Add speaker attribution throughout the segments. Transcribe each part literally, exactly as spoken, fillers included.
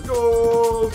Speaker 1: Oh,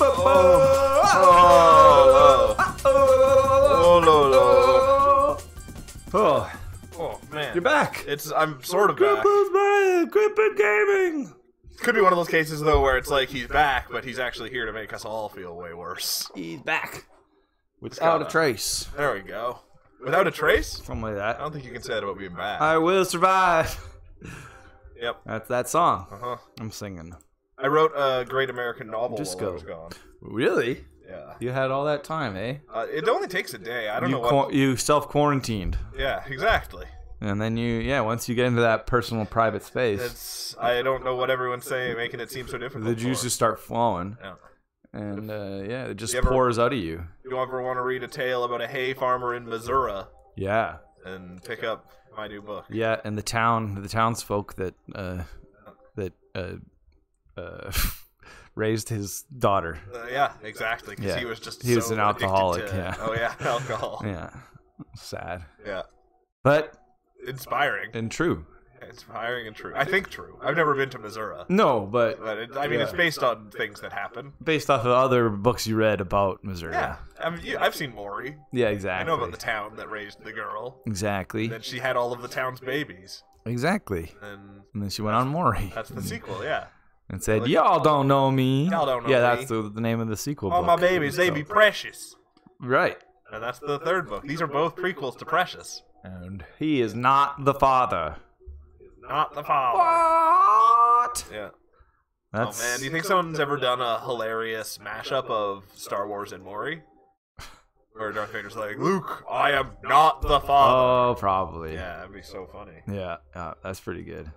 Speaker 2: Oh, oh, oh,
Speaker 1: oh,
Speaker 2: oh, man.
Speaker 1: you're back.
Speaker 2: It's I'm sort of back.
Speaker 1: Grippa's back. Grippa Gaming.
Speaker 2: Could be one of those cases though where it's like he's back, but he's actually here to make us all feel way worse.
Speaker 1: He's back.
Speaker 2: Without
Speaker 1: Without a trace.
Speaker 2: There we go. Without a trace?
Speaker 1: Something like
Speaker 2: I
Speaker 1: that.
Speaker 2: don't think you can say that about being back.
Speaker 1: I will survive.
Speaker 2: Yep.
Speaker 1: That's that song.
Speaker 2: Uh huh.
Speaker 1: I'm singing.
Speaker 2: I wrote a great American novel
Speaker 1: Just
Speaker 2: while I
Speaker 1: go.
Speaker 2: was gone.
Speaker 1: Really?
Speaker 2: Yeah.
Speaker 1: You had all that time, eh?
Speaker 2: Uh, it only takes a day. I don't
Speaker 1: you
Speaker 2: know what.
Speaker 1: qua- you self-quarantined.
Speaker 2: Yeah, exactly.
Speaker 1: And then you, yeah, once you get into that personal private space,
Speaker 2: It's. I don't know what everyone's saying, making it seem so difficult.
Speaker 1: the
Speaker 2: for
Speaker 1: juices
Speaker 2: us.
Speaker 1: start flowing.
Speaker 2: Yeah.
Speaker 1: And, uh, yeah, it just
Speaker 2: You ever-
Speaker 1: pours out of you.
Speaker 2: You ever want to read a tale about a hay farmer in Missouri
Speaker 1: Yeah.
Speaker 2: and pick up my new book?
Speaker 1: Yeah, and the town, the townsfolk that, uh, that, uh, uh, raised his daughter.
Speaker 2: Uh, yeah, exactly. Because
Speaker 1: Yeah.
Speaker 2: he was just.
Speaker 1: He was
Speaker 2: so
Speaker 1: an
Speaker 2: addicted
Speaker 1: alcoholic,
Speaker 2: to-
Speaker 1: yeah.
Speaker 2: Oh yeah, alcohol.
Speaker 1: Yeah. Sad.
Speaker 2: Yeah.
Speaker 1: But,
Speaker 2: Inspiring.
Speaker 1: and true.
Speaker 2: Inspiring and true. I think true. I've never been to Missouri,
Speaker 1: No, but
Speaker 2: but it, I mean, it's
Speaker 1: Yeah.
Speaker 2: based on things that happen.
Speaker 1: based off of other books you read about Missouri.
Speaker 2: Yeah, I mean, you, I've seen Maury.
Speaker 1: Yeah,
Speaker 2: I
Speaker 1: exactly.
Speaker 2: know about the town that raised the girl.
Speaker 1: Exactly.
Speaker 2: And then she had all of the town's babies,
Speaker 1: Exactly.
Speaker 2: and
Speaker 1: And then she went on Maury
Speaker 2: that's the sequel. Yeah.
Speaker 1: and said, "Y'all don't know me."
Speaker 2: Y'all don't know
Speaker 1: Yeah,
Speaker 2: me.
Speaker 1: that's the, the name of the sequel
Speaker 2: All
Speaker 1: book.
Speaker 2: my babies, they be precious.
Speaker 1: Right.
Speaker 2: And that's the third book. These are both prequels to Precious.
Speaker 1: And he is not the father.
Speaker 2: Not the father.
Speaker 1: What?
Speaker 2: Yeah.
Speaker 1: That's
Speaker 2: Oh man, do you think someone's ever done a hilarious mashup of Star Wars and Maury? Where Darth Vader's like, Luke, I am not the father.
Speaker 1: Oh, probably.
Speaker 2: Yeah, that'd be so funny.
Speaker 1: Yeah, yeah, that's pretty good.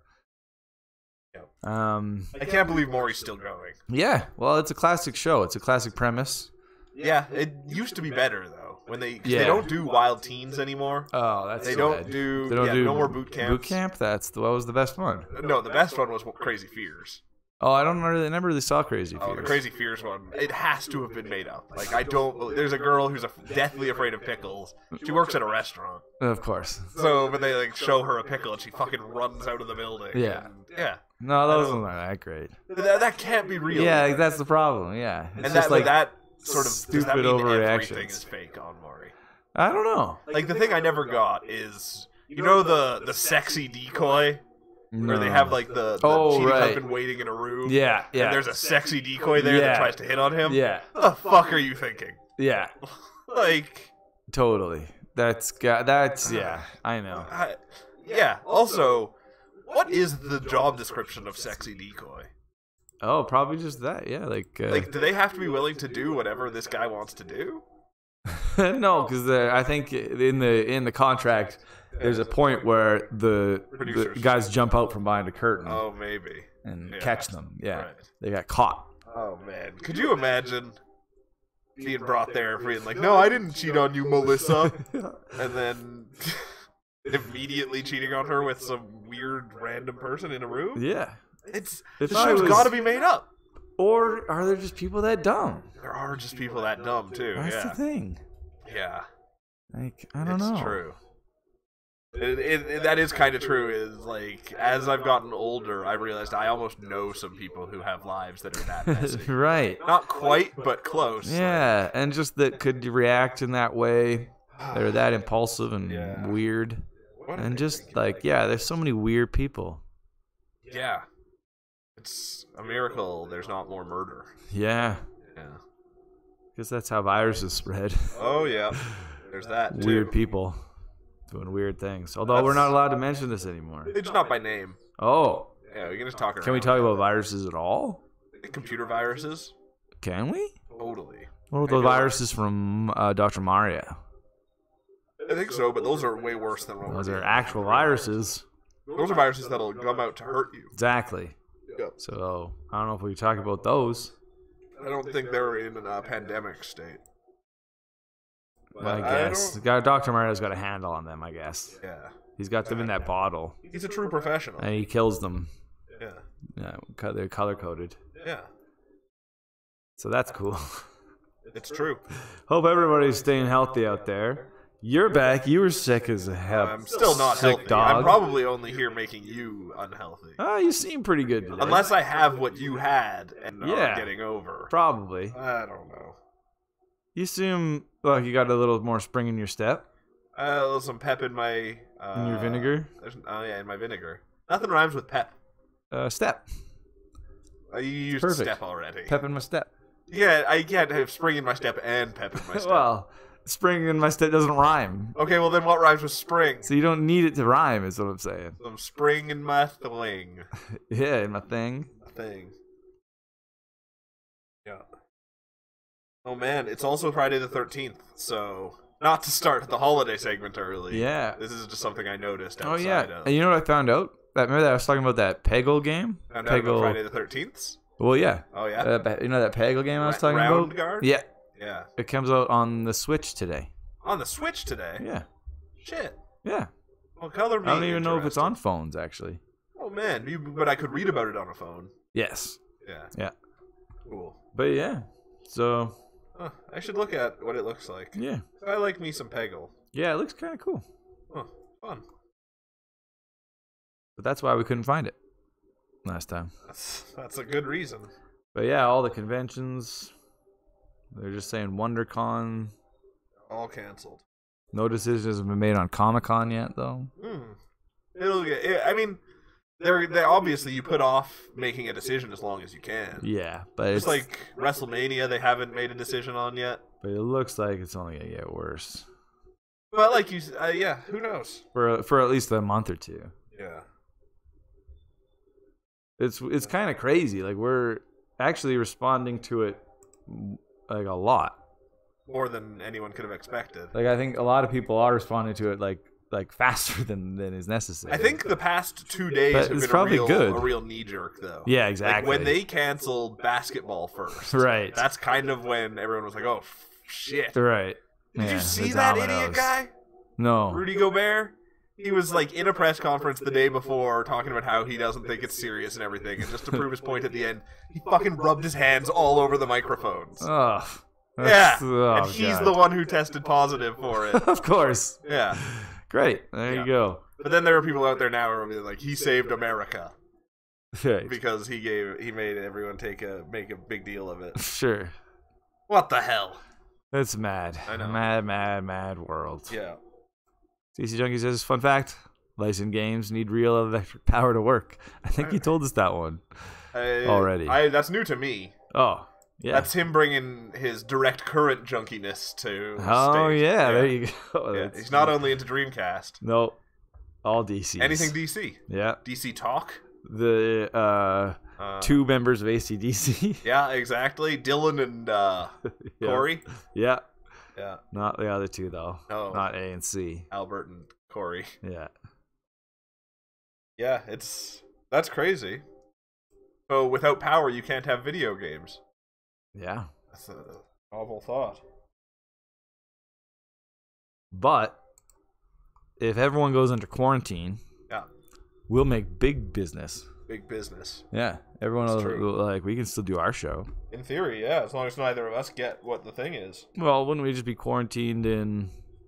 Speaker 2: Yep.
Speaker 1: Um,
Speaker 2: I can't believe Maury's still going.
Speaker 1: yeah. Well, it's a classic show. It's a classic premise.
Speaker 2: Yeah, it used to be better though. When they 'cause
Speaker 1: Yeah.
Speaker 2: they don't do Wild Teens anymore.
Speaker 1: Oh, that's
Speaker 2: They
Speaker 1: so
Speaker 2: don't
Speaker 1: bad.
Speaker 2: do
Speaker 1: They don't
Speaker 2: yeah,
Speaker 1: do
Speaker 2: no more boot camps.
Speaker 1: Boot camp. That's the, what was the best one.
Speaker 2: No, the best one was Crazy Fears.
Speaker 1: Oh, I don't really, I never really saw Crazy
Speaker 2: Oh,
Speaker 1: Fears.
Speaker 2: the Crazy Fears one. It has to have been made up. Like I don't. believe- There's a girl who's a, deathly afraid of pickles. She works at a restaurant.
Speaker 1: Of course.
Speaker 2: So, but they like show her a pickle and she fucking runs out of the building.
Speaker 1: Yeah.
Speaker 2: And, yeah.
Speaker 1: No,
Speaker 2: I
Speaker 1: those
Speaker 2: don't-
Speaker 1: aren't that great.
Speaker 2: That, that can't be real.
Speaker 1: Yeah, that's the problem. Yeah, it's
Speaker 2: and
Speaker 1: just
Speaker 2: that
Speaker 1: like
Speaker 2: that sort of does that
Speaker 1: stupid
Speaker 2: mean
Speaker 1: overreactions.
Speaker 2: everything is fake on Maury?
Speaker 1: I don't know.
Speaker 2: Like the thing I never got is you know the the sexy decoy where they
Speaker 1: No.
Speaker 2: have like the, the
Speaker 1: Oh,
Speaker 2: cheating
Speaker 1: right.
Speaker 2: husband waiting in a room.
Speaker 1: Yeah, yeah.
Speaker 2: And there's a sexy decoy there
Speaker 1: Yeah.
Speaker 2: that tries to hit on him.
Speaker 1: Yeah,
Speaker 2: What the fuck are you thinking?
Speaker 1: yeah,
Speaker 2: Like,
Speaker 1: totally. That's got. That's yeah. I know.
Speaker 2: I, yeah. Also, what is the job description of sexy decoy?
Speaker 1: Oh, probably just that. Yeah, like. Uh,
Speaker 2: Like, do they have to be willing to do whatever this guy wants to do?
Speaker 1: no, because I think in the in the contract, there's a point where the, the
Speaker 2: Producers.
Speaker 1: guys jump out from behind a curtain
Speaker 2: Oh, maybe.
Speaker 1: and
Speaker 2: yeah.
Speaker 1: catch them. Yeah,
Speaker 2: Right.
Speaker 1: they got caught.
Speaker 2: Oh man, could you imagine being brought there for being like, "No, I didn't cheat on you, Melissa," and then immediately cheating on her with some weird random person in a room?
Speaker 1: Yeah.
Speaker 2: It's
Speaker 1: If
Speaker 2: the
Speaker 1: I
Speaker 2: show's
Speaker 1: was-
Speaker 2: got to be made up.
Speaker 1: Or are there just people that dumb?
Speaker 2: There are just people that dumb too.
Speaker 1: That's
Speaker 2: yeah,
Speaker 1: the thing.
Speaker 2: yeah,
Speaker 1: Like I don't
Speaker 2: it's
Speaker 1: know.
Speaker 2: true. It, it, it- that is kind of true. Is like as I've gotten older, I've realized I almost know some people who have lives that are that messy.
Speaker 1: Right.
Speaker 2: Not quite, but close.
Speaker 1: Yeah, and just that could react in that way. They're that impulsive and
Speaker 2: Yeah.
Speaker 1: weird.
Speaker 2: What are
Speaker 1: And
Speaker 2: they
Speaker 1: just
Speaker 2: thinking?
Speaker 1: like, yeah, there's so many weird people.
Speaker 2: Yeah. It's a miracle there's not more murder.
Speaker 1: Yeah.
Speaker 2: Yeah.
Speaker 1: Because that's how viruses spread.
Speaker 2: Oh, yeah. There's that, too.
Speaker 1: Weird people doing weird things. Although we're
Speaker 2: That's-
Speaker 1: not allowed to mention this anymore.
Speaker 2: It's not by name.
Speaker 1: Oh.
Speaker 2: Yeah, we can just talk around.
Speaker 1: Can we talk about viruses at all?
Speaker 2: Computer viruses?
Speaker 1: Can we?
Speaker 2: Totally.
Speaker 1: What about the
Speaker 2: Maybe.
Speaker 1: viruses from uh, Doctor Mario?
Speaker 2: I think so, but those are way worse than what
Speaker 1: Those
Speaker 2: we're
Speaker 1: are
Speaker 2: doing.
Speaker 1: actual viruses.
Speaker 2: Those are viruses that'll come out to hurt you.
Speaker 1: Exactly.
Speaker 2: Yep.
Speaker 1: So, I don't know if we can talk about those.
Speaker 2: I don't think they're in a pandemic state. But
Speaker 1: I
Speaker 2: I
Speaker 1: guess.
Speaker 2: don't-
Speaker 1: Got Doctor Mario's got a handle on them, I guess.
Speaker 2: Yeah.
Speaker 1: He's got them in that bottle.
Speaker 2: He's a true professional.
Speaker 1: And he kills them.
Speaker 2: Yeah.
Speaker 1: Yeah, co- they're color coded.
Speaker 2: Yeah.
Speaker 1: So that's cool.
Speaker 2: It's true.
Speaker 1: Hope everybody's staying healthy out there. You're back. You were sick as a hell.
Speaker 2: I'm still not
Speaker 1: sick
Speaker 2: healthy.
Speaker 1: dog.
Speaker 2: I'm probably only here making you unhealthy.
Speaker 1: Oh, you seem pretty good today.
Speaker 2: Unless I have what you had and
Speaker 1: Yeah.
Speaker 2: are getting over.
Speaker 1: Probably.
Speaker 2: I don't know.
Speaker 1: You seem like you got a little more spring in your step.
Speaker 2: Uh, a little some pep in my... Uh,
Speaker 1: In your vinegar?
Speaker 2: there's- Oh, yeah, in my vinegar. Nothing rhymes with pep.
Speaker 1: Uh, step.
Speaker 2: Uh, you used
Speaker 1: Perfect.
Speaker 2: step already.
Speaker 1: Pep in my step.
Speaker 2: Yeah, I can't have spring in my step and pep in my step.
Speaker 1: Well, spring in my step doesn't rhyme.
Speaker 2: Okay, well then what rhymes with spring?
Speaker 1: So you don't need it to rhyme, is what I'm saying.
Speaker 2: Some spring in my thing.
Speaker 1: Yeah, in my thing.
Speaker 2: Thing. Yeah. Oh man, it's also Friday the thirteenth, so not to start the holiday segment early.
Speaker 1: Yeah.
Speaker 2: This is just something I noticed
Speaker 1: Oh,
Speaker 2: outside
Speaker 1: yeah.
Speaker 2: of.
Speaker 1: And you know what I found out? That, remember that I was talking about that Peggle game?
Speaker 2: Found out about Friday the thirteenth?
Speaker 1: Well, yeah.
Speaker 2: Oh yeah?
Speaker 1: Uh, ba- you know that Peggle game I was
Speaker 2: Ra-
Speaker 1: talking
Speaker 2: Round
Speaker 1: about?
Speaker 2: Guard?
Speaker 1: Yeah.
Speaker 2: Yeah.
Speaker 1: It comes out on the Switch today.
Speaker 2: On the Switch today?
Speaker 1: Yeah.
Speaker 2: Shit.
Speaker 1: Yeah.
Speaker 2: Well, color me
Speaker 1: I don't even know if it's
Speaker 2: interested.
Speaker 1: on phones, actually.
Speaker 2: Oh man, you, but I could read about it on a phone.
Speaker 1: Yes.
Speaker 2: Yeah.
Speaker 1: Yeah.
Speaker 2: Cool.
Speaker 1: But yeah. So,
Speaker 2: Huh, I should look at what it looks like.
Speaker 1: yeah.
Speaker 2: I like me some Peggle.
Speaker 1: Yeah, it looks kind of cool.
Speaker 2: Huh, fun.
Speaker 1: But that's why we couldn't find it last time.
Speaker 2: That's that's a good reason.
Speaker 1: But yeah, all the conventions, they're just saying WonderCon.
Speaker 2: All canceled.
Speaker 1: No decisions have been made on Comic-Con yet, though.
Speaker 2: Hmm. It'll get. It, I mean, they're they obviously you put off making a decision as long as you can.
Speaker 1: Yeah, but
Speaker 2: Just
Speaker 1: it's
Speaker 2: like WrestleMania, they haven't made a decision on yet.
Speaker 1: but it looks like it's only gonna get worse
Speaker 2: But like you, s- uh, yeah, who knows?
Speaker 1: for for at least a month or two.
Speaker 2: Yeah.
Speaker 1: It's it's kind of crazy. Like we're actually responding to it like a lot.
Speaker 2: More than anyone could have expected.
Speaker 1: Like I think a lot of people are responding to it like like faster than than is necessary.
Speaker 2: I think the past two days
Speaker 1: But
Speaker 2: have
Speaker 1: it's
Speaker 2: been
Speaker 1: probably
Speaker 2: a real,
Speaker 1: good.
Speaker 2: a real knee jerk, though.
Speaker 1: Yeah,
Speaker 2: Like
Speaker 1: exactly.
Speaker 2: when they canceled basketball first,
Speaker 1: Right.
Speaker 2: That's kind of when everyone was like, "Oh f- shit!"
Speaker 1: Right.
Speaker 2: Did
Speaker 1: Yeah,
Speaker 2: you
Speaker 1: the
Speaker 2: see that
Speaker 1: dominoes.
Speaker 2: idiot guy,
Speaker 1: No.
Speaker 2: Rudy Gobert? He was like in a press conference the day before, talking about how he doesn't think it's serious and everything, and just to prove his point at the end, he fucking rubbed his hands all over the microphones.
Speaker 1: Ugh.
Speaker 2: yeah,
Speaker 1: That's- oh,
Speaker 2: and he's
Speaker 1: God.
Speaker 2: the one who tested positive for it.
Speaker 1: Of course.
Speaker 2: Yeah,
Speaker 1: Great. There
Speaker 2: Yeah.
Speaker 1: you go.
Speaker 2: but then there are people out there now who are being like, he saved America
Speaker 1: Right.
Speaker 2: because he gave he made everyone take a make a big deal of it.
Speaker 1: Sure.
Speaker 2: What the hell?
Speaker 1: It's mad.
Speaker 2: I know.
Speaker 1: Mad, mad, mad world.
Speaker 2: Yeah.
Speaker 1: C C Junkie says, fun fact, licensed games need real electric power to work. I think he told us that one.
Speaker 2: I,
Speaker 1: Already.
Speaker 2: I that's new to me.
Speaker 1: Oh, yeah.
Speaker 2: That's him bringing his direct current junkiness to.
Speaker 1: oh,
Speaker 2: stage.
Speaker 1: yeah, There you go.
Speaker 2: Yeah,
Speaker 1: That's-
Speaker 2: he's not only into Dreamcast.
Speaker 1: No. All D C.
Speaker 2: Anything D C.
Speaker 1: Yeah.
Speaker 2: D C Talk.
Speaker 1: The uh,
Speaker 2: Uh,
Speaker 1: two members of A C D C.
Speaker 2: Yeah, exactly. Dylan and uh,
Speaker 1: Yeah.
Speaker 2: Corey.
Speaker 1: Yeah.
Speaker 2: Yeah.
Speaker 1: Not the other two, though.
Speaker 2: No.
Speaker 1: Not A and C.
Speaker 2: Albert and Corey.
Speaker 1: Yeah.
Speaker 2: Yeah, it's that's crazy. So without power, you can't have video games.
Speaker 1: Yeah.
Speaker 2: That's a novel thought.
Speaker 1: But if everyone goes into quarantine,
Speaker 2: Yeah,
Speaker 1: we'll make big business.
Speaker 2: big business.
Speaker 1: Yeah. Everyone
Speaker 2: That's
Speaker 1: will,
Speaker 2: true.
Speaker 1: will, like, we can still do our show.
Speaker 2: In theory, yeah, as long as neither of us get what the thing is.
Speaker 1: Well, wouldn't we just be quarantined in?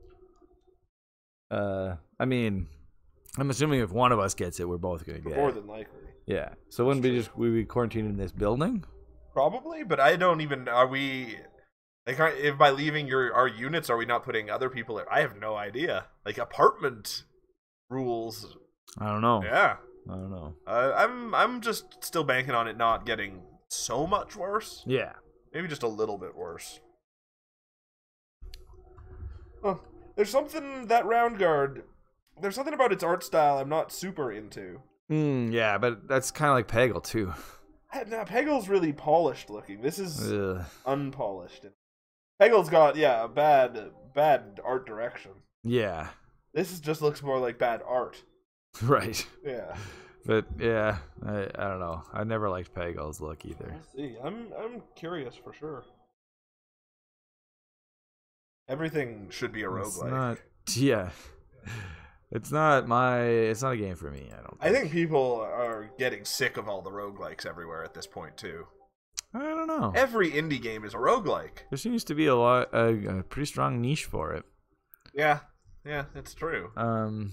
Speaker 1: Uh, I mean, I'm assuming if one of us gets it, we're both gonna get
Speaker 2: More
Speaker 1: it.
Speaker 2: than likely.
Speaker 1: Yeah. So wouldn't we just we be quarantined in this building?
Speaker 2: Probably, but I don't even. Are we? Like, are- if by leaving your our units, are we not putting other people? I have no idea. Like apartment rules.
Speaker 1: I don't know.
Speaker 2: Yeah,
Speaker 1: I don't know.
Speaker 2: uh, I'm I'm just still banking on it not getting so much worse.
Speaker 1: Yeah.
Speaker 2: Maybe just a little bit worse. Huh. There's something that round guard. There's something about its art style I'm not super into.
Speaker 1: Mm, yeah, but that's kind of like Peggle too.
Speaker 2: Now Peggle's really polished looking. This is
Speaker 1: Ugh.
Speaker 2: unpolished. Peggle's got yeah a bad bad art direction.
Speaker 1: Yeah.
Speaker 2: This is, just looks more like bad art.
Speaker 1: Right.
Speaker 2: Yeah.
Speaker 1: But yeah, I I don't know. I never liked Peggle's look either.
Speaker 2: Let's see. I'm I'm curious for sure. Everything should be a
Speaker 1: It's
Speaker 2: roguelike.
Speaker 1: not. Yeah. It's not my. It's not a game for me. I don't.
Speaker 2: I think people are getting sick of all the roguelikes everywhere at this point too.
Speaker 1: I don't know.
Speaker 2: Every indie game is a roguelike.
Speaker 1: There seems to be a lot, a, a pretty strong niche for it.
Speaker 2: Yeah, yeah, it's true.
Speaker 1: Um,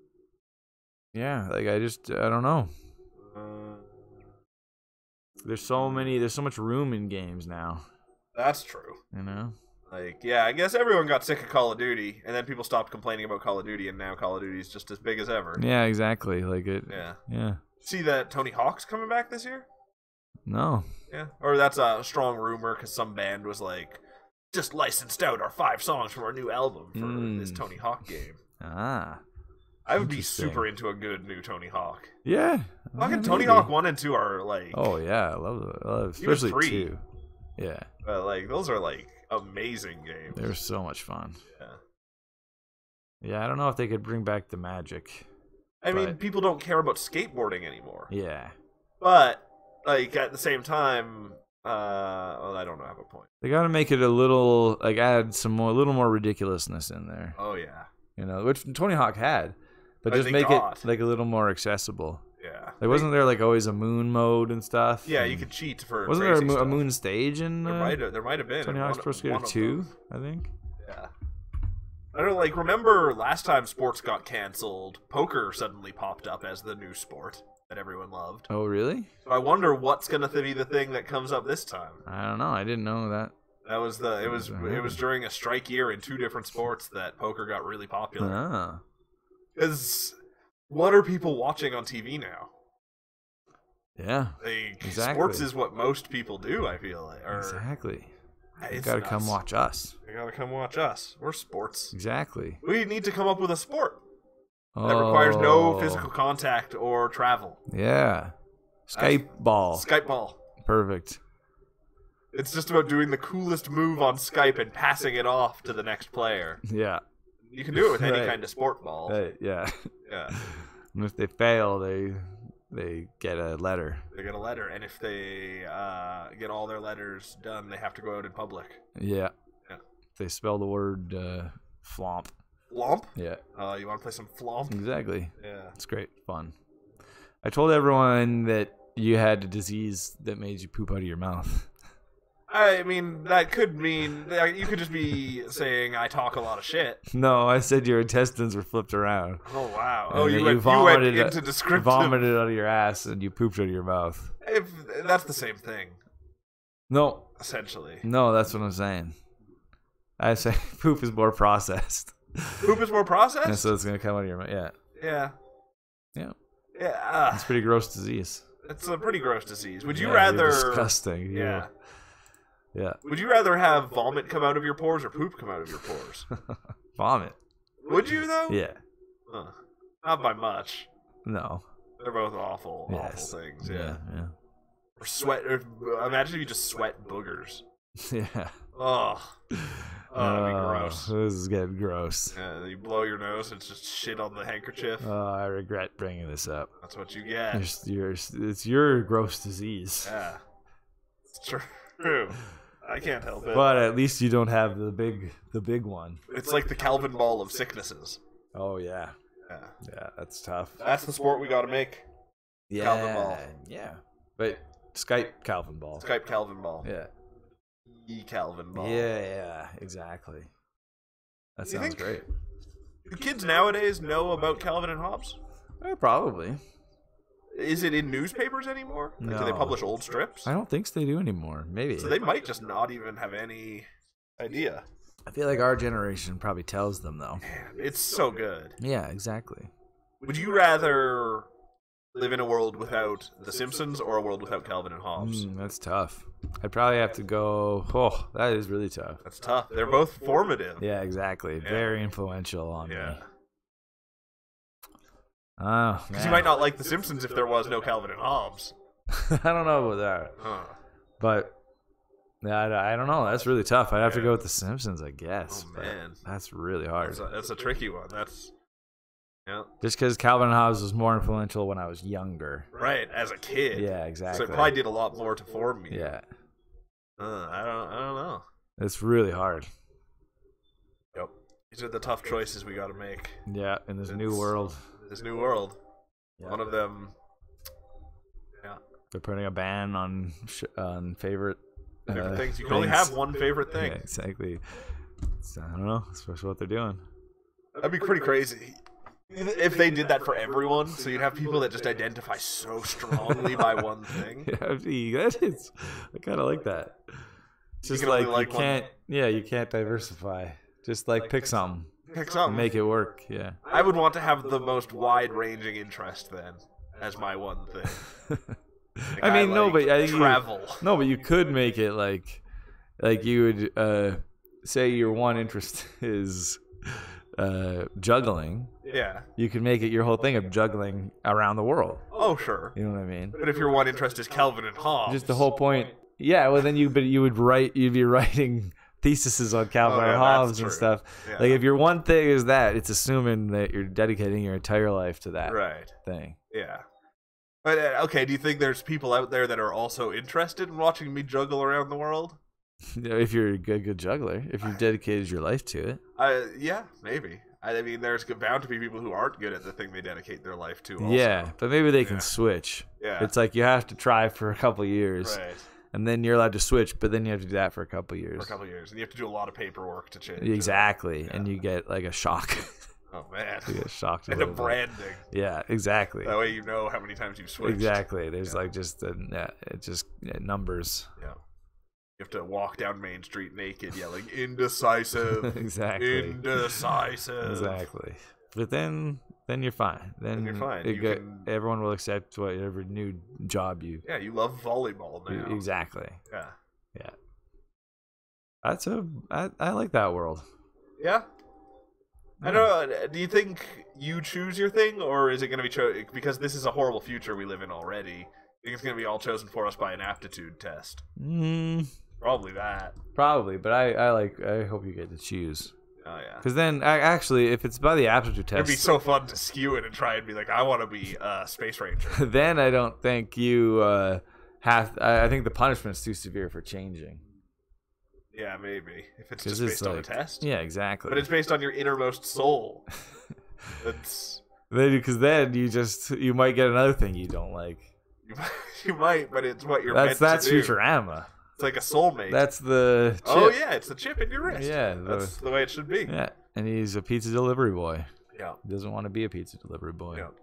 Speaker 1: yeah, like I just I don't know.
Speaker 2: Uh,
Speaker 1: There's so many. There's so much room in games now.
Speaker 2: that's true.
Speaker 1: You know.
Speaker 2: Like, yeah, I guess everyone got sick of Call of Duty, and then people stopped complaining about Call of Duty, and now Call of Duty is just as big as ever.
Speaker 1: Yeah, exactly. Like it.
Speaker 2: Yeah.
Speaker 1: Yeah.
Speaker 2: See that Tony Hawk's coming back this year?
Speaker 1: No.
Speaker 2: Yeah. Or that's a strong rumor because some band was like, just licensed out our five songs from our new album for
Speaker 1: Mm.
Speaker 2: this Tony Hawk game.
Speaker 1: Ah.
Speaker 2: I would be
Speaker 1: Interesting.
Speaker 2: super into a good new Tony Hawk.
Speaker 1: Yeah.
Speaker 2: Fucking
Speaker 1: yeah,
Speaker 2: Tony
Speaker 1: maybe.
Speaker 2: Hawk one and two are like,
Speaker 1: Oh yeah, I love it. I love
Speaker 2: Even
Speaker 1: especially
Speaker 2: three.
Speaker 1: two. Yeah,
Speaker 2: uh, like those are like amazing games.
Speaker 1: they're so much fun.
Speaker 2: Yeah.
Speaker 1: Yeah, I don't know if they could bring back the magic.
Speaker 2: I mean,
Speaker 1: But-
Speaker 2: people don't care about skateboarding anymore.
Speaker 1: Yeah,
Speaker 2: But like at the same time, uh, well, I don't know, I have a point.
Speaker 1: they got to make it a little like add some more, a little more ridiculousness in there.
Speaker 2: Oh yeah,
Speaker 1: You know, which Tony Hawk had, but
Speaker 2: But
Speaker 1: just
Speaker 2: they
Speaker 1: make
Speaker 2: got.
Speaker 1: it like a little more accessible.
Speaker 2: yeah.
Speaker 1: Like, wasn't there like always a moon mode and stuff?
Speaker 2: Yeah,
Speaker 1: And
Speaker 2: you could cheat for.
Speaker 1: Wasn't there a,
Speaker 2: crazy
Speaker 1: mo- a
Speaker 2: stuff.
Speaker 1: moon stage in
Speaker 2: There
Speaker 1: uh,
Speaker 2: might have, there might have been
Speaker 1: Tony
Speaker 2: in
Speaker 1: Hawk's
Speaker 2: one-
Speaker 1: Pro Skater
Speaker 2: one of
Speaker 1: two?
Speaker 2: those.
Speaker 1: I think.
Speaker 2: Yeah. I don't know, like, remember last time sports got canceled, poker suddenly popped up as the new sport that everyone loved.
Speaker 1: Oh really?
Speaker 2: So I wonder what's gonna be the thing that comes up this time.
Speaker 1: I don't know. I didn't know that.
Speaker 2: That was the it was
Speaker 1: Mhm.
Speaker 2: it was during a strike year in two different sports that poker got really popular.
Speaker 1: Ah.
Speaker 2: Because what are people watching on T V now?
Speaker 1: Yeah.
Speaker 2: Like,
Speaker 1: Exactly.
Speaker 2: sports is what most people do. I feel like. Or,
Speaker 1: Exactly. You
Speaker 2: it's
Speaker 1: gotta come
Speaker 2: nuts.
Speaker 1: watch us.
Speaker 2: You gotta come watch us. We're sports.
Speaker 1: Exactly.
Speaker 2: We need to come up with a sport that requires no
Speaker 1: Oh,
Speaker 2: physical contact or travel.
Speaker 1: Yeah. Skype ball.
Speaker 2: Skype ball.
Speaker 1: Perfect.
Speaker 2: It's just about doing the coolest move on Skype and passing it off to the next player.
Speaker 1: Yeah.
Speaker 2: You can do it with any
Speaker 1: Right.
Speaker 2: kind of sport ball.
Speaker 1: Hey, yeah.
Speaker 2: Yeah.
Speaker 1: And if they fail, they they get a letter.
Speaker 2: They get a letter, and if they uh, get all their letters done, they have to go out in public.
Speaker 1: Yeah.
Speaker 2: Yeah.
Speaker 1: They spell the word uh, flomp.
Speaker 2: Flomp?
Speaker 1: Yeah.
Speaker 2: Uh, you want to play some flomp?
Speaker 1: Exactly.
Speaker 2: Yeah.
Speaker 1: It's great fun. I told everyone that you had a disease that made you poop out of your mouth.
Speaker 2: I mean, that could mean that you could just be saying I talk a lot of shit.
Speaker 1: No, I said your intestines were flipped around.
Speaker 2: Oh wow!
Speaker 1: And
Speaker 2: Oh,
Speaker 1: that
Speaker 2: you
Speaker 1: you
Speaker 2: went, you went
Speaker 1: vomited,
Speaker 2: into descriptive.
Speaker 1: vomited out of your ass and you pooped out of your mouth.
Speaker 2: If that's the same thing,
Speaker 1: No,
Speaker 2: essentially.
Speaker 1: no, that's what I'm saying. I say poop is more processed,
Speaker 2: Poop is more processed.
Speaker 1: and so it's gonna come out of your mouth. Yeah,
Speaker 2: Yeah.
Speaker 1: yeah,
Speaker 2: Yeah. Uh,
Speaker 1: it's a pretty gross disease.
Speaker 2: it's a pretty gross disease. Would you
Speaker 1: Yeah,
Speaker 2: rather?
Speaker 1: you're disgusting.
Speaker 2: Yeah.
Speaker 1: Yeah, yeah.
Speaker 2: Would you rather have vomit come out of your pores or poop come out of your pores?
Speaker 1: Vomit.
Speaker 2: Would you though?
Speaker 1: Yeah,
Speaker 2: Huh. Not by much.
Speaker 1: no.
Speaker 2: They're both awful,
Speaker 1: Yes.
Speaker 2: awful things. Yeah.
Speaker 1: Yeah, yeah,
Speaker 2: Or sweat. Or, imagine if you just sweat boogers.
Speaker 1: yeah.
Speaker 2: Oh. Oh, that'd be
Speaker 1: Oh,
Speaker 2: gross.
Speaker 1: This is getting gross.
Speaker 2: Yeah, you blow your nose, it's just shit on the handkerchief.
Speaker 1: Oh, I regret bringing this up.
Speaker 2: That's what you get.
Speaker 1: You're, you're, it's your gross disease.
Speaker 2: Yeah. It's true. I can't help it.
Speaker 1: But at least you don't have the big, the big one.
Speaker 2: It's like the Calvin ball of sicknesses.
Speaker 1: Oh yeah,
Speaker 2: Yeah.
Speaker 1: yeah, that's tough.
Speaker 2: That's the sport we gotta make.
Speaker 1: Yeah,
Speaker 2: Calvin ball.
Speaker 1: yeah. But Skype Calvin ball.
Speaker 2: Skype Calvin ball.
Speaker 1: Yeah,
Speaker 2: E Calvin ball.
Speaker 1: yeah, yeah, exactly. That
Speaker 2: You
Speaker 1: sounds
Speaker 2: think-
Speaker 1: great.
Speaker 2: Do kids nowadays know about Calvin and Hobbes?
Speaker 1: Eh, probably.
Speaker 2: Is it in newspapers anymore? Like, do they
Speaker 1: No.
Speaker 2: publish old strips?
Speaker 1: I don't think they do anymore. Maybe.
Speaker 2: So they might just not even have any idea.
Speaker 1: I feel like our generation probably tells them though.
Speaker 2: Man, it's so good.
Speaker 1: Yeah, exactly.
Speaker 2: Would you rather live in a world without The Simpsons or a world without Calvin and Hobbes?
Speaker 1: Mm, that's tough. I'd probably have to go. Oh, that is really tough.
Speaker 2: That's tough. They're both formative.
Speaker 1: Yeah, exactly.
Speaker 2: Yeah.
Speaker 1: Very influential on
Speaker 2: Yeah.
Speaker 1: me. Oh,
Speaker 2: Because you might not like The Simpsons if there was no Calvin and Hobbes.
Speaker 1: I don't know about that,
Speaker 2: Huh.
Speaker 1: but yeah, I, I don't know. That's really tough. I'd have to
Speaker 2: Yeah.
Speaker 1: go with The Simpsons, I guess.
Speaker 2: Oh,
Speaker 1: but
Speaker 2: man.
Speaker 1: that's really hard.
Speaker 2: That's a, that's a tricky one. That's yeah.
Speaker 1: Just because Calvin and Hobbes was more influential when I was younger.
Speaker 2: Right, as a kid.
Speaker 1: Yeah,
Speaker 2: So
Speaker 1: exactly.
Speaker 2: it probably did a lot more to form me.
Speaker 1: Yeah,
Speaker 2: Uh, I don't. I don't know.
Speaker 1: it's really hard.
Speaker 2: Yep. These are the tough choices we got to make.
Speaker 1: Yeah, in this new
Speaker 2: It's-
Speaker 1: world,
Speaker 2: This new world.
Speaker 1: Yeah.
Speaker 2: One of them. Yeah.
Speaker 1: they're putting a ban on sh- on favorite
Speaker 2: Different
Speaker 1: uh,
Speaker 2: things. You can only have
Speaker 1: things.
Speaker 2: one favorite thing.
Speaker 1: Yeah, exactly. So, I don't know. That's what they're doing.
Speaker 2: That'd be pretty crazy. If they did that for everyone, so you'd have people that just identify so strongly by one thing.
Speaker 1: Yeah, gee, that is. I kind of like that. It's
Speaker 2: You
Speaker 1: just
Speaker 2: can only
Speaker 1: like,
Speaker 2: like
Speaker 1: you
Speaker 2: one-
Speaker 1: can't. Yeah, you can't diversify. Just like pick something,
Speaker 2: Pick something.
Speaker 1: make it work. Yeah.
Speaker 2: I would want to have the most wide-ranging interest then, as my one thing. Like,
Speaker 1: I mean, no,
Speaker 2: like
Speaker 1: but I think you-
Speaker 2: travel.
Speaker 1: No, but you could make it like, like you would uh, say your one interest is uh, juggling.
Speaker 2: Yeah.
Speaker 1: You could make it your whole thing of juggling around the world.
Speaker 2: Oh, sure.
Speaker 1: You know what I mean?
Speaker 2: But if your one interest is Kelvin and Hobbes,
Speaker 1: Just the whole point. Yeah, well then you but you would write you'd be writing theses on Calvin
Speaker 2: Oh, yeah,
Speaker 1: and
Speaker 2: that's
Speaker 1: Hobbes and
Speaker 2: true.
Speaker 1: stuff.
Speaker 2: Yeah.
Speaker 1: Like if your one thing is that, it's assuming that you're dedicating your entire life to that
Speaker 2: right?
Speaker 1: thing.
Speaker 2: Yeah. But uh, okay, do you think there's people out there that are also interested in watching me juggle around the world?
Speaker 1: If you're a good good juggler, if you've dedicated your life to it.
Speaker 2: Uh, yeah, maybe. I mean, there's bound to be people who aren't good at the thing they dedicate their life to. Also.
Speaker 1: Yeah, but maybe they can
Speaker 2: Yeah.
Speaker 1: switch.
Speaker 2: Yeah.
Speaker 1: It's like you have to try for a couple years,
Speaker 2: Right.
Speaker 1: and then you're allowed to switch. But then you have to do that for a couple years.
Speaker 2: For a couple of years, and you have to do a lot of paperwork to change. it.
Speaker 1: Exactly,
Speaker 2: Yeah.
Speaker 1: and you get like a shock.
Speaker 2: Oh man.
Speaker 1: you get shocked.
Speaker 2: And a
Speaker 1: little bit.
Speaker 2: branding.
Speaker 1: Yeah, exactly.
Speaker 2: That way you know how many times you've switched.
Speaker 1: Exactly. There's
Speaker 2: Yeah.
Speaker 1: like just uh, yeah, it just yeah, numbers.
Speaker 2: Yeah. You have to walk down Main Street naked, yelling "indecisive,
Speaker 1: Exactly.
Speaker 2: indecisive."
Speaker 1: Exactly. But then then you're fine. Then,
Speaker 2: you're fine.
Speaker 1: it
Speaker 2: You
Speaker 1: go-
Speaker 2: can-
Speaker 1: everyone will accept whatever new job you.
Speaker 2: Yeah, you love volleyball now.
Speaker 1: Exactly.
Speaker 2: Yeah.
Speaker 1: Yeah. That's a I, I like that world.
Speaker 2: Yeah. I don't know. Do you think you choose your thing, or is it going to be cho- because this is a horrible future we live in already? I think it's going to be all chosen for us by an aptitude test.
Speaker 1: Mm,
Speaker 2: Probably that.
Speaker 1: probably, but I, I like I hope you get to choose.
Speaker 2: Oh yeah.
Speaker 1: Because then, I, actually, if it's by the aptitude
Speaker 2: It'd
Speaker 1: test,
Speaker 2: be so fun to skew it and try and be like, I want to be a space ranger.
Speaker 1: then I don't think you uh, have. I, I think the punishment's too severe for changing.
Speaker 2: Yeah, maybe if it's
Speaker 1: 'Cause
Speaker 2: just
Speaker 1: it's
Speaker 2: based on a
Speaker 1: like-
Speaker 2: test.
Speaker 1: Yeah, exactly.
Speaker 2: But it's based on your innermost soul. It's
Speaker 1: Then, because then you just you might get another thing you don't like.
Speaker 2: you might, you might, but it's what you're
Speaker 1: That's
Speaker 2: meant
Speaker 1: that's
Speaker 2: to do.
Speaker 1: Futurama.
Speaker 2: It's like a soulmate.
Speaker 1: That's the chip.
Speaker 2: Oh yeah, it's the chip in your wrist.
Speaker 1: Yeah, the-
Speaker 2: that's the way it should be.
Speaker 1: Yeah, and he's a pizza delivery boy.
Speaker 2: Yeah,
Speaker 1: He doesn't want to be a pizza delivery boy.
Speaker 2: yeah,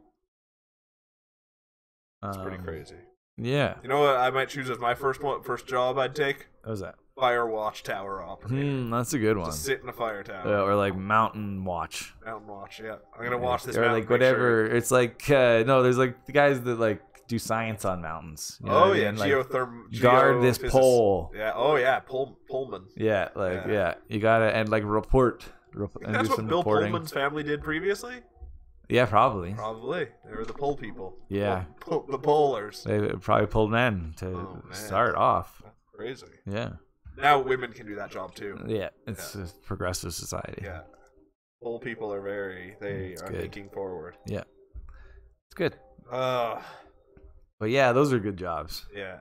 Speaker 2: it's pretty
Speaker 1: Um,
Speaker 2: crazy.
Speaker 1: Yeah.
Speaker 2: You know what? I might choose as my first one, first job. I'd take
Speaker 1: What was that?
Speaker 2: fire watch tower operator.
Speaker 1: Hmm, that's a good one.
Speaker 2: Just sit in a fire tower.
Speaker 1: Uh, or like mountain watch.
Speaker 2: Mountain watch. Yeah, I'm gonna watch this.
Speaker 1: Or
Speaker 2: mountain,
Speaker 1: like
Speaker 2: make sure-
Speaker 1: whatever. It's like uh, no, there's like the guys that like do science on mountains. You know
Speaker 2: Oh
Speaker 1: what I
Speaker 2: yeah,
Speaker 1: mean? Like,
Speaker 2: geotherm.
Speaker 1: guard this
Speaker 2: geophysicist.
Speaker 1: pole.
Speaker 2: Yeah. Oh yeah, Pull, Pullman.
Speaker 1: Yeah, like
Speaker 2: Yeah.
Speaker 1: yeah. you gotta and like report. Rep-
Speaker 2: I think
Speaker 1: and
Speaker 2: that's
Speaker 1: do
Speaker 2: what
Speaker 1: some
Speaker 2: Bill
Speaker 1: reporting.
Speaker 2: Pullman's family did previously.
Speaker 1: Yeah, probably.
Speaker 2: Probably. They were the pole people.
Speaker 1: Yeah.
Speaker 2: Pull, pull, the polars.
Speaker 1: They probably pulled men to
Speaker 2: Oh, man.
Speaker 1: start off.
Speaker 2: Crazy.
Speaker 1: Yeah.
Speaker 2: Now women can do that job too.
Speaker 1: Yeah, it's a progressive society.
Speaker 2: Yeah. Pole people are very. They
Speaker 1: It's
Speaker 2: are
Speaker 1: good.
Speaker 2: thinking forward.
Speaker 1: Yeah. It's good.
Speaker 2: Uh.
Speaker 1: But yeah, those are good jobs.
Speaker 2: Yeah.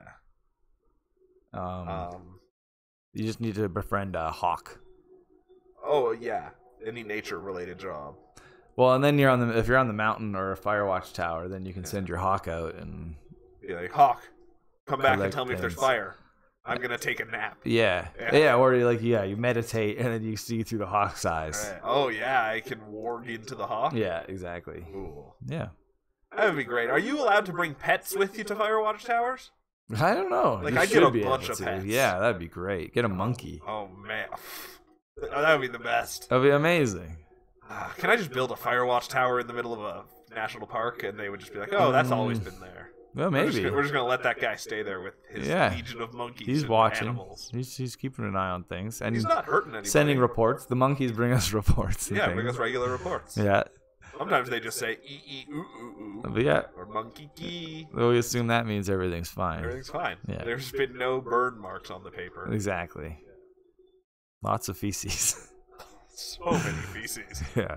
Speaker 1: Um,
Speaker 2: Um.
Speaker 1: you just need to befriend a hawk.
Speaker 2: Oh yeah. Any nature-related job.
Speaker 1: Well, and then you're on the if you're on the mountain or a fire watch tower, then you can send your hawk out and
Speaker 2: Be like, Hawk, come back and
Speaker 1: Collect
Speaker 2: tell me if there's
Speaker 1: things.
Speaker 2: fire. I'm gonna take a nap.
Speaker 1: yeah,
Speaker 2: Yeah.
Speaker 1: yeah, or you like yeah, you meditate and then you see through the hawk's eyes.
Speaker 2: Right. Oh yeah, I can warg into the hawk.
Speaker 1: Yeah, exactly.
Speaker 2: Ooh.
Speaker 1: Yeah,
Speaker 2: That would be great. Are you allowed to bring pets with you to Firewatch Towers?
Speaker 1: I don't know.
Speaker 2: Like,
Speaker 1: You
Speaker 2: I'd get
Speaker 1: should
Speaker 2: a
Speaker 1: be
Speaker 2: bunch
Speaker 1: able
Speaker 2: of
Speaker 1: to.
Speaker 2: pets.
Speaker 1: Yeah, that'd be great. Get a monkey.
Speaker 2: Oh man, that would be the best.
Speaker 1: That'd be amazing.
Speaker 2: Ah, Can I just build a Firewatch Tower in the middle of a national park, and they would just be like, "Oh, that's always
Speaker 1: Mm.
Speaker 2: been there."
Speaker 1: Well,
Speaker 2: We're just,
Speaker 1: maybe.
Speaker 2: gonna, we're just gonna let that guy stay there with his
Speaker 1: Yeah.
Speaker 2: legion of monkeys.
Speaker 1: He's
Speaker 2: and
Speaker 1: watching.
Speaker 2: animals.
Speaker 1: He's he's keeping an eye on things and
Speaker 2: He's not hurting anybody.
Speaker 1: sending reports. The monkeys bring us reports. And
Speaker 2: Yeah,
Speaker 1: things.
Speaker 2: bring us regular reports.
Speaker 1: Yeah,
Speaker 2: Sometimes they just say "ee ee ooh ooh ooh"
Speaker 1: but yeah,
Speaker 2: or "monkey key."
Speaker 1: we assume that means everything's fine.
Speaker 2: Everything's fine.
Speaker 1: Yeah.
Speaker 2: There's been no burn marks on the paper.
Speaker 1: Exactly. Lots of feces.
Speaker 2: So many feces.
Speaker 1: yeah.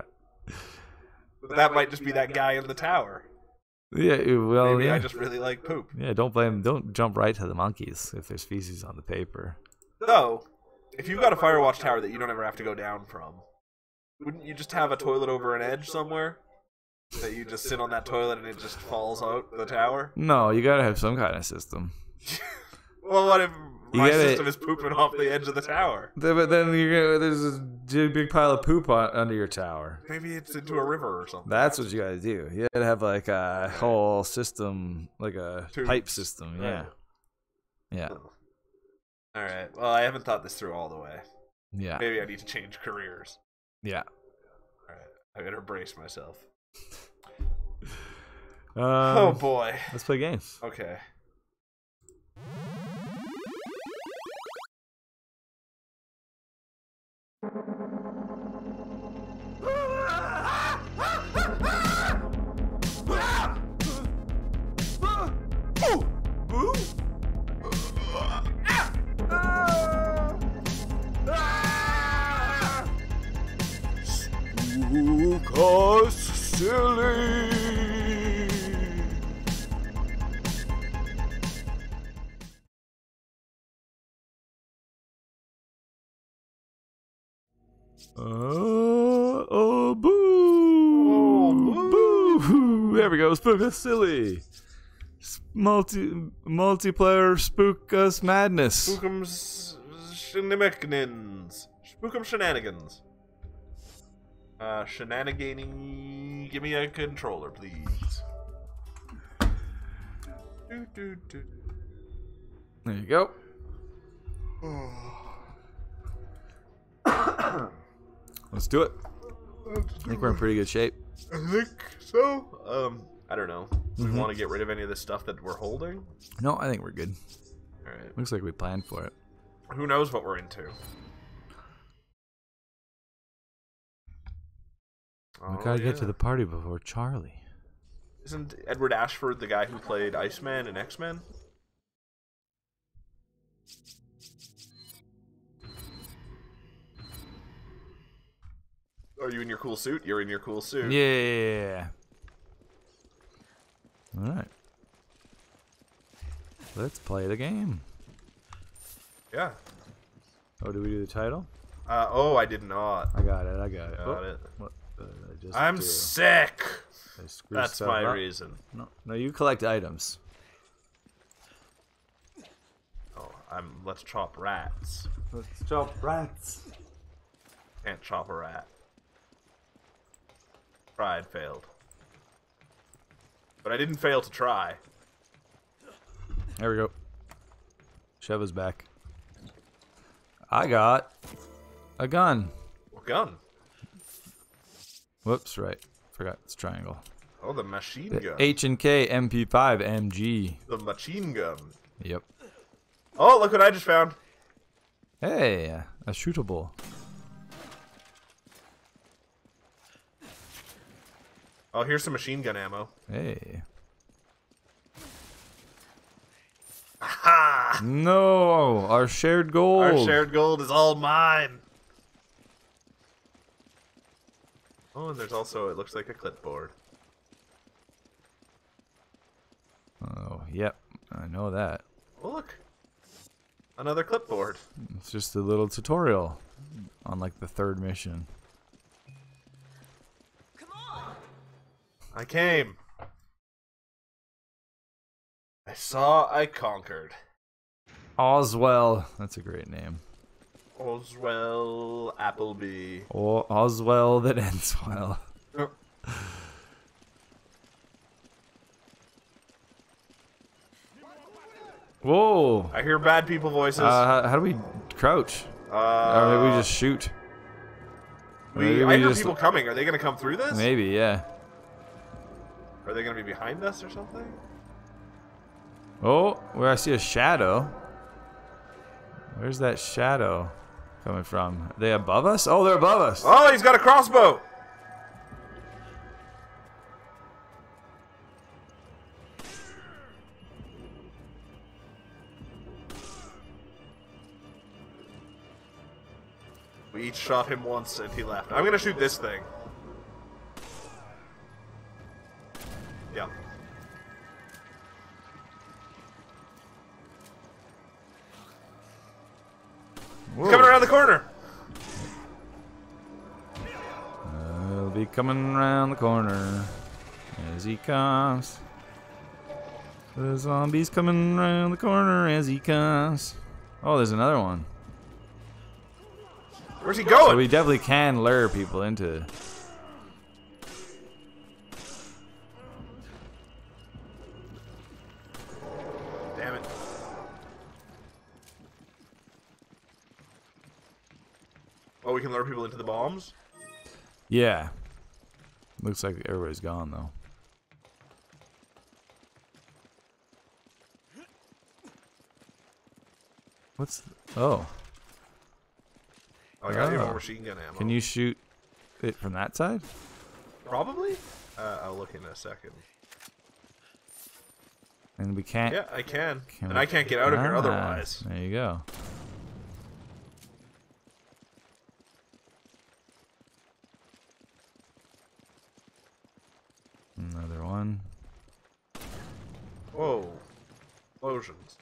Speaker 2: But that might just be that guy in the tower.
Speaker 1: Yeah. Well,
Speaker 2: Maybe
Speaker 1: yeah.
Speaker 2: I just really like poop.
Speaker 1: Yeah. Don't blame. Don't jump right to the monkeys if there's feces on the paper.
Speaker 2: Though, if you've got a Firewatch Tower that you don't ever have to go down from, wouldn't you just have a toilet over an edge somewhere? That you just sit on that toilet and it just falls out the tower?
Speaker 1: No, you gotta have some kind of system.
Speaker 2: Well, what if
Speaker 1: You
Speaker 2: My
Speaker 1: gotta-
Speaker 2: system is pooping off the edge of the tower.
Speaker 1: Then- But then you're gonna, there's a big big pile of poop on, under your tower.
Speaker 2: Maybe it's into a river or something.
Speaker 1: That's what you gotta do. You gotta have like a whole system, like a
Speaker 2: Tubes.
Speaker 1: pipe system. Yeah.
Speaker 2: Right.
Speaker 1: Yeah.
Speaker 2: All right. Well, I haven't thought this through all the way.
Speaker 1: Yeah.
Speaker 2: Maybe I need to change careers.
Speaker 1: Yeah.
Speaker 2: All right. I better brace myself.
Speaker 1: Um,
Speaker 2: Oh boy.
Speaker 1: Let's play games.
Speaker 2: Okay.
Speaker 1: Spook us silly. Uh, oh, boo!
Speaker 2: Oh,
Speaker 1: boo! There we go. Spook us silly. S- Multi multiplayer spook us madness.
Speaker 2: Spookum's shenanigans. Spookum shenanigans. Uh, shenaniganing. Give me a controller, please. Do, do, do.
Speaker 1: There you go. Let's do it. I think we're in pretty good shape.
Speaker 2: I think so. Um, I don't know. Do we
Speaker 1: Mhm.
Speaker 2: want to get rid of any of the stuff that we're holding?
Speaker 1: No, I think we're good.
Speaker 2: All right.
Speaker 1: Looks like we planned for it.
Speaker 2: Who knows what we're into?
Speaker 1: We
Speaker 2: Oh,
Speaker 1: gotta get to
Speaker 2: yeah.
Speaker 1: the party before Charlie.
Speaker 2: Isn't Edward Ashford the guy who played Iceman in X-Men? Are you in your cool suit? You're in your cool suit.
Speaker 1: Yeah. All right. Let's play the game.
Speaker 2: Yeah.
Speaker 1: Oh, do we do the title?
Speaker 2: Uh, oh, I did not.
Speaker 1: I got it. I got it.
Speaker 2: Got
Speaker 1: Oh,
Speaker 2: it.
Speaker 1: What did I just
Speaker 2: I'm
Speaker 1: do?
Speaker 2: sick.
Speaker 1: I screwed
Speaker 2: That's
Speaker 1: stuff
Speaker 2: my
Speaker 1: up.
Speaker 2: reason.
Speaker 1: No, no, you collect items.
Speaker 2: Oh, I'm. Let's chop rats.
Speaker 1: Let's chop rats.
Speaker 2: Can't chop a rat. Tried, failed. But I didn't fail to try.
Speaker 1: There we go. Sheva's back. I got a gun.
Speaker 2: What gun?
Speaker 1: Whoops, right. Forgot it's triangle.
Speaker 2: Oh, the machine
Speaker 1: The
Speaker 2: gun.
Speaker 1: H and K M P five M G.
Speaker 2: The machine gun.
Speaker 1: Yep.
Speaker 2: Oh, look what I just found.
Speaker 1: Hey, a shootable.
Speaker 2: Oh, here's some machine gun ammo.
Speaker 1: Hey.
Speaker 2: Ha!
Speaker 1: No, our shared gold.
Speaker 2: Our shared gold is all mine. Oh, and there's also, it looks like a clipboard.
Speaker 1: Oh, yep. I know that.
Speaker 2: Oh, look. Another clipboard.
Speaker 1: It's just a little tutorial on like the third mission.
Speaker 2: I came. I saw, I conquered.
Speaker 1: Oswell. That's a great name.
Speaker 2: Oswell Appleby.
Speaker 1: Or Oswell that ends well.
Speaker 2: Oh.
Speaker 1: Whoa.
Speaker 2: I hear bad people voices.
Speaker 1: Uh, how, how do we crouch?
Speaker 2: Uh,
Speaker 1: or maybe we just shoot.
Speaker 2: we,
Speaker 1: maybe
Speaker 2: I
Speaker 1: we
Speaker 2: hear
Speaker 1: just-
Speaker 2: people coming. Are they going to come through this?
Speaker 1: Maybe, yeah.
Speaker 2: Are they going to be behind us or something?
Speaker 1: Oh, where I see a shadow. Where's that shadow coming from? Are they above us? Oh, they're above us.
Speaker 2: Oh, he's got a crossbow. We each shot him once and he left. I'm gonna shoot this thing. Yeah.
Speaker 1: Whoa.
Speaker 2: Coming around the corner.
Speaker 1: He'll be coming around the corner as he comes. The zombie's coming around the corner as he comes. Oh, there's another one.
Speaker 2: Where's he going?
Speaker 1: So we definitely can lure people into.
Speaker 2: Damn it. Oh, we can lure people into the bombs?
Speaker 1: Yeah. Looks like everybody's gone though. What's oh?
Speaker 2: Oh, I got any
Speaker 1: Oh.
Speaker 2: more machine gun ammo.
Speaker 1: Can you shoot it from that side?
Speaker 2: Probably? Uh, I'll look in a second.
Speaker 1: And we can't.
Speaker 2: Yeah, I can.
Speaker 1: can
Speaker 2: and
Speaker 1: we-
Speaker 2: I can't get out of here
Speaker 1: Ah,
Speaker 2: otherwise.
Speaker 1: There you go. Another one.
Speaker 2: Whoa. Explosions.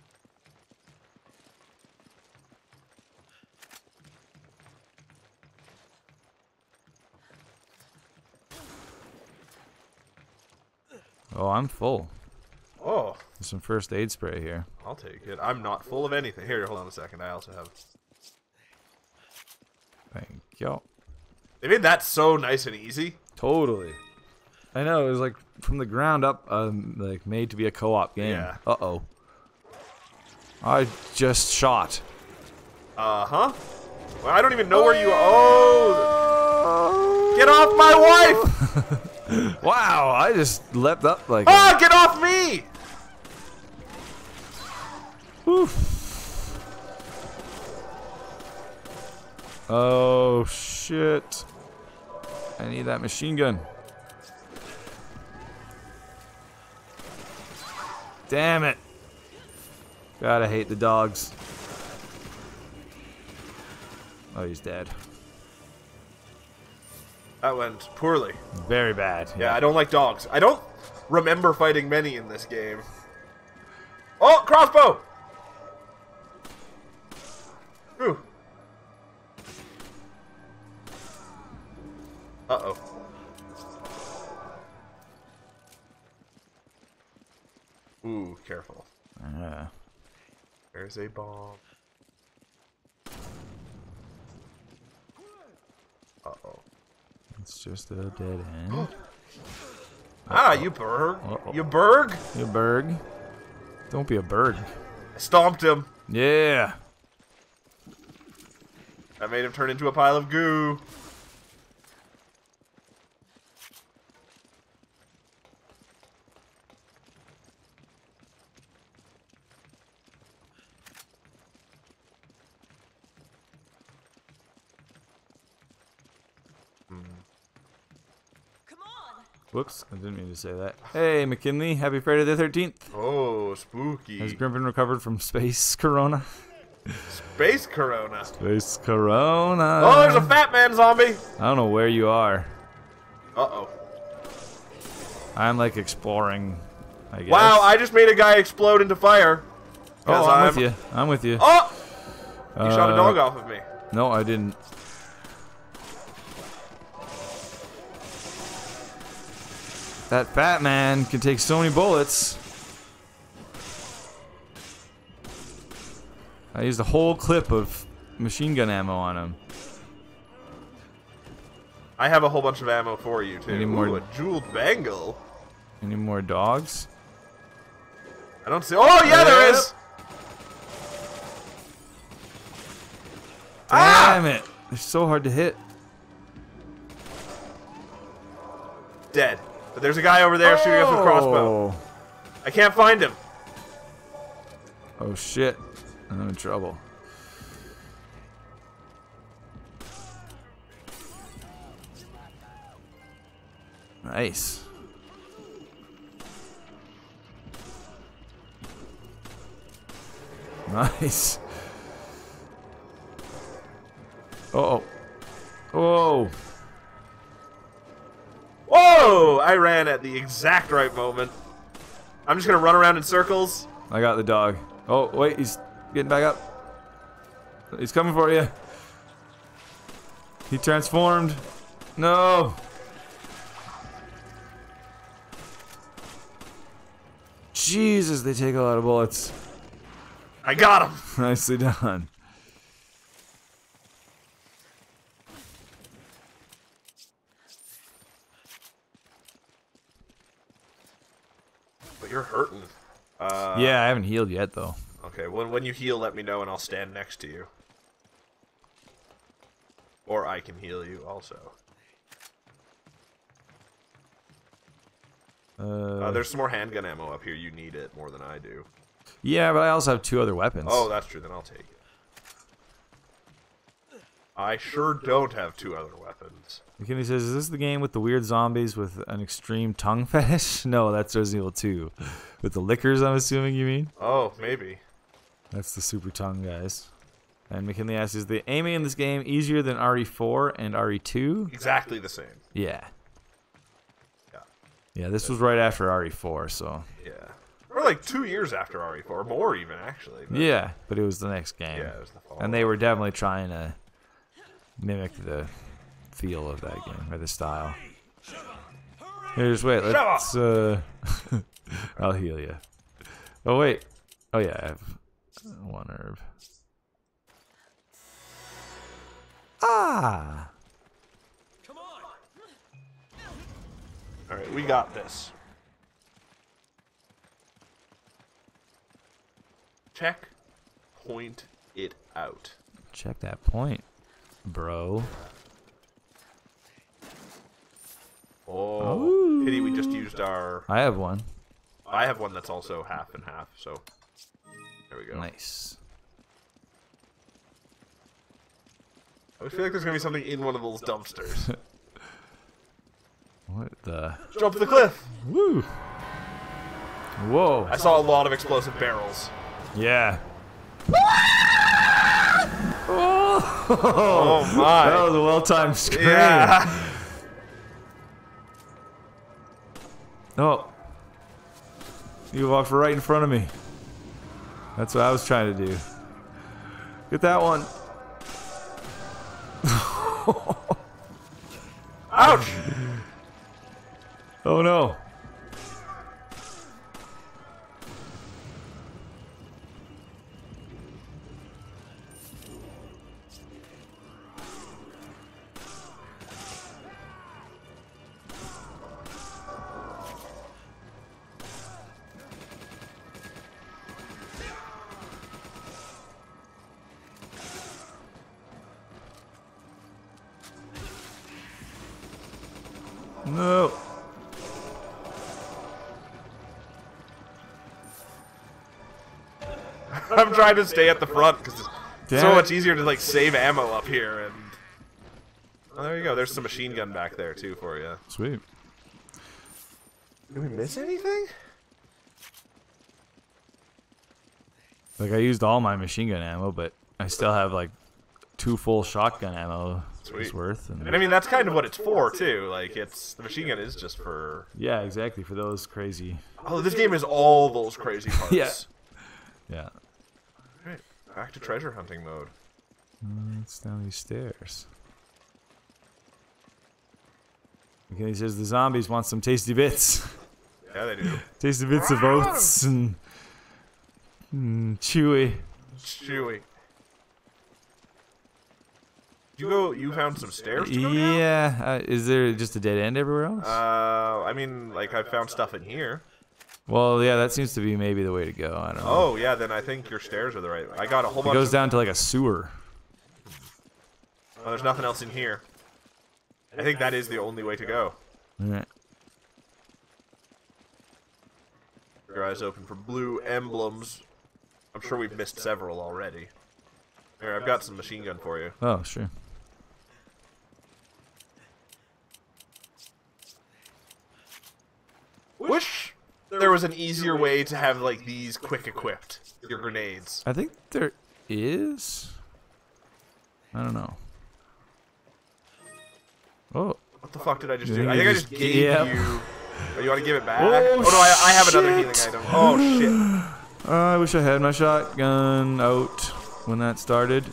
Speaker 1: Oh, I'm full.
Speaker 2: Oh,
Speaker 1: There's some first aid spray here.
Speaker 2: I'll take it. I'm not full of anything. Here, hold on a second. I also have...
Speaker 1: Thank you.
Speaker 2: They made that so nice and easy.
Speaker 1: Totally. I know, it was like from the ground up, um, like made to be a co-op game.
Speaker 2: Yeah.
Speaker 1: Uh-oh. I just shot.
Speaker 2: Uh-huh. Well, I don't even know where you are. Oh! Get off my wife!
Speaker 1: Wow, I just leapt up like
Speaker 2: Ah, get off me!
Speaker 1: Oof. Oh shit. I need that machine gun. Damn it. God, I hate the dogs. Oh, he's dead.
Speaker 2: That went poorly.
Speaker 1: Very bad.
Speaker 2: Yeah, I don't like dogs. I don't remember fighting many in this game. Oh, crossbow! Ooh. Uh-oh. Ooh, careful.
Speaker 1: Yeah.
Speaker 2: There's a bomb. Uh-oh.
Speaker 1: It's just a dead end.
Speaker 2: Ah, you berg.
Speaker 1: Uh-oh.
Speaker 2: You berg?
Speaker 1: You berg. Don't be a berg.
Speaker 2: I stomped him.
Speaker 1: Yeah.
Speaker 2: I made him turn into a pile of goo.
Speaker 1: Whoops, I didn't mean to say that. Hey, McKinley, happy Friday the thirteenth.
Speaker 2: Oh, spooky.
Speaker 1: Has Griffin recovered from space corona?
Speaker 2: Space Corona.
Speaker 1: Space corona.
Speaker 2: Oh, there's a fat man zombie.
Speaker 1: I don't know where you are.
Speaker 2: Uh-oh.
Speaker 1: I'm like exploring, I guess.
Speaker 2: Wow, I just made a guy explode into fire.
Speaker 1: Oh,
Speaker 2: 'Cause
Speaker 1: I'm, with you. I'm with you.
Speaker 2: Oh! You shot a
Speaker 1: Uh,
Speaker 2: dog off of me.
Speaker 1: No, I didn't. That fat man can take so many bullets. I used a whole clip of machine gun ammo on him.
Speaker 2: I have a whole bunch of ammo for you, too.
Speaker 1: Any more-
Speaker 2: Ooh, a jeweled bangle.
Speaker 1: Any more dogs?
Speaker 2: I don't see... Oh, yeah, there
Speaker 1: Yep.
Speaker 2: is! Ah!
Speaker 1: Damn it! They're so hard to hit.
Speaker 2: Dead. But there's a guy over there shooting us with a crossbow.
Speaker 1: Oh.
Speaker 2: I can't find him.
Speaker 1: Oh shit. I'm in trouble. Nice. Nice. Uh oh. Whoa.
Speaker 2: Whoa! I ran at the exact right moment. I'm just gonna run around in circles.
Speaker 1: I got the dog. Oh, wait, he's getting back up. He's coming for you. He transformed. No. Jesus, they take a lot of bullets.
Speaker 2: I got him.
Speaker 1: Nicely done.
Speaker 2: But you're hurting. Uh,
Speaker 1: Yeah, I haven't healed yet though.
Speaker 2: Okay, when when you heal, let me know and I'll stand next to you. Or I can heal you also.
Speaker 1: Uh,
Speaker 2: Uh, there's some more handgun ammo up here. You need it more than I do.
Speaker 1: yeah, but I also have two other weapons.
Speaker 2: Oh, that's true. Then I'll take it. I sure don't have two other weapons.
Speaker 1: McKinney says, is this the game with the weird zombies with an extreme tongue fetish? No, that's Resident Evil two. With the lickers, I'm assuming you mean?
Speaker 2: Oh, maybe.
Speaker 1: That's the super tongue guys. And McKinley asks, is the aiming in this game easier than R E four and R E two?
Speaker 2: Exactly the same.
Speaker 1: Yeah.
Speaker 2: Yeah.
Speaker 1: Yeah, this was right after R E four, so...
Speaker 2: Yeah. Or like two years after R E four, more even, actually. But
Speaker 1: yeah, but it was the next game.
Speaker 2: yeah, it was the fall.
Speaker 1: And they were definitely trying to mimic the feel of that game, or the style. Here, just wait, let's... Uh, I'll heal you. Oh, wait. Oh, yeah, I have one herb. Ah!
Speaker 2: Come on. All right, we got this. Check. Point it out.
Speaker 1: Check that point, bro.
Speaker 2: Oh,
Speaker 1: Ooh.
Speaker 2: pity we just used our...
Speaker 1: I have one.
Speaker 2: I have one that's also half and half, so... There we go.
Speaker 1: Nice.
Speaker 2: I feel like there's gonna be something in one of those dumpsters.
Speaker 1: What the?
Speaker 2: Jump the cliff!
Speaker 1: Woo! Whoa.
Speaker 2: I saw a lot of explosive barrels.
Speaker 1: Yeah. Oh,
Speaker 2: Oh my.
Speaker 1: that was a well-timed scream.
Speaker 2: Yeah.
Speaker 1: Oh. You walked right in front of me. That's what I was trying to do. Get that one.
Speaker 2: Ouch!
Speaker 1: Oh no. No.
Speaker 2: I'm trying to stay at the front because it's
Speaker 1: Damn
Speaker 2: so
Speaker 1: it.
Speaker 2: much easier to like save ammo up here. And oh, there you go. There's some machine gun back there too for you.
Speaker 1: Sweet.
Speaker 2: Did we miss anything?
Speaker 1: Like I used all my machine gun ammo, but I still have like two full shotgun ammo.
Speaker 2: Sweet.
Speaker 1: It's worth. And
Speaker 2: And I mean that's kind of what it's for too. Like it's the machine gun is just for.
Speaker 1: yeah, exactly for those crazy.
Speaker 2: Oh, this game is all those crazy parts.
Speaker 1: Yeah. Yeah.
Speaker 2: Right. Back to treasure hunting mode.
Speaker 1: Uh, it's down these stairs. Okay, he says the zombies want some tasty bits.
Speaker 2: Yeah, they do.
Speaker 1: Tasty bits of oats and mm, chewy.
Speaker 2: Chewy. You go. You found some stairs to go down?
Speaker 1: Yeah. Uh, is there just a dead end everywhere else?
Speaker 2: Uh, I mean, like I found stuff in here.
Speaker 1: well, yeah, that seems to be maybe the way to go. I don't know.
Speaker 2: Oh yeah, then I think your stairs are the right. I got a whole
Speaker 1: It
Speaker 2: bunch.
Speaker 1: goes
Speaker 2: of,
Speaker 1: down to like a sewer.
Speaker 2: Oh, there's nothing else in here. I think that is the only way to go.
Speaker 1: Alright.
Speaker 2: Your eyes open for blue emblems. I'm sure we've missed several already. Here, I've got some machine gun for you.
Speaker 1: Oh, sure.
Speaker 2: Wish there was an easier way to have like these quick equipped. Your grenades.
Speaker 1: I think there is. I don't know. Oh.
Speaker 2: What the fuck did I just
Speaker 1: You
Speaker 2: do?
Speaker 1: think
Speaker 2: I
Speaker 1: you
Speaker 2: think I
Speaker 1: just-
Speaker 2: just gave
Speaker 1: yep.
Speaker 2: you. Oh, you want to give it back?
Speaker 1: Oh,
Speaker 2: oh no, I, I have another healing
Speaker 1: shit.
Speaker 2: item. Oh shit.
Speaker 1: Uh, I wish I had my shotgun out when that started.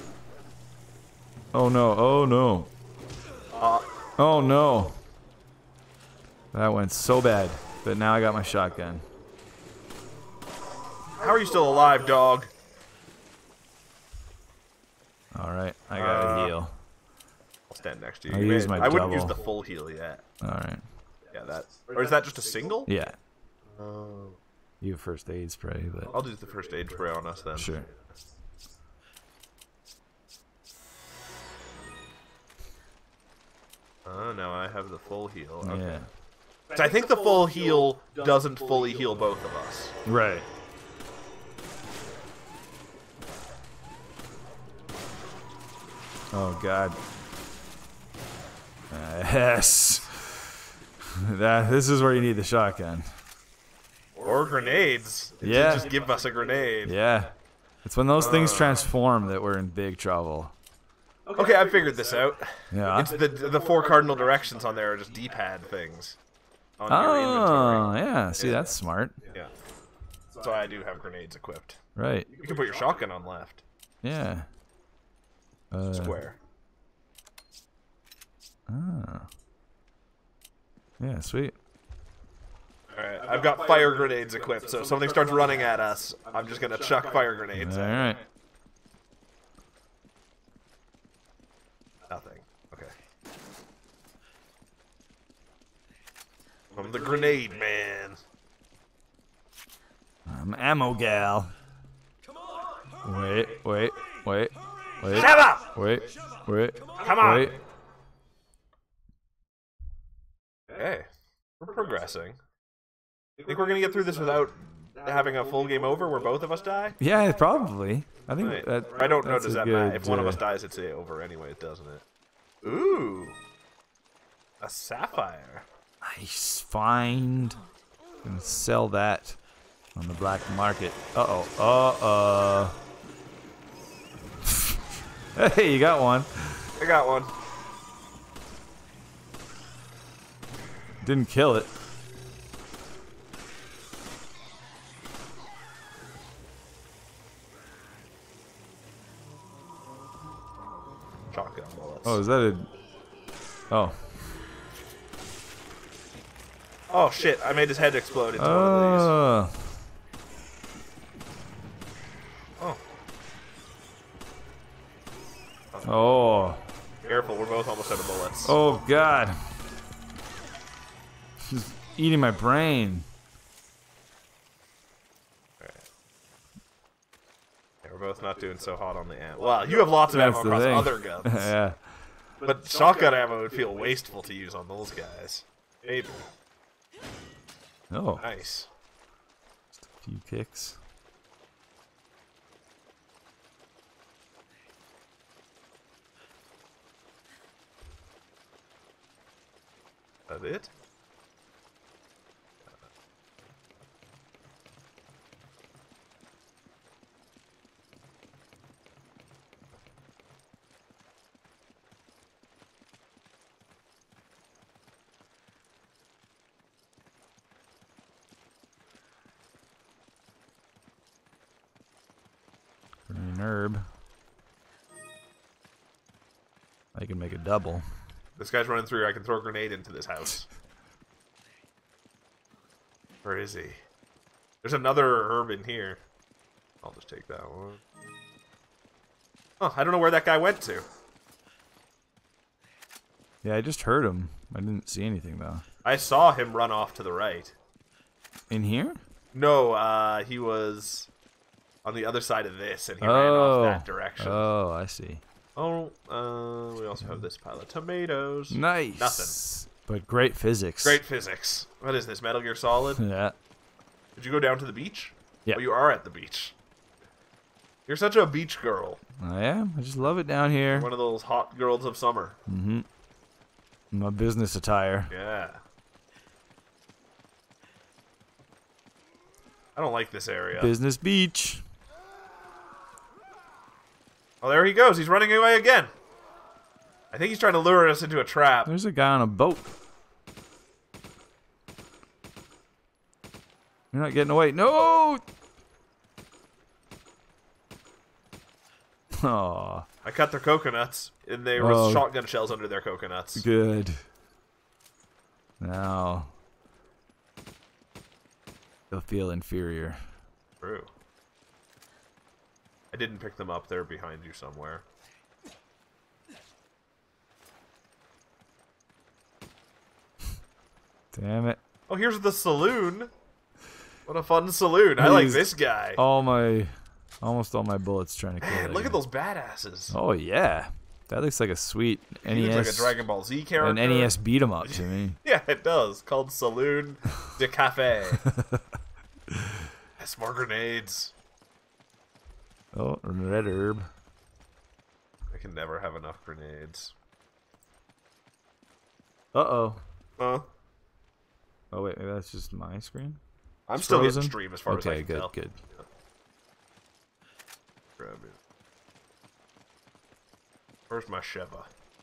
Speaker 1: Oh no, oh no.
Speaker 2: Uh,
Speaker 1: Oh no. That went so bad. But now I got my shotgun.
Speaker 2: how are you still alive, dog?
Speaker 1: All right, I gotta
Speaker 2: Uh,
Speaker 1: heal.
Speaker 2: I'll stand next to you.
Speaker 1: I'll
Speaker 2: You
Speaker 1: use
Speaker 2: may-
Speaker 1: my
Speaker 2: I wouldn't use
Speaker 1: double.
Speaker 2: the full heal yet.
Speaker 1: All right.
Speaker 2: Yeah, that. Or is that just a single?
Speaker 1: Yeah.
Speaker 2: Oh.
Speaker 1: You have first aid spray, but
Speaker 2: I'll do the first aid spray on us then.
Speaker 1: sure.
Speaker 2: Oh, no, I have the full heal. Okay.
Speaker 1: Yeah.
Speaker 2: So I think the full heal doesn't fully heal both of us.
Speaker 1: Right. Oh God. Uh, yes. That this is where you need the shotgun.
Speaker 2: Or grenades. It
Speaker 1: Yeah.
Speaker 2: Just give us a grenade.
Speaker 1: Yeah. It's when those things
Speaker 2: Uh.
Speaker 1: transform that we're in big trouble.
Speaker 2: Okay, I figured this out.
Speaker 1: Yeah.
Speaker 2: It's the the four cardinal directions on there are just D-pad things on your
Speaker 1: Oh,
Speaker 2: inventory.
Speaker 1: yeah. See,
Speaker 2: Yeah.
Speaker 1: that's smart.
Speaker 2: Yeah. So I do have grenades equipped.
Speaker 1: Right.
Speaker 2: You can put your shotgun on left.
Speaker 1: Yeah. Uh,
Speaker 2: Square.
Speaker 1: Oh. Yeah, sweet.
Speaker 2: Alright, I've got fire grenades equipped, so if something starts running at us, I'm just gonna chuck fire grenades
Speaker 1: All
Speaker 2: at it.
Speaker 1: right.
Speaker 2: Nothing. Okay. I'm the grenade man.
Speaker 1: I'm ammo gal. Wait, wait, wait, wait.
Speaker 2: Shut up!
Speaker 1: Wait, wait.
Speaker 2: Come on!
Speaker 1: Wait.
Speaker 2: Hey, we're progressing. Think we're gonna get through this without having a full game over where both of us die?
Speaker 1: Yeah, probably. I think
Speaker 2: Right.
Speaker 1: that.
Speaker 2: I don't know.
Speaker 1: that's
Speaker 2: Does
Speaker 1: a
Speaker 2: that matter?
Speaker 1: good,
Speaker 2: If one of
Speaker 1: uh,
Speaker 2: us dies, it's over anyway, doesn't it? Ooh, a sapphire.
Speaker 1: Nice find. Gonna sell that on the black market. Uh oh. Uh uh. Hey, you got one.
Speaker 2: I got one.
Speaker 1: Didn't kill it.
Speaker 2: Shotgun bullets.
Speaker 1: Oh, is that a? Oh.
Speaker 2: Oh shit! I made his head explode into one of
Speaker 1: Oh.
Speaker 2: these. Oh,
Speaker 1: Oh.
Speaker 2: careful! We're both almost out of bullets.
Speaker 1: Oh God. She's eating my brain.
Speaker 2: Yeah, we're both not doing so hot on the ammo. Well, you have lots of
Speaker 1: That's
Speaker 2: ammo
Speaker 1: the
Speaker 2: across
Speaker 1: thing.
Speaker 2: other guns,
Speaker 1: Yeah.
Speaker 2: but shotgun ammo would feel wasteful to use on those guys. Maybe.
Speaker 1: Oh.
Speaker 2: Nice.
Speaker 1: A few kicks.
Speaker 2: That it?
Speaker 1: Green herb. I can make a double.
Speaker 2: This guy's running through. I can throw a grenade into this house. Where is he? There's another herb in here. I'll just take that one. Oh, I don't know where that guy went to.
Speaker 1: Yeah, I just heard him. I didn't see anything though.
Speaker 2: I saw him run off to the right.
Speaker 1: In here?
Speaker 2: No, uh, he was on the other side of this, and he
Speaker 1: oh.
Speaker 2: ran off that direction.
Speaker 1: Oh, I see.
Speaker 2: Oh, uh, we also have this pile of tomatoes.
Speaker 1: Nice.
Speaker 2: Nothing.
Speaker 1: But great physics.
Speaker 2: Great physics. What is this, Metal Gear Solid?
Speaker 1: Yeah.
Speaker 2: Did you go down to the beach?
Speaker 1: Yeah.
Speaker 2: Oh, you are at the beach. You're such a beach girl.
Speaker 1: I am. I just love it down here.
Speaker 2: One of those hot girls of summer.
Speaker 1: Mm-hmm. My business attire.
Speaker 2: Yeah. I don't like this area.
Speaker 1: Business beach.
Speaker 2: Oh, there he goes. He's running away again. I think he's trying to lure us into a trap.
Speaker 1: There's a guy on a boat. You're not getting away. No! Aw,
Speaker 2: I cut their coconuts, and there was
Speaker 1: Oh.
Speaker 2: shotgun shells under their coconuts.
Speaker 1: good. Now, you'll feel inferior.
Speaker 2: True. I didn't pick them up. They're behind you somewhere.
Speaker 1: Damn it.
Speaker 2: Oh, here's the saloon. What a fun saloon. I like
Speaker 1: Used
Speaker 2: this guy.
Speaker 1: All my, almost all my bullets trying to kill
Speaker 2: Man,
Speaker 1: that
Speaker 2: look
Speaker 1: guy.
Speaker 2: at those badasses.
Speaker 1: Oh yeah, that looks like a sweet N E S.
Speaker 2: He looks like a Dragon Ball Z character.
Speaker 1: An N E S beat 'em up to me.
Speaker 2: Yeah, it does. Called Saloon de Cafe. That's more grenades.
Speaker 1: Oh, red herb.
Speaker 2: I can never have enough grenades.
Speaker 1: Uh oh.
Speaker 2: Huh?
Speaker 1: Oh wait, maybe that's just my screen.
Speaker 2: I'm
Speaker 1: It's
Speaker 2: still
Speaker 1: frozen?
Speaker 2: getting stream as far
Speaker 1: okay,
Speaker 2: as I can
Speaker 1: good,
Speaker 2: tell.
Speaker 1: good.
Speaker 2: Grab it. Where's my Sheva?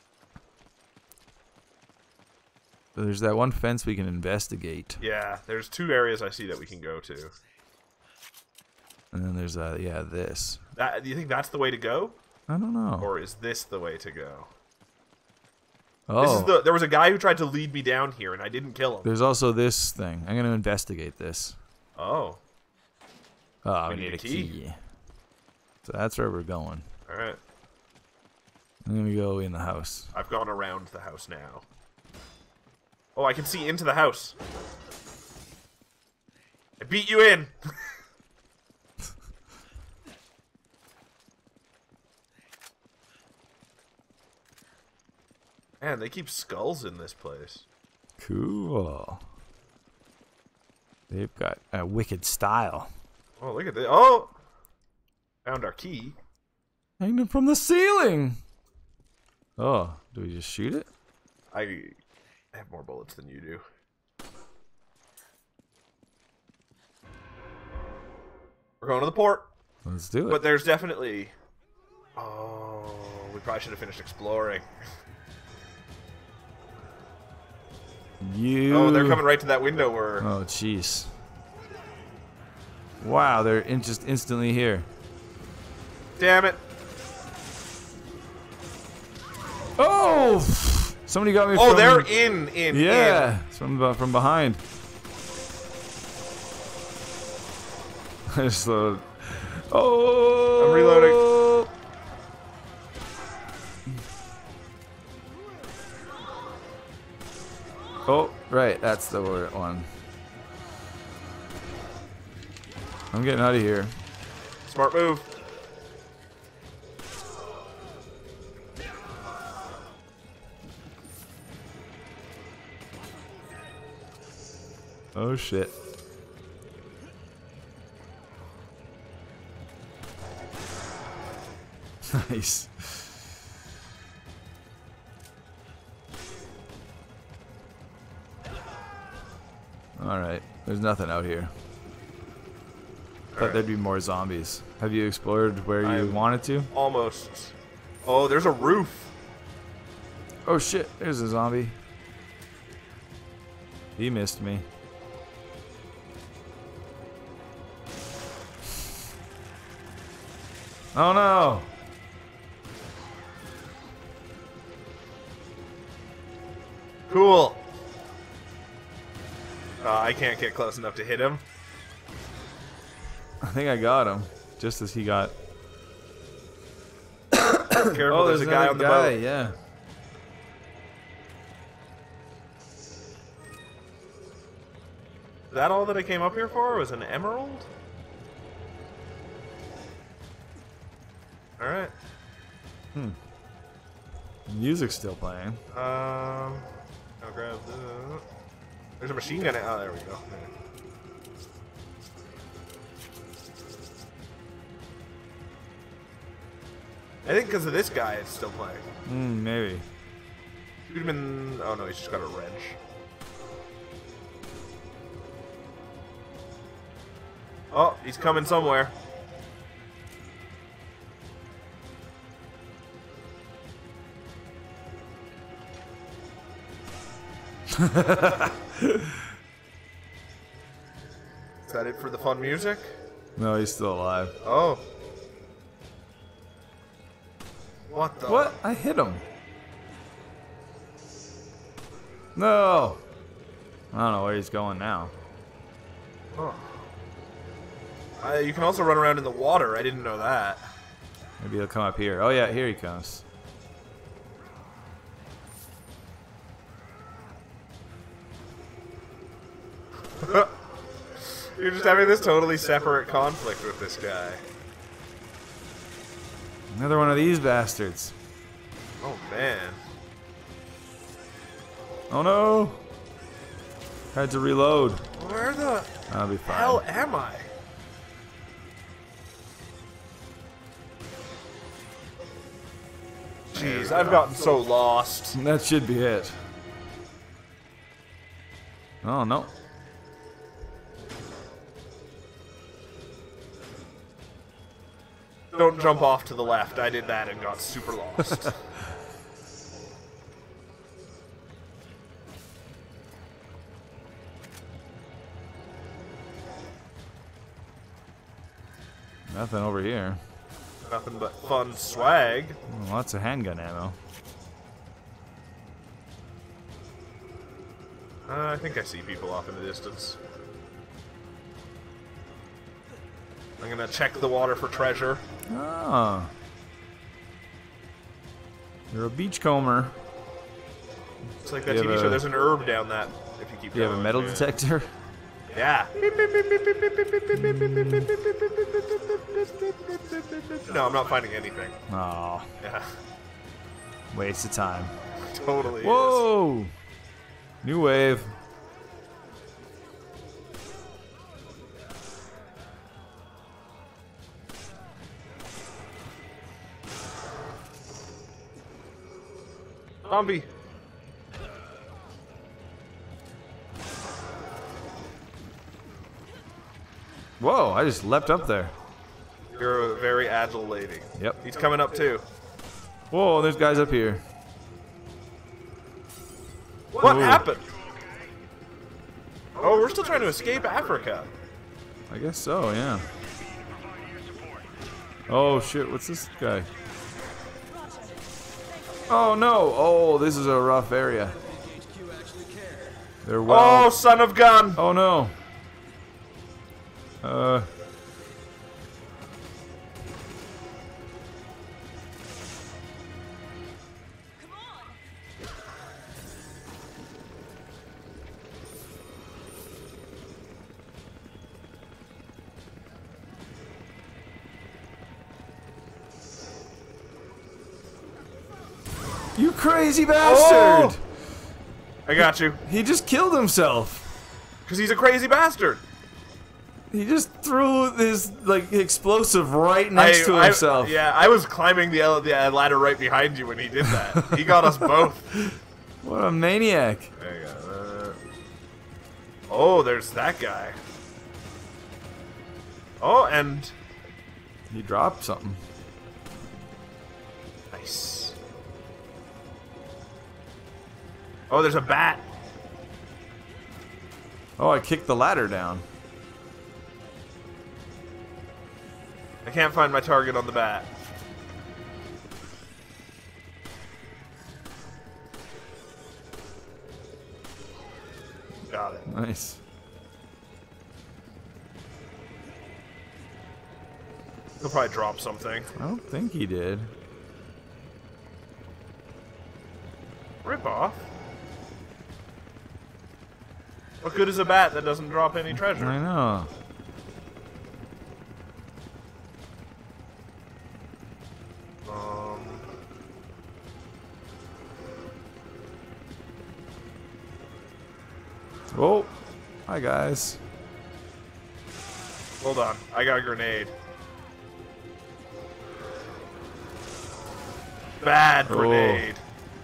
Speaker 1: There's that one fence we can investigate,
Speaker 2: Yeah, there's two areas I see that we can go to.
Speaker 1: and then there's uh yeah this.
Speaker 2: That, do you think that's the way to go,
Speaker 1: I don't know.
Speaker 2: or is this the way to go?
Speaker 1: Oh,
Speaker 2: This is the. There was a guy who tried to lead me down here, and I didn't kill him.
Speaker 1: there's also this thing. I'm gonna investigate this.
Speaker 2: Oh,
Speaker 1: Oh,
Speaker 2: We
Speaker 1: we
Speaker 2: need
Speaker 1: need
Speaker 2: a
Speaker 1: a
Speaker 2: key.
Speaker 1: key. So that's where we're going.
Speaker 2: all right.
Speaker 1: I'm gonna go in the house.
Speaker 2: I've gone around the house now. Oh, I can see into the house. I beat you in. Man, they keep skulls in this place.
Speaker 1: Cool. They've got a wicked style.
Speaker 2: Oh, look at this. Oh! Found our key.
Speaker 1: Hanging from the ceiling. Oh, do we just shoot it?
Speaker 2: I have more bullets than you do. We're going to the port.
Speaker 1: Let's do it.
Speaker 2: But there's definitely... Oh, we probably should have finished exploring.
Speaker 1: You.
Speaker 2: Oh, they're coming right to that window where...
Speaker 1: Oh, jeez. Wow, they're in just instantly here.
Speaker 2: Damn it.
Speaker 1: Oh! Somebody got me.
Speaker 2: Oh,
Speaker 1: from,
Speaker 2: they're in, in,
Speaker 1: Yeah, from be- from behind. I just thought. Oh!
Speaker 2: I'm reloading.
Speaker 1: Oh, right, that's the word one. I'm getting out of here.
Speaker 2: in. Smart move.
Speaker 1: Oh shit. Nice. Alright, there's nothing out here. Thought
Speaker 2: Alright.
Speaker 1: there'd be more zombies. Have you explored where you
Speaker 2: I'm-
Speaker 1: wanted to?
Speaker 2: Almost. Oh, there's a roof.
Speaker 1: Oh shit, there's a zombie. He missed me. Oh no!
Speaker 2: Cool. Uh, I can't get close enough to hit him.
Speaker 1: I think I got him. Just as he got.
Speaker 2: Careful,
Speaker 1: Oh,
Speaker 2: there's, a guy
Speaker 1: another
Speaker 2: on the
Speaker 1: guy,
Speaker 2: boat.
Speaker 1: yeah.
Speaker 2: Is that all that I came up here for? Was an emerald? Alright.
Speaker 1: Music's still playing.
Speaker 2: Um, I'll grab the... There's a machine gun. Oh, there we go. I think because of this guy, it's still playing.
Speaker 1: Hmm, maybe.
Speaker 2: Shoot him in... Oh no, he's just got a wrench. Oh, he's coming somewhere. Is that it for the fun music?
Speaker 1: No, he's still alive.
Speaker 2: Oh. What the?
Speaker 1: What? I hit him. No. I don't know where he's going now.
Speaker 2: Oh. Uh, you can also run around in the water. I didn't know that.
Speaker 1: Maybe he'll come up here. Oh yeah, here he comes.
Speaker 2: You're just having this totally separate conflict with this guy.
Speaker 1: Another one of these bastards.
Speaker 2: Oh, man.
Speaker 1: Oh, no. Had to reload.
Speaker 2: Where the
Speaker 1: I'll be fine.
Speaker 2: hell am I? Jeez, I've gotten so lost.
Speaker 1: That should be it. Oh, no.
Speaker 2: Don't jump off to the left. I did that and got super lost.
Speaker 1: Nothing over here.
Speaker 2: Nothing but fun swag.
Speaker 1: Oh, lots of handgun ammo.
Speaker 2: Uh, I think I see people off in the distance. I'm gonna check the water for treasure.
Speaker 1: Ah. You're a beachcomber.
Speaker 2: It's like that
Speaker 1: You
Speaker 2: T V
Speaker 1: have
Speaker 2: show.
Speaker 1: a-
Speaker 2: There's an herb down that. If you keep
Speaker 1: Do you have a
Speaker 2: going.
Speaker 1: metal
Speaker 2: Yeah.
Speaker 1: detector?
Speaker 2: Yeah. No, I'm not finding anything.
Speaker 1: Oh,
Speaker 2: Yeah.
Speaker 1: waste of time.
Speaker 2: Totally. is.
Speaker 1: Whoa! New wave.
Speaker 2: Zombie.
Speaker 1: Whoa, I just leapt up there.
Speaker 2: You're a very agile lady.
Speaker 1: Yep.
Speaker 2: He's coming up too.
Speaker 1: Whoa, there's guys up here.
Speaker 2: What
Speaker 1: Ooh.
Speaker 2: happened? Oh, we're still trying to escape Africa.
Speaker 1: I guess so, yeah. Oh shit, what's this guy? Oh no! Oh, this is a rough area. They're well.
Speaker 2: Oh, son of gun!
Speaker 1: Oh no. Uh. You crazy bastard!
Speaker 2: I got you.
Speaker 1: He just killed himself.
Speaker 2: Because he's a crazy bastard.
Speaker 1: He just threw this like explosive right next
Speaker 2: I-
Speaker 1: to
Speaker 2: I-
Speaker 1: himself.
Speaker 2: yeah, I was climbing the, ele- the uh, ladder right behind you when he did that. He got us both.
Speaker 1: What a maniac!
Speaker 2: There you go. Uh, oh, there's that guy. Oh, and
Speaker 1: He dropped something.
Speaker 2: nice. Oh, there's a bat.
Speaker 1: Oh, I kicked the ladder down.
Speaker 2: I can't find my target on the bat. Got it.
Speaker 1: Nice.
Speaker 2: He'll probably drop something.
Speaker 1: I don't think he did.
Speaker 2: Rip off. What good is a bat that doesn't drop any treasure?
Speaker 1: I know.
Speaker 2: Um,
Speaker 1: Oh, hi guys.
Speaker 2: hold on. I got a grenade. Bad
Speaker 1: Oh.
Speaker 2: grenade.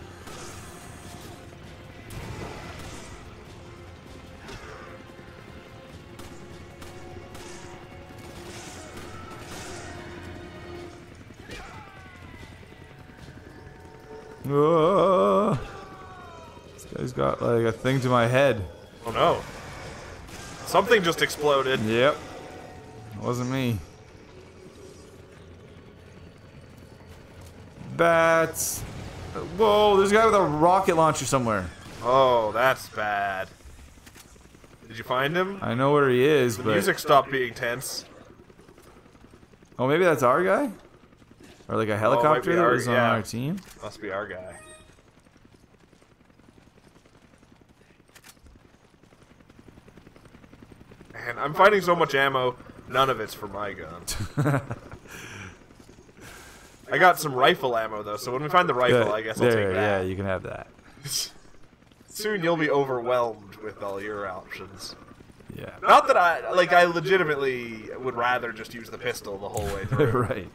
Speaker 1: Uh, this guy's got like a thing to my head.
Speaker 2: Oh no. Something just exploded.
Speaker 1: Yep. It wasn't me. Bats. Whoa, there's a guy with a rocket launcher somewhere.
Speaker 2: Oh, that's bad. Did you find him?
Speaker 1: I know where he is,
Speaker 2: The
Speaker 1: but
Speaker 2: music stopped being tense.
Speaker 1: oh, maybe that's our guy, or like a helicopter
Speaker 2: be
Speaker 1: that
Speaker 2: our-
Speaker 1: was on
Speaker 2: yeah.
Speaker 1: our team.
Speaker 2: Must be our guy. Man, I'm finding so much ammo. None of it's for my gun. I got some rifle ammo though, so when we find the rifle,
Speaker 1: Yeah,
Speaker 2: I guess I'll
Speaker 1: there,
Speaker 2: take
Speaker 1: yeah,
Speaker 2: that.
Speaker 1: you can have that.
Speaker 2: Soon you'll be overwhelmed with all your options.
Speaker 1: Yeah.
Speaker 2: Not that I like. I legitimately would rather just use the pistol the whole way through.
Speaker 1: Right.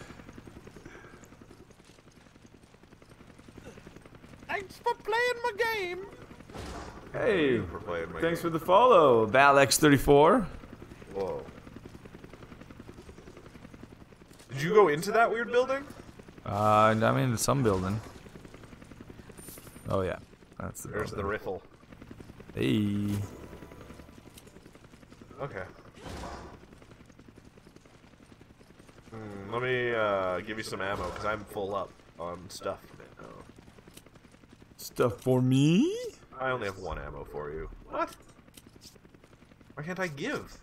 Speaker 2: Thanks for playing my game.
Speaker 1: Hey,
Speaker 2: For playing my
Speaker 1: thanks
Speaker 2: game.
Speaker 1: for the follow, Balex thirty-four.
Speaker 2: Whoa. Did you go into that weird building?
Speaker 1: Uh, I'm in some building. Oh yeah, that's the
Speaker 2: There's the
Speaker 1: building.
Speaker 2: riffle.
Speaker 1: Hey.
Speaker 2: Okay. Hmm, let me uh, give you some ammo because I'm full up on stuff now.
Speaker 1: Stuff for me?
Speaker 2: I only have one ammo for you. What? Why can't I give?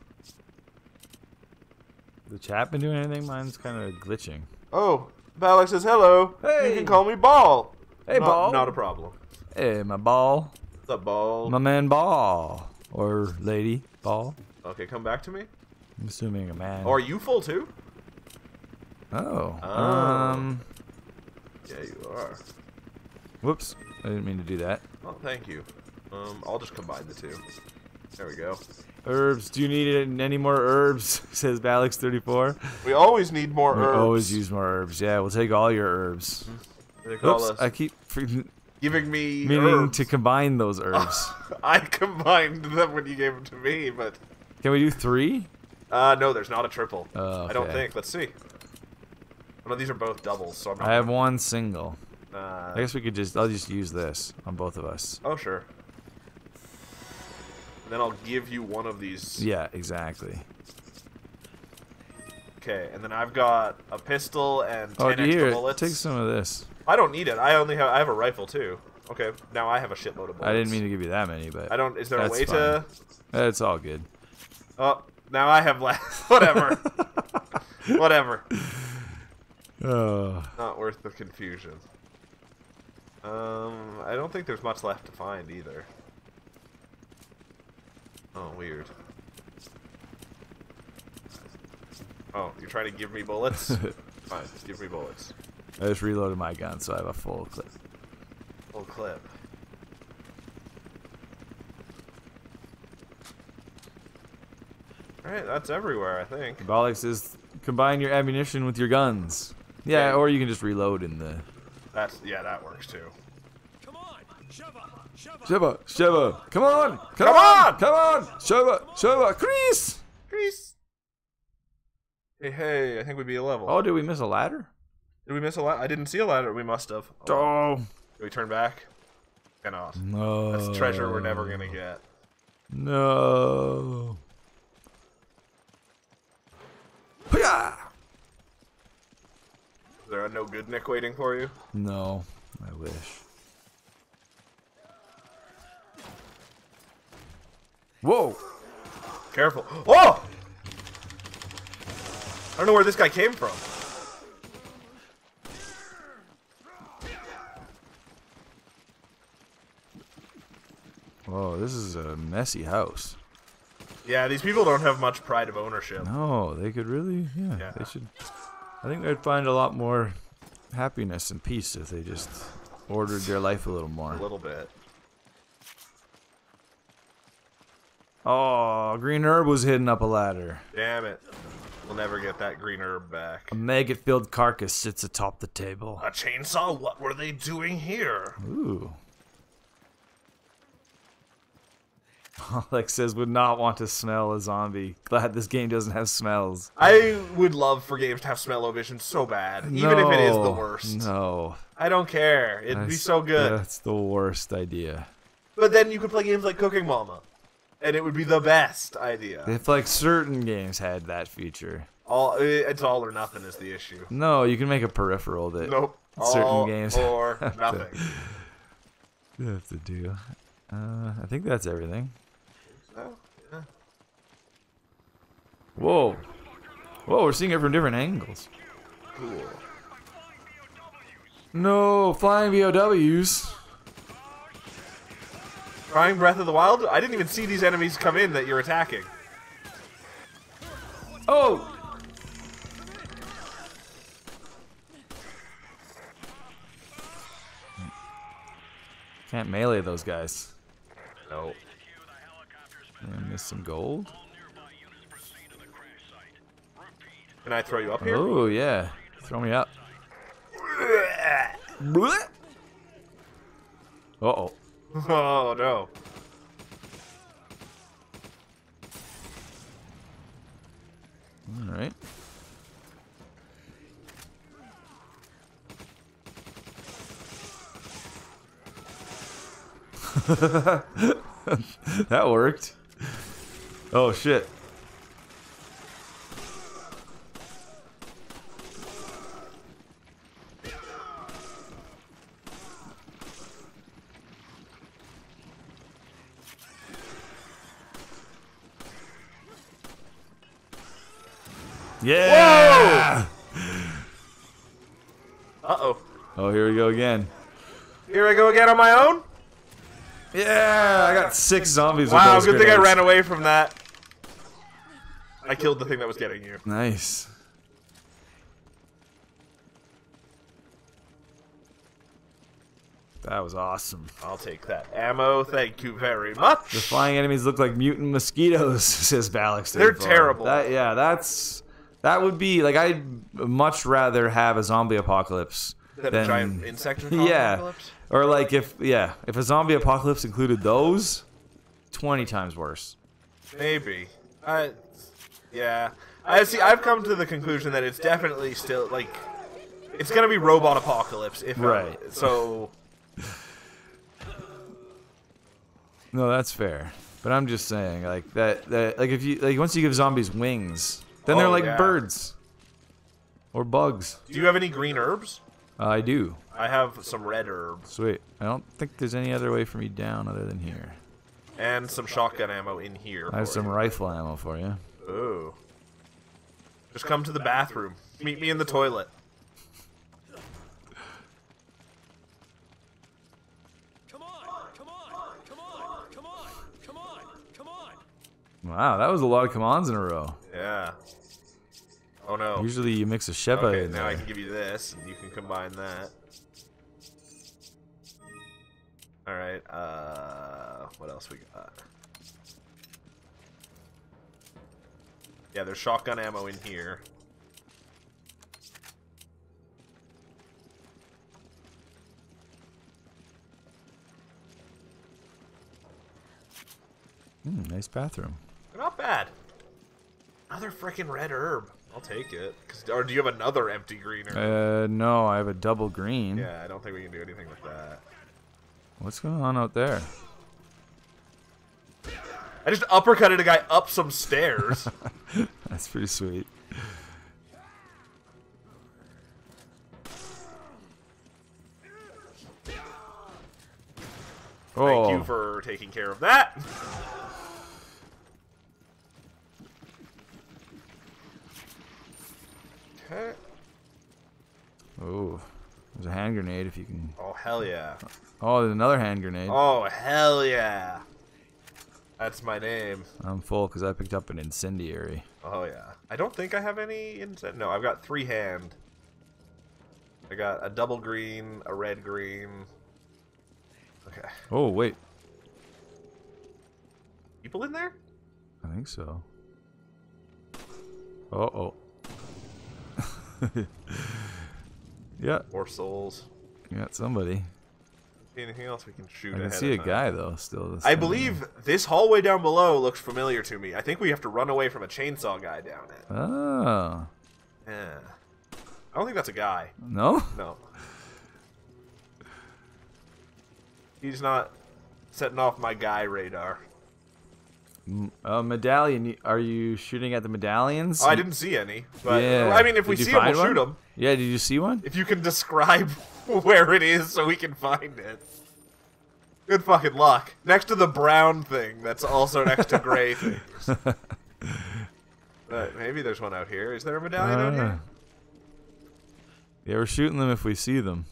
Speaker 1: The chat been doing anything? Mine's kind of glitching.
Speaker 2: Oh, Balak says hello.
Speaker 1: Hey.
Speaker 2: You can call me Ball.
Speaker 1: Hey,
Speaker 2: not,
Speaker 1: Ball.
Speaker 2: Not a problem.
Speaker 1: Hey, my ball.
Speaker 2: What's up, Ball?
Speaker 1: My man Ball. Or lady Ball.
Speaker 2: Okay, come back to me.
Speaker 1: I'm assuming a man.
Speaker 2: Oh, are you full too?
Speaker 1: Oh.
Speaker 2: Oh.
Speaker 1: Um.
Speaker 2: Yeah, you are.
Speaker 1: Whoops. I didn't mean to do that.
Speaker 2: Oh, thank you. Um, I'll just combine the two. There we go.
Speaker 1: Herbs. Do you need any more herbs? Says Balex thirty-four.
Speaker 2: We always need more
Speaker 1: We
Speaker 2: herbs.
Speaker 1: always use more herbs. Yeah, we'll take all your herbs.
Speaker 2: They call
Speaker 1: Oops.
Speaker 2: us
Speaker 1: I keep freaking
Speaker 2: giving me
Speaker 1: meaning
Speaker 2: herbs.
Speaker 1: to combine those herbs.
Speaker 2: I combined them when you gave them to me, but
Speaker 1: Can we do three?
Speaker 2: uh, no, there's not a triple.
Speaker 1: Oh,
Speaker 2: I don't
Speaker 1: okay.
Speaker 2: think. Let's see. Oh, no, these are both doubles, so I'm not.
Speaker 1: I have one single.
Speaker 2: Uh,
Speaker 1: I guess we could just. I'll just use this on both of us.
Speaker 2: oh, sure. Then I'll give you one of these.
Speaker 1: Yeah, exactly.
Speaker 2: Okay, and then I've got a pistol and ten
Speaker 1: Oh, do you
Speaker 2: extra
Speaker 1: hear it?
Speaker 2: bullets.
Speaker 1: Take some of this.
Speaker 2: I don't need it. I only have. I have a rifle too. Okay, now I have a shitload of bullets.
Speaker 1: I didn't mean to give you that many, but
Speaker 2: I don't. Is there a
Speaker 1: that's
Speaker 2: way to?
Speaker 1: fine. It's all good.
Speaker 2: Oh, now I have less. Whatever. Whatever.
Speaker 1: Oh.
Speaker 2: Not worth the confusion. Um, I don't think there's much left to find either. Oh, weird. Oh, you're trying to give me bullets? Fine, give me bullets.
Speaker 1: I just reloaded my gun, so I have a full clip.
Speaker 2: Full clip. Alright, that's everywhere, I think.
Speaker 1: Bollock says, combine your ammunition with your guns. Yeah,
Speaker 2: Yeah.
Speaker 1: or you can just reload in the...
Speaker 2: That's yeah, that works too.
Speaker 3: Come on, Sheva, Sheva.
Speaker 1: Shiva, Shiva, come on, come,
Speaker 2: Come
Speaker 1: on,
Speaker 2: on!
Speaker 1: come on, Shiva, Shiva, Chris!
Speaker 2: Grease. Hey, hey, I think we'd be a level.
Speaker 1: Oh, did we miss a ladder?
Speaker 2: Did we miss a ladder? I didn't see a ladder. We must have. Oh.
Speaker 1: Oh,
Speaker 2: Did we turn back? Cannot.
Speaker 1: no.
Speaker 2: That's treasure we're never gonna get.
Speaker 1: No. Hoo-yah!
Speaker 2: Is there a no good Nick waiting for you?
Speaker 1: No, I wish. Whoa!
Speaker 2: Careful. Oh! I don't know where this guy came from.
Speaker 1: Whoa, this is a messy house.
Speaker 2: Yeah, these people don't have much pride of ownership.
Speaker 1: No, they could really, yeah,
Speaker 2: Yeah.
Speaker 1: they should. I think they'd find a lot more happiness and peace if they just ordered their life a little
Speaker 2: A
Speaker 1: more.
Speaker 2: little bit.
Speaker 1: Oh, green herb was hidden up a ladder.
Speaker 2: Damn it. We'll never get that green herb back.
Speaker 1: A maggot-filled carcass sits atop the table.
Speaker 2: A chainsaw? What were they doing here?
Speaker 1: Ooh. Alex says would not want to smell a zombie. Glad this game doesn't have smells.
Speaker 2: I would love for games to have smell-o-vision so bad, even if it is the
Speaker 1: No,
Speaker 2: worst.
Speaker 1: No.
Speaker 2: I don't care. It'd be
Speaker 1: That's-
Speaker 2: so good.
Speaker 1: That's the worst idea.
Speaker 2: But then you could play games like Cooking Mama, and it would be the best idea.
Speaker 1: If like certain games had that feature.
Speaker 2: All it's all or nothing is the issue.
Speaker 1: No, you can make a peripheral that
Speaker 2: Nope.
Speaker 1: certain
Speaker 2: all
Speaker 1: games
Speaker 2: or
Speaker 1: have to-
Speaker 2: nothing.
Speaker 1: you have to do. Uh, I think that's everything.
Speaker 2: Oh, yeah.
Speaker 1: Whoa. Whoa, we're seeing it from different angles.
Speaker 2: Cool.
Speaker 1: No, flying V O Ws.
Speaker 2: Trying Breath of the Wild? I didn't even see these enemies come in that you're attacking.
Speaker 1: Oh! Can't melee those guys.
Speaker 2: No.
Speaker 1: I missed some gold.
Speaker 2: Can I throw you up here?
Speaker 1: Oh yeah, throw me up. Uh oh.
Speaker 2: Oh no.
Speaker 1: All right. That worked. Oh shit. Yeah.
Speaker 2: Uh-oh.
Speaker 1: Oh, here we go again.
Speaker 2: Here I go again on my own?
Speaker 1: Yeah, I got six zombies.
Speaker 2: Wow,
Speaker 1: with those
Speaker 2: good thing I
Speaker 1: grenades.
Speaker 2: ran away from that. I killed the thing that was getting you.
Speaker 1: Nice. That was awesome.
Speaker 2: I'll take that ammo, thank you very much.
Speaker 1: The flying enemies look like mutant mosquitoes, says Balix.
Speaker 2: They're terrible.
Speaker 1: That, yeah, that's that would be like I'd much rather have a zombie apocalypse
Speaker 2: Than
Speaker 1: than
Speaker 2: a giant insect
Speaker 1: yeah,
Speaker 2: apocalypse?
Speaker 1: or like if yeah, if a zombie apocalypse included those, twenty times worse.
Speaker 2: Maybe. I, yeah. I see. I've come to the conclusion that it's definitely still like it's gonna be robot apocalypse. If
Speaker 1: Right.
Speaker 2: Uh, so.
Speaker 1: No, that's fair. But I'm just saying, like that, that, like if you, like once you give zombies wings, then they're
Speaker 2: Oh,
Speaker 1: like
Speaker 2: yeah.
Speaker 1: birds or bugs.
Speaker 2: Do you have any green herbs?
Speaker 1: Uh, I do.
Speaker 2: I have some red herbs
Speaker 1: Sweet. I don't think there's any other way for me down other than here.
Speaker 2: and some shotgun ammo in here.
Speaker 1: I have
Speaker 2: for
Speaker 1: some
Speaker 2: you.
Speaker 1: rifle ammo for you.
Speaker 2: Ooh. Just come to the bathroom. Meet me in the toilet.
Speaker 3: Come on! Come on! Come on! Come on! Come on! Come on!
Speaker 1: Wow, that was a lot of commands in a row.
Speaker 2: Yeah. Oh no.
Speaker 1: Usually you mix a Sheba
Speaker 2: Okay,
Speaker 1: in
Speaker 2: now I
Speaker 1: there.
Speaker 2: can give you this, and you can combine that. Alright, uh... what else we got? Yeah, there's shotgun ammo in here.
Speaker 1: Hmm, nice bathroom.
Speaker 2: Not bad. Another freaking red herb. I'll take it. 'Cause- or do you have another empty green herb?
Speaker 1: Uh, no, I have a double green.
Speaker 2: Yeah, I don't think we can do anything with that.
Speaker 1: What's going on out there?
Speaker 2: I just uppercutted a guy up some stairs.
Speaker 1: That's pretty sweet. Oh,
Speaker 2: Thank you for taking care of that. Okay.
Speaker 1: oh, there's a hand grenade if you can.
Speaker 2: Oh, hell yeah.
Speaker 1: Oh, there's another hand grenade.
Speaker 2: Oh, hell yeah. That's my name.
Speaker 1: I'm full because I picked up an incendiary.
Speaker 2: Oh, yeah. I don't think I have any incense. No, I've got three hand. I got a double green, a red green. Okay.
Speaker 1: Oh, wait.
Speaker 2: People in there?
Speaker 1: I think so. Uh-oh. Yeah,
Speaker 2: More souls.
Speaker 1: you got somebody.
Speaker 2: Anything else we can shoot
Speaker 1: I can
Speaker 2: ahead
Speaker 1: see a
Speaker 2: of time?
Speaker 1: guy, though, still. that's
Speaker 2: I
Speaker 1: standing
Speaker 2: believe this hallway down below looks familiar to me. I think we have to run away from a chainsaw guy down it.
Speaker 1: there. Oh.
Speaker 2: Yeah. I don't think that's a guy.
Speaker 1: No?
Speaker 2: No. He's not setting off my guy radar.
Speaker 1: Uh, medallion. Are you shooting at the medallions?
Speaker 2: Oh, I didn't see any. But
Speaker 1: Yeah.
Speaker 2: I mean, if we
Speaker 1: Did you
Speaker 2: see him,
Speaker 1: find
Speaker 2: we'll
Speaker 1: one?
Speaker 2: shoot him.
Speaker 1: Yeah, did you see one?
Speaker 2: If you can describe where it is so we can find it. Good fucking luck. Next to the brown thing that's also next to gray things. But maybe there's one out here. Is there a medallion out
Speaker 1: Uh,
Speaker 2: here?
Speaker 1: yeah, we're shooting them if we see them.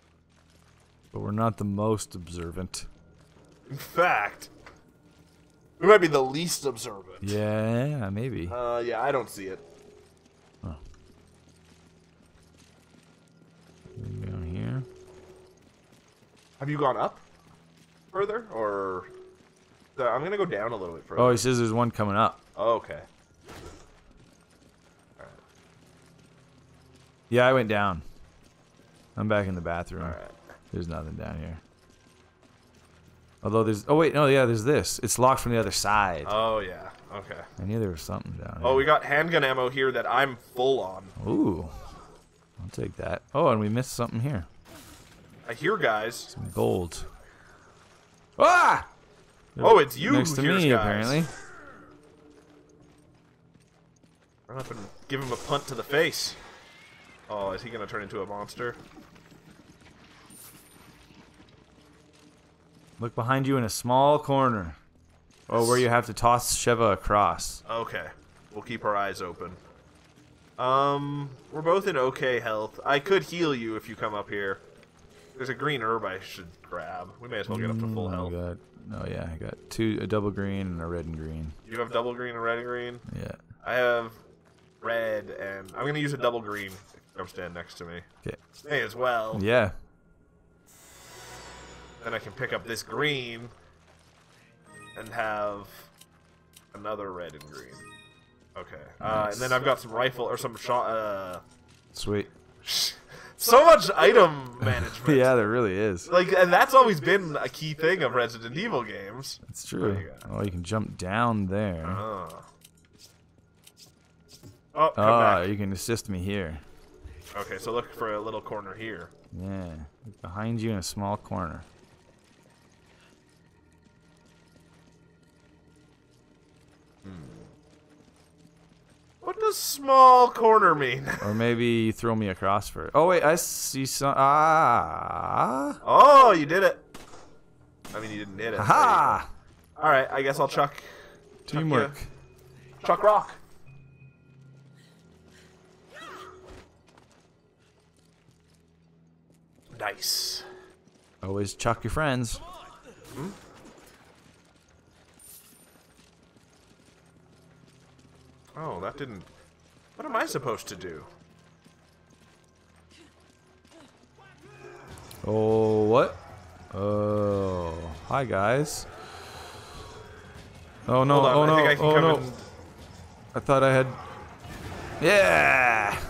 Speaker 1: But we're not the most observant.
Speaker 2: In fact, We might be the least observant.
Speaker 1: Yeah, maybe.
Speaker 2: Uh, yeah, I don't see it.
Speaker 1: Oh. Down here.
Speaker 2: Have you gone up further, or uh, I'm gonna go down a little bit further.
Speaker 1: Oh, he says there's one coming up.
Speaker 2: Oh, okay.
Speaker 1: Yeah, I went down. I'm back in the bathroom.
Speaker 2: All right.
Speaker 1: There's nothing down here. Although there's... Oh, wait. No, yeah, there's this. It's locked from the other side.
Speaker 2: Oh yeah. Okay.
Speaker 1: I knew there was something down here.
Speaker 2: Oh, we got handgun ammo here that I'm full on.
Speaker 1: Ooh. I'll take that. Oh, and we missed something here.
Speaker 2: I hear guys.
Speaker 1: Some gold. Ah!
Speaker 2: Oh, it's you
Speaker 1: Next
Speaker 2: who
Speaker 1: to
Speaker 2: hears
Speaker 1: me,
Speaker 2: guys.
Speaker 1: apparently.
Speaker 2: Run up and give him a punt to the face. Oh, is he gonna turn into a monster?
Speaker 1: Look behind you in a small corner. Oh, where you have to toss Sheva across.
Speaker 2: Okay. We'll keep our eyes open. Um, we're both in okay health. I could heal you if you come up here. There's a green herb I should grab. We may as well get up to full
Speaker 1: Mm,
Speaker 2: health.
Speaker 1: I got, oh, yeah. I got two, a double green and a red and green.
Speaker 2: You have double green and red and green?
Speaker 1: Yeah.
Speaker 2: I have red and... I'm going to use a double green. Come stand next to me.
Speaker 1: Okay.
Speaker 2: May as well.
Speaker 1: Yeah.
Speaker 2: Then I can pick up this green and have another red and green. Okay. Uh,
Speaker 1: Nice.
Speaker 2: and then I've got some rifle or some shot. Uh,
Speaker 1: Sweet.
Speaker 2: so much item management.
Speaker 1: Yeah, there really is.
Speaker 2: Like, and that's always been a key thing of Resident Evil games.
Speaker 1: It's true.
Speaker 2: There you go.
Speaker 1: Oh, you can jump down there.
Speaker 2: Oh. Oh, come
Speaker 1: Ah,
Speaker 2: back.
Speaker 1: you can assist me here.
Speaker 2: Okay, so look for a little corner here.
Speaker 1: Yeah. Behind you in a small corner.
Speaker 2: What does small corner mean?
Speaker 1: Or maybe you throw me across for it. Oh, wait, I see some. Ah.
Speaker 2: Oh, you did it. I mean, you didn't hit it.
Speaker 1: Ha!
Speaker 2: All right, I guess I'll chuck. chuck
Speaker 1: Teamwork.
Speaker 2: ya- Chuck rock. Nice.
Speaker 1: Always chuck your friends.
Speaker 2: Hmm? Oh, that didn't... What am I supposed to do?
Speaker 1: Oh, what? Oh, hi guys. Oh no!
Speaker 2: Hold on,
Speaker 1: oh
Speaker 2: I
Speaker 1: no!
Speaker 2: think I can
Speaker 1: oh
Speaker 2: come
Speaker 1: no!
Speaker 2: and...
Speaker 1: I thought I had. Yeah.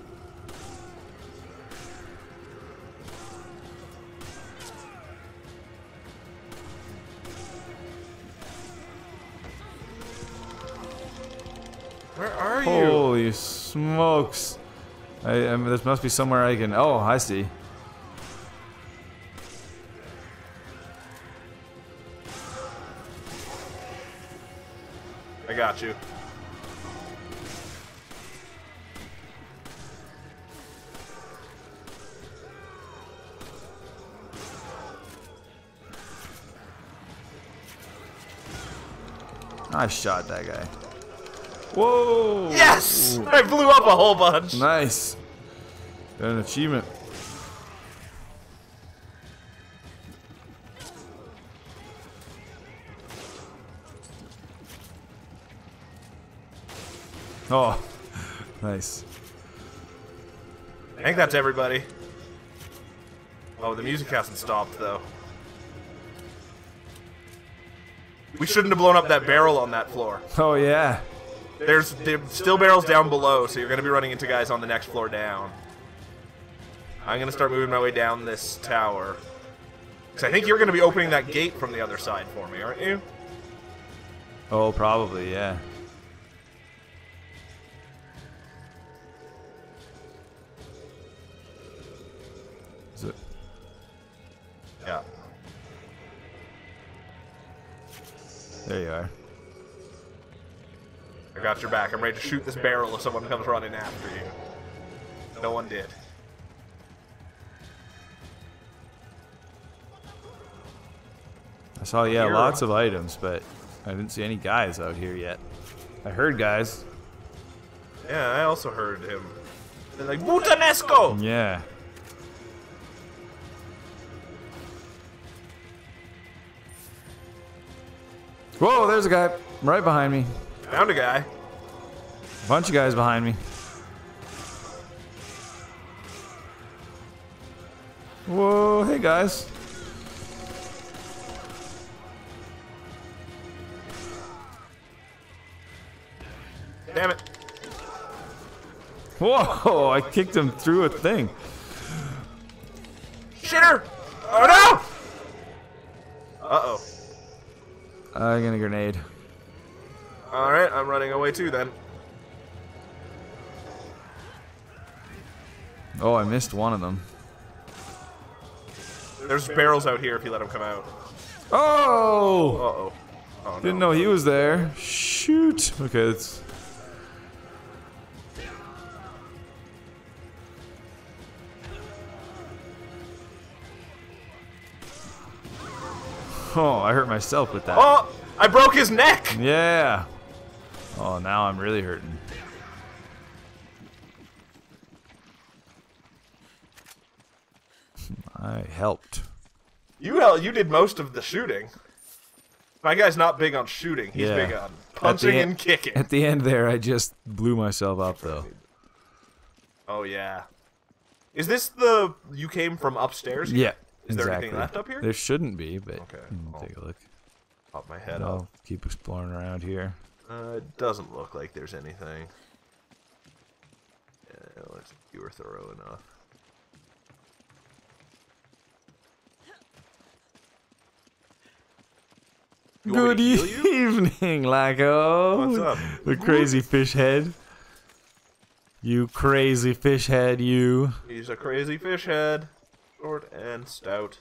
Speaker 2: Where are you?
Speaker 1: Holy smokes! I, I mean, this must be somewhere I can. Oh, I see.
Speaker 2: I got you.
Speaker 1: I shot that guy. Whoa!
Speaker 2: Yes! I blew up a whole bunch.
Speaker 1: Nice. Got an achievement. Oh, nice.
Speaker 2: I think that's everybody. Oh, the music hasn't stopped, though. We shouldn't have blown up that barrel on that floor.
Speaker 1: Oh yeah.
Speaker 2: There's, there's still barrels down below, so you're going to be running into guys on the next floor down. I'm going to start moving my way down this tower. Because I think you're going to be opening that gate from the other side for me, aren't you?
Speaker 1: Oh, probably yeah. Is it?
Speaker 2: Yeah.
Speaker 1: There you are.
Speaker 2: I got your back. I'm ready to shoot this barrel if someone comes running after you. No one did.
Speaker 1: I saw yeah
Speaker 2: Here.
Speaker 1: lots of items, but I didn't see any guys out here yet. I heard guys.
Speaker 2: Yeah, I also heard him. They're like, Butanesco!
Speaker 1: Yeah. Whoa, there's a guy right behind me.
Speaker 2: Found a guy.
Speaker 1: A bunch of guys behind me. Whoa, hey guys.
Speaker 2: Damn it.
Speaker 1: Whoa, I kicked him through a thing.
Speaker 2: Shitter! Oh no! Uh-oh.
Speaker 1: I got a grenade.
Speaker 2: Alright, I'm running away too then.
Speaker 1: Oh, I missed one of them.
Speaker 2: There's barrels out here if you let them come out.
Speaker 1: Oh!
Speaker 2: Uh-oh. Oh, no.
Speaker 1: Didn't know he was there. Shoot. Okay, it's... Oh, I hurt myself with that.
Speaker 2: Oh! I broke his neck!
Speaker 1: Yeah. Oh, now I'm really hurting. I helped.
Speaker 2: You hell, you did most of the shooting. My guy's not big on shooting. He's
Speaker 1: Yeah.
Speaker 2: big on punching
Speaker 1: en-
Speaker 2: and kicking.
Speaker 1: At the end there, I just blew myself up, though.
Speaker 2: Oh, yeah. Is this the... You came from upstairs?
Speaker 1: Yeah,
Speaker 2: Is there
Speaker 1: exactly.
Speaker 2: anything left up here?
Speaker 1: There shouldn't be, but
Speaker 2: Okay,
Speaker 1: mm,
Speaker 2: I'll
Speaker 1: take a look.
Speaker 2: Pop my head
Speaker 1: I'll
Speaker 2: up.
Speaker 1: keep exploring around here.
Speaker 2: Uh, it doesn't look like there's anything. Yeah, let's, you were thorough enough. You want
Speaker 1: Good
Speaker 2: me to heal you?
Speaker 1: evening, Lago.
Speaker 2: What's up?
Speaker 1: The crazy fish head. You crazy fish head, you.
Speaker 2: He's a crazy fish head. Short and stout.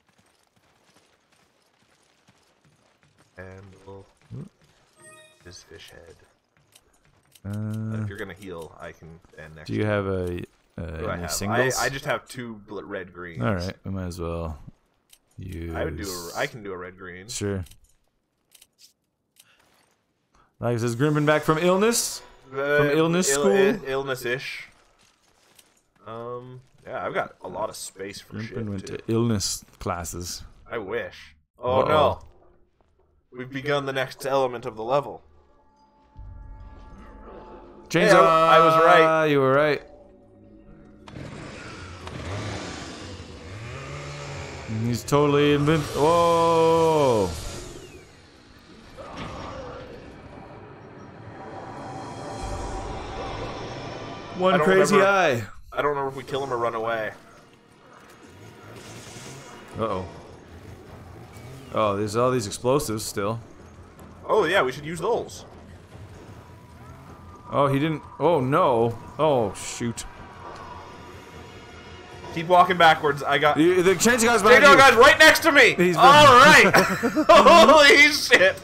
Speaker 2: And we'll... His fish head.
Speaker 1: Uh,
Speaker 2: If you're gonna heal, I can stand next
Speaker 1: do you have a uh,
Speaker 2: to you. I
Speaker 1: any
Speaker 2: have. I,
Speaker 1: singles?
Speaker 2: I just have two bl- red greens.
Speaker 1: All right, we might as well use.
Speaker 2: I would do. A, I can do a red green.
Speaker 1: Sure. Like says, Grimbin back from illness.
Speaker 2: Uh,
Speaker 1: From illness
Speaker 2: ill-
Speaker 1: school?
Speaker 2: i- illness-ish. Um. Yeah, I've got a lot of space for
Speaker 1: Grimbin
Speaker 2: shit
Speaker 1: went
Speaker 2: too.
Speaker 1: to illness classes.
Speaker 2: I wish. Oh
Speaker 1: Uh-oh.
Speaker 2: no. We've begun the next element of the level.
Speaker 1: Chainsaw.
Speaker 2: Hey, I- I was right.
Speaker 1: You were right. He's totally invent. Whoa. One
Speaker 2: don't
Speaker 1: crazy
Speaker 2: remember-
Speaker 1: eye.
Speaker 2: I don't remember if we kill him or run away.
Speaker 1: Uh oh. Oh, there's all these explosives still.
Speaker 2: Oh yeah, we should use those.
Speaker 1: Oh, he didn't. Oh no. Oh shoot.
Speaker 2: Keep walking backwards. I got.
Speaker 1: The, the chainsaw guy's behind
Speaker 2: J-Dog
Speaker 1: you.
Speaker 2: guy's right next to me.
Speaker 1: He's
Speaker 2: All right. Holy shit.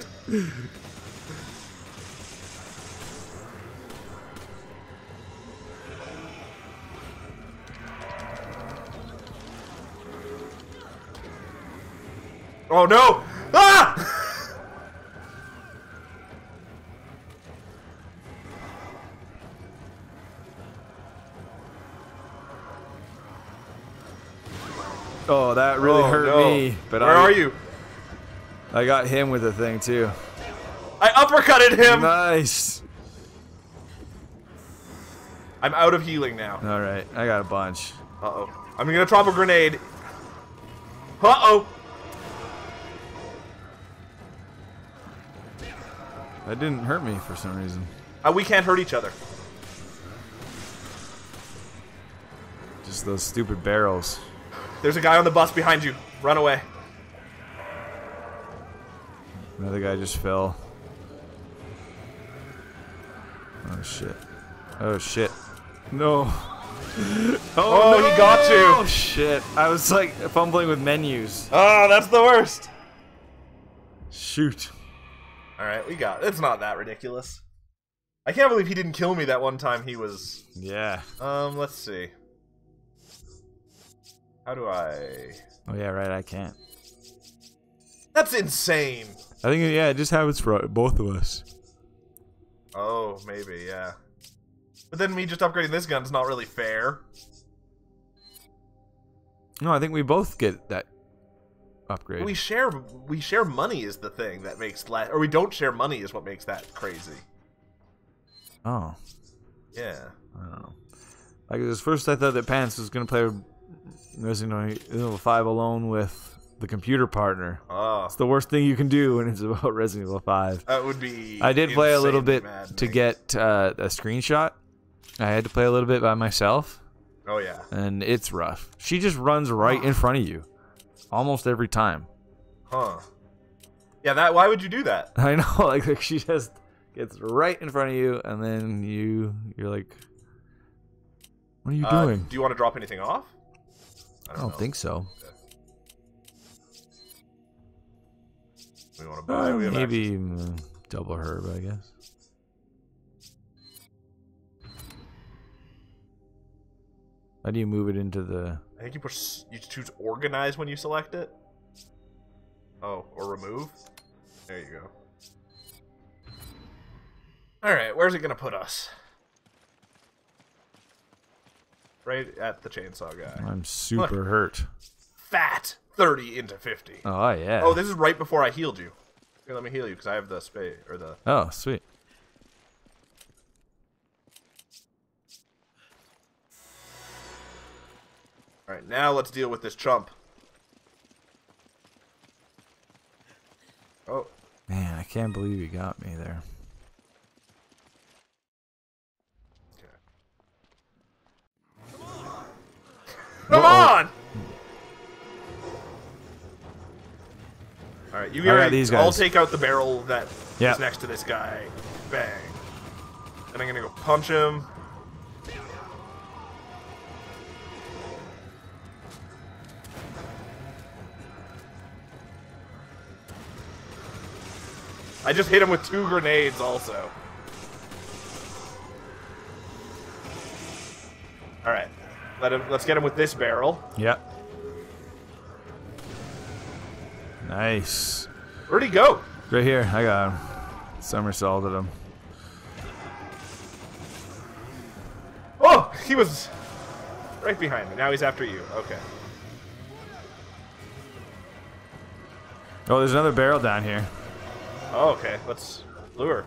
Speaker 2: Oh no! Ah!
Speaker 1: Oh, that really
Speaker 2: Oh,
Speaker 1: hurt
Speaker 2: no.
Speaker 1: me. But
Speaker 2: Where
Speaker 1: I,
Speaker 2: are you?
Speaker 1: I got him with the thing too.
Speaker 2: I uppercutted him.
Speaker 1: Nice.
Speaker 2: I'm out of healing now.
Speaker 1: All right, I got a bunch.
Speaker 2: Uh oh. I'm gonna drop a grenade. Uh oh.
Speaker 1: That didn't hurt me for some reason.
Speaker 2: Uh, we can't hurt each other.
Speaker 1: Just those stupid barrels.
Speaker 2: There's a guy on the bus behind you. Run away.
Speaker 1: Another guy just fell. Oh shit. Oh shit. No. Oh,
Speaker 2: Oh,
Speaker 1: no!
Speaker 2: he got you.
Speaker 1: Oh shit. I was like fumbling with menus.
Speaker 2: Oh, that's the worst.
Speaker 1: Shoot.
Speaker 2: Alright, we got it. It's not that ridiculous. I can't believe he didn't kill me that one time he was...
Speaker 1: Yeah.
Speaker 2: Um, let's see. How do I...
Speaker 1: Oh yeah, right, I can't.
Speaker 2: That's insane!
Speaker 1: I think, yeah, it just happens for both of us.
Speaker 2: Oh, maybe, yeah. But then me just upgrading this gun's not really fair.
Speaker 1: No, I think we both get that. upgrade.
Speaker 2: We share we share money is the thing that makes la or we don't share money is what makes that crazy.
Speaker 1: Oh,
Speaker 2: Yeah.
Speaker 1: I don't know. Like at first, I thought that Pants was gonna play Resident Evil five alone with the computer partner.
Speaker 2: Oh,
Speaker 1: It's the worst thing you can do when it's about Resident Evil five.
Speaker 2: that would be.
Speaker 1: I did play a little
Speaker 2: insanely
Speaker 1: bit
Speaker 2: maddening.
Speaker 1: to get uh, a screenshot. I had to play a little bit by myself,
Speaker 2: Oh yeah.
Speaker 1: and it's rough. She just runs right in front of you, almost every time.
Speaker 2: Huh. Yeah. That. Why would you do that?
Speaker 1: I know, like, like she just gets right in front of you, and then you you're like, "What are you
Speaker 2: Uh,
Speaker 1: doing?"
Speaker 2: do you want to drop anything off?
Speaker 1: I don't
Speaker 2: know.
Speaker 1: think so.
Speaker 2: We want to buy.
Speaker 1: Uh,
Speaker 2: we have
Speaker 1: maybe mm, double herb, I guess. How do you move it into the?
Speaker 2: I think you push. You choose organize when you select it. Oh, or remove. There you go. All right, where's it gonna put us? Right at the chainsaw guy.
Speaker 1: I'm super hurt.
Speaker 2: Fat thirty into fifty.
Speaker 1: Oh yeah.
Speaker 2: Oh, this is right before I healed you. Here, let me heal you because I have the spade or the.
Speaker 1: Oh, sweet.
Speaker 2: All right, now let's deal with this chump. Oh,
Speaker 1: Man, I can't believe you got me there.
Speaker 2: come on! All right, you
Speaker 1: I got
Speaker 2: guys.
Speaker 1: these
Speaker 2: I'll
Speaker 1: guys.
Speaker 2: take out the barrel that
Speaker 1: Yeah.
Speaker 2: is next to this guy. Bang. And I'm gonna go punch him. I just hit him with two grenades also. Alright. Let him let's get him with this barrel.
Speaker 1: Yep. Nice.
Speaker 2: Where'd he go?
Speaker 1: Right here, I got him. Somersaulted him.
Speaker 2: Oh! He was right behind me. Now he's after you. Okay.
Speaker 1: Oh, there's another barrel down here.
Speaker 2: Oh, okay. Let's lure.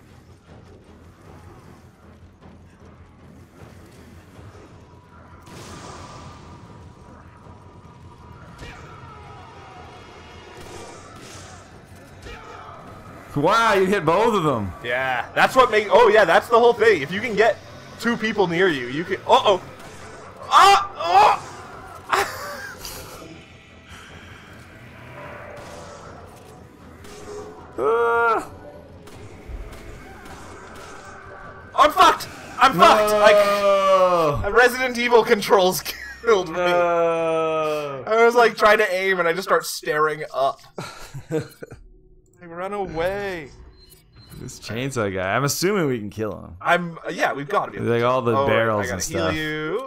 Speaker 1: Wow, you hit both of them.
Speaker 2: Yeah, that's what make. Oh yeah, that's the whole thing. If you can get two people near you, you can. Uh oh. Ah! Oh!
Speaker 1: Ah.
Speaker 2: I'm fucked. I'm fucked. Like
Speaker 1: No.
Speaker 2: Resident Evil controls killed me.
Speaker 1: No.
Speaker 2: I was like trying to aim, and I just start staring up. Like, run away.
Speaker 1: This chainsaw guy. I'm assuming we can kill him.
Speaker 2: I'm. Uh, yeah, we've got to be. able to
Speaker 1: Like all the
Speaker 2: Oh,
Speaker 1: barrels
Speaker 2: I gotta
Speaker 1: and
Speaker 2: heal
Speaker 1: stuff.
Speaker 2: you.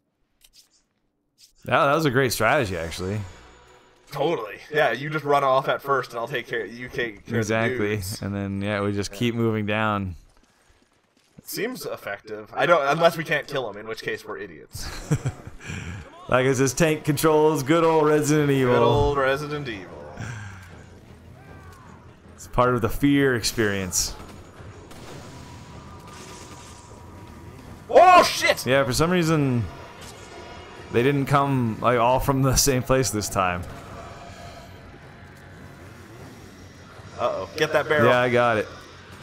Speaker 1: That, that was a great strategy, actually.
Speaker 2: Totally. Yeah, you just run off at first, and I'll take care. You take care
Speaker 1: Exactly.
Speaker 2: Of the dudes.
Speaker 1: And then yeah, we just keep moving down.
Speaker 2: Seems effective. I don't, unless we can't kill him, in which case we're idiots.
Speaker 1: Like it says, tank controls, good old Resident Evil.
Speaker 2: Good old Resident Evil.
Speaker 1: It's part of the fear experience.
Speaker 2: Oh shit!
Speaker 1: Yeah, for some reason, they didn't come like all from the same place this time.
Speaker 2: Uh oh, get that barrel.
Speaker 1: Yeah, I got it.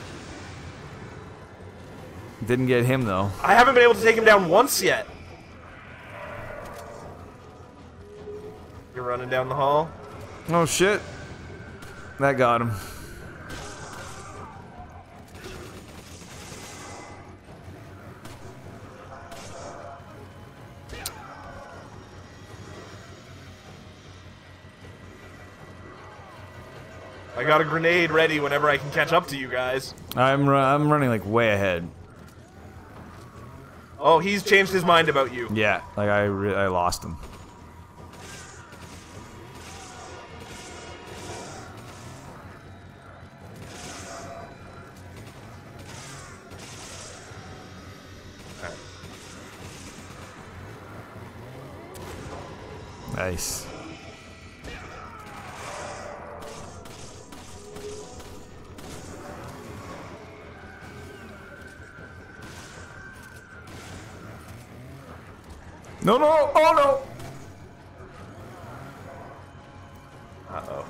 Speaker 1: Didn't get him though.
Speaker 2: I haven't been able to take him down once yet. You're running down the hall.
Speaker 1: Oh shit. That got him.
Speaker 2: I got a grenade ready whenever I can catch up to you guys.
Speaker 1: I'm ru I'm running like way ahead.
Speaker 2: Oh, he's changed his mind about you.
Speaker 1: Yeah, like I re I lost him. Nice. No, no, oh no!
Speaker 2: Uh-oh.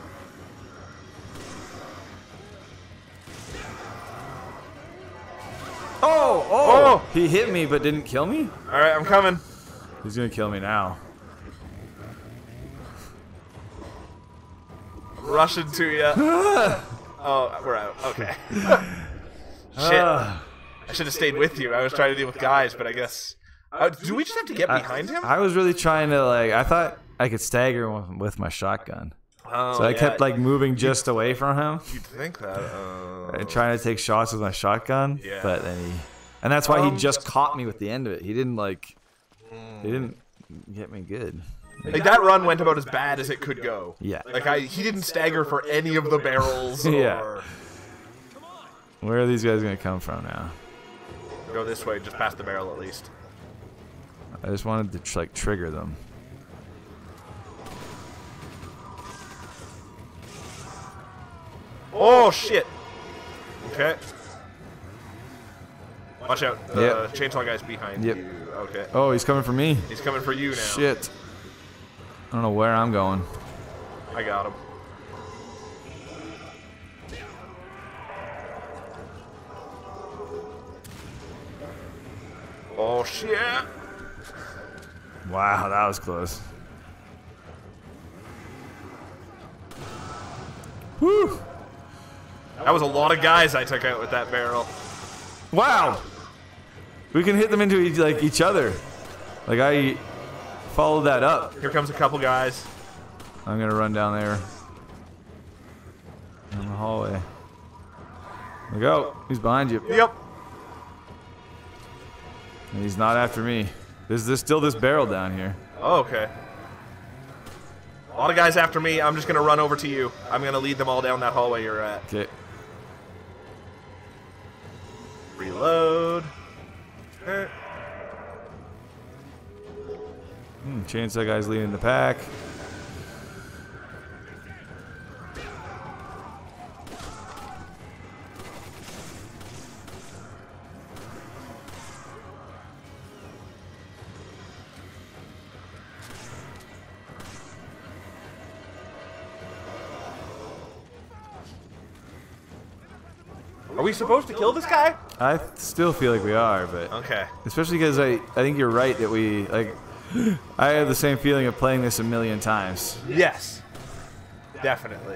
Speaker 1: Oh, oh! He hit me but didn't kill me?
Speaker 2: Alright, I'm coming.
Speaker 1: He's gonna kill me now.
Speaker 2: Rushing to you. Oh, we're out. Okay. Shit. I should have stayed with you. I was trying to deal with guys, but I guess... Uh, do we just have to get behind him?
Speaker 1: I was really trying to, like, I thought I could stagger him with my shotgun.
Speaker 2: Oh,
Speaker 1: So I
Speaker 2: yeah.
Speaker 1: kept, like, moving just away from him.
Speaker 2: You'd think that. Uh...
Speaker 1: And trying to take shots with my shotgun.
Speaker 2: Yeah.
Speaker 1: But then he... And that's why
Speaker 2: Um,
Speaker 1: he just caught me with the end of it. He didn't, like... He didn't get me good.
Speaker 2: Like, that run went about as bad as it could go.
Speaker 1: Yeah.
Speaker 2: Like, I he didn't stagger for any of the barrels. Or...
Speaker 1: Yeah. Where are these guys gonna come from now?
Speaker 2: Go this way, just past the barrel at least.
Speaker 1: I just wanted to tr like trigger them.
Speaker 2: Oh, shit. Okay. Watch out. The
Speaker 1: Yep.
Speaker 2: chainsaw guy's behind
Speaker 1: Yep.
Speaker 2: you. Okay.
Speaker 1: Oh, he's coming for me.
Speaker 2: He's coming for you now.
Speaker 1: Shit. I don't know where I'm going.
Speaker 2: I got him. Oh, shit.
Speaker 1: Wow, that was close. Woo!
Speaker 2: That was a lot of guys I took out with that barrel.
Speaker 1: Wow! We can hit them into each, like each other. Like I followed that up.
Speaker 2: Here comes a couple guys.
Speaker 1: I'm gonna run down there. Down the hallway. Look out! He's behind you.
Speaker 2: Yep.
Speaker 1: And he's not after me. There's, there's still this barrel down here.
Speaker 2: Oh, okay. A lot of guys after me. I'm just going to run over to you. I'm going to lead them all down that hallway you're at.
Speaker 1: Okay.
Speaker 2: Reload. Eh.
Speaker 1: Hmm, chainsaw guy's leading the pack.
Speaker 2: Are we supposed to kill this guy?
Speaker 1: I still feel like we are, but
Speaker 2: Okay.
Speaker 1: especially because I, I think you're right that we like. I have the same feeling of playing this a million times.
Speaker 2: Yes. Definitely.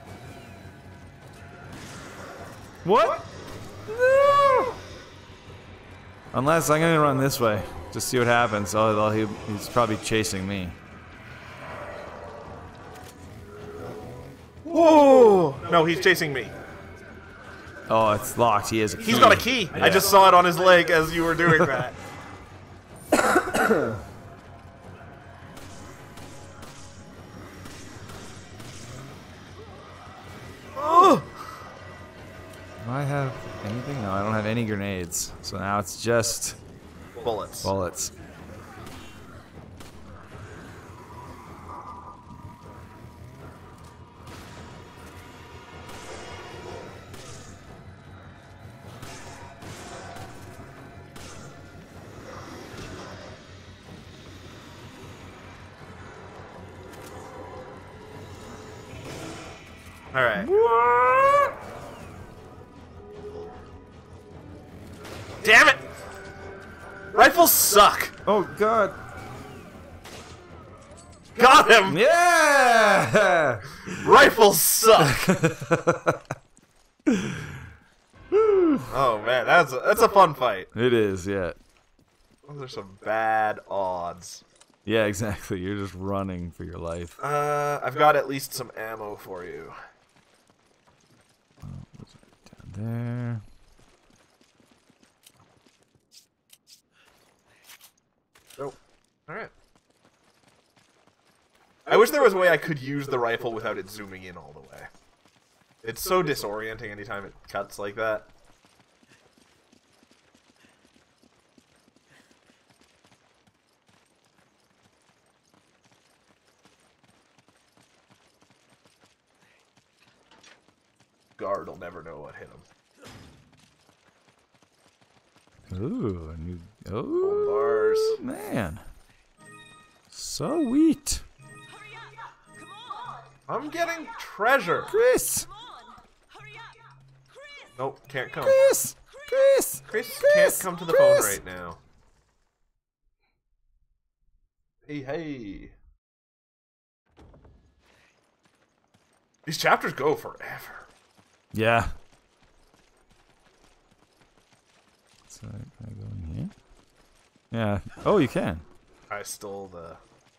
Speaker 1: What? No! Unless I'm gonna run this way, just see what happens. Although he, he's probably chasing me.
Speaker 2: Whoa! No, he's chasing me.
Speaker 1: Oh, it's locked. He has a key.
Speaker 2: He's got a key. I just saw it on his leg as you were doing that. Oh!
Speaker 1: Do I have anything? No, I don't have any grenades. So now it's just
Speaker 2: Bullets.
Speaker 1: bullets.
Speaker 2: All right. Damn it! Rifles suck.
Speaker 1: Oh God!
Speaker 2: Got him.
Speaker 1: Yeah!
Speaker 2: Rifles suck. Oh man, that's a, that's a fun fight.
Speaker 1: It is, yeah.
Speaker 2: Those are some bad odds.
Speaker 1: Yeah, exactly. You're just running for your life.
Speaker 2: Uh, I've got at least some ammo for you.
Speaker 1: Down there.
Speaker 2: Oh, all right. I wish there was a way I could use the rifle without it zooming in all the way. It's so disorienting anytime it cuts like that. Guard will never know what hit him.
Speaker 1: Ooh, a new.
Speaker 2: Gold
Speaker 1: Oh,
Speaker 2: bars.
Speaker 1: man. Sweet.
Speaker 3: Hurry up! Come on!
Speaker 2: I'm getting treasure.
Speaker 1: Chris.
Speaker 3: Come on! Hurry up! Chris!
Speaker 2: Nope, can't come.
Speaker 1: Chris. Chris.
Speaker 2: Chris,
Speaker 1: Chris,
Speaker 2: can't come to the
Speaker 1: Chris.
Speaker 2: phone right now. Hey, hey. These chapters go forever.
Speaker 1: Yeah. So can I go in here? Yeah. Oh, you can.
Speaker 2: I stole the...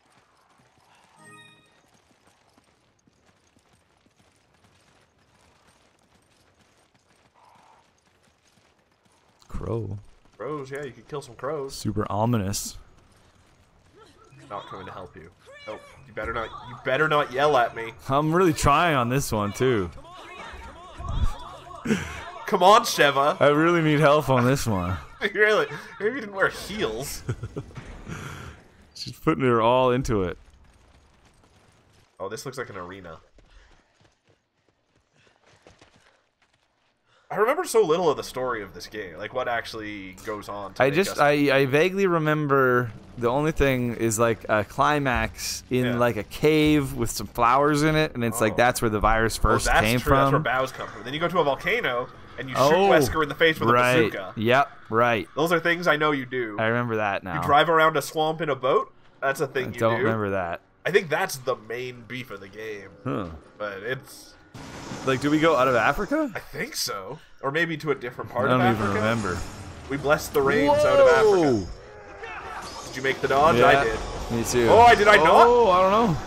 Speaker 1: Crow.
Speaker 2: Crows, yeah, you could kill some crows.
Speaker 1: Super ominous.
Speaker 2: Not coming to help you. Oh, you better not. You better not yell at me.
Speaker 1: I'm really trying on this one too.
Speaker 2: Come on, Sheva.
Speaker 1: I really need help on this one.
Speaker 2: Really? Maybe you didn't wear heels.
Speaker 1: She's putting her all into it.
Speaker 2: Oh, this looks like an arena. I remember so little of the story of this game, like what actually goes on. To
Speaker 1: I
Speaker 2: make
Speaker 1: just
Speaker 2: us...
Speaker 1: I, I vaguely remember the only thing is like a climax in
Speaker 2: Yeah.
Speaker 1: like a cave with some flowers in it, and it's
Speaker 2: Oh.
Speaker 1: like that's where the virus
Speaker 2: Oh,
Speaker 1: first
Speaker 2: that's
Speaker 1: came
Speaker 2: true. That's where
Speaker 1: from.
Speaker 2: bows come from. Then you go to a volcano and you shoot
Speaker 1: Oh,
Speaker 2: Wesker in the face with
Speaker 1: right.
Speaker 2: a bazooka.
Speaker 1: Yep, right.
Speaker 2: Those are things I know you do.
Speaker 1: I remember that now.
Speaker 2: You drive around a swamp in a boat. That's a thing
Speaker 1: I
Speaker 2: you
Speaker 1: don't
Speaker 2: do.
Speaker 1: remember that.
Speaker 2: I think that's the main beef of the game.
Speaker 1: Huh.
Speaker 2: But it's.
Speaker 1: Like, do we go out of Africa?
Speaker 2: I think so. Or maybe to a different part
Speaker 1: I don't
Speaker 2: of
Speaker 1: even
Speaker 2: Africa.
Speaker 1: remember.
Speaker 2: We blessed the rains out of Africa. Did you make the dodge?
Speaker 1: Yeah,
Speaker 2: I did.
Speaker 1: me too.
Speaker 2: Oh, I did I not?
Speaker 1: Oh, I don't know.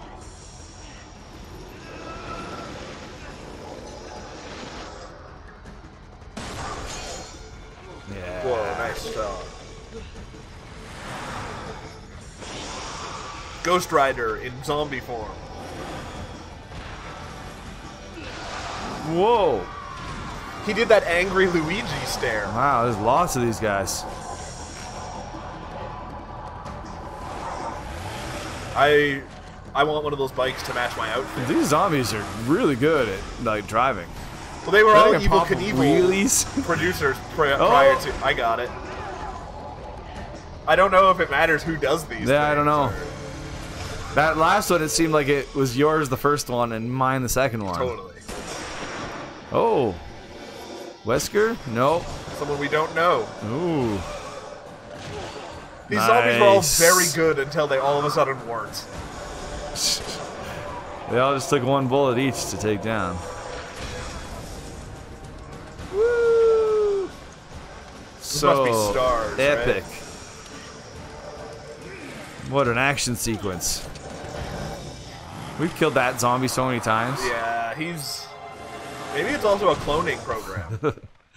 Speaker 1: Yeah.
Speaker 2: Whoa, nice shot. Ghost Rider in zombie form.
Speaker 1: Whoa.
Speaker 2: He did that angry Luigi stare.
Speaker 1: Wow, there's lots of these guys.
Speaker 2: I I want one of those bikes to match my outfit.
Speaker 1: These zombies are really good at like driving.
Speaker 2: Well, they were
Speaker 1: They're
Speaker 2: all
Speaker 1: like a
Speaker 2: Evil
Speaker 1: pop of
Speaker 2: Knievel
Speaker 1: wheelies.
Speaker 2: producers pri-
Speaker 1: Oh.
Speaker 2: prior to. I got it. I don't know if it matters who does these.
Speaker 1: Yeah, I
Speaker 2: things,
Speaker 1: don't know.
Speaker 2: or-
Speaker 1: That last one, it seemed like it was yours the first one and mine the second one.
Speaker 2: Totally.
Speaker 1: Oh. Wesker? No.
Speaker 2: Someone we don't know.
Speaker 1: Ooh.
Speaker 2: These zombies were all
Speaker 1: Nice.
Speaker 2: very good until they all of a sudden weren't.
Speaker 1: They all just took one bullet each to take down. Woo! So
Speaker 2: must be stars, right?
Speaker 1: epic. What an action sequence. We've killed that zombie so many times.
Speaker 2: Yeah, he's. Maybe it's also a cloning program.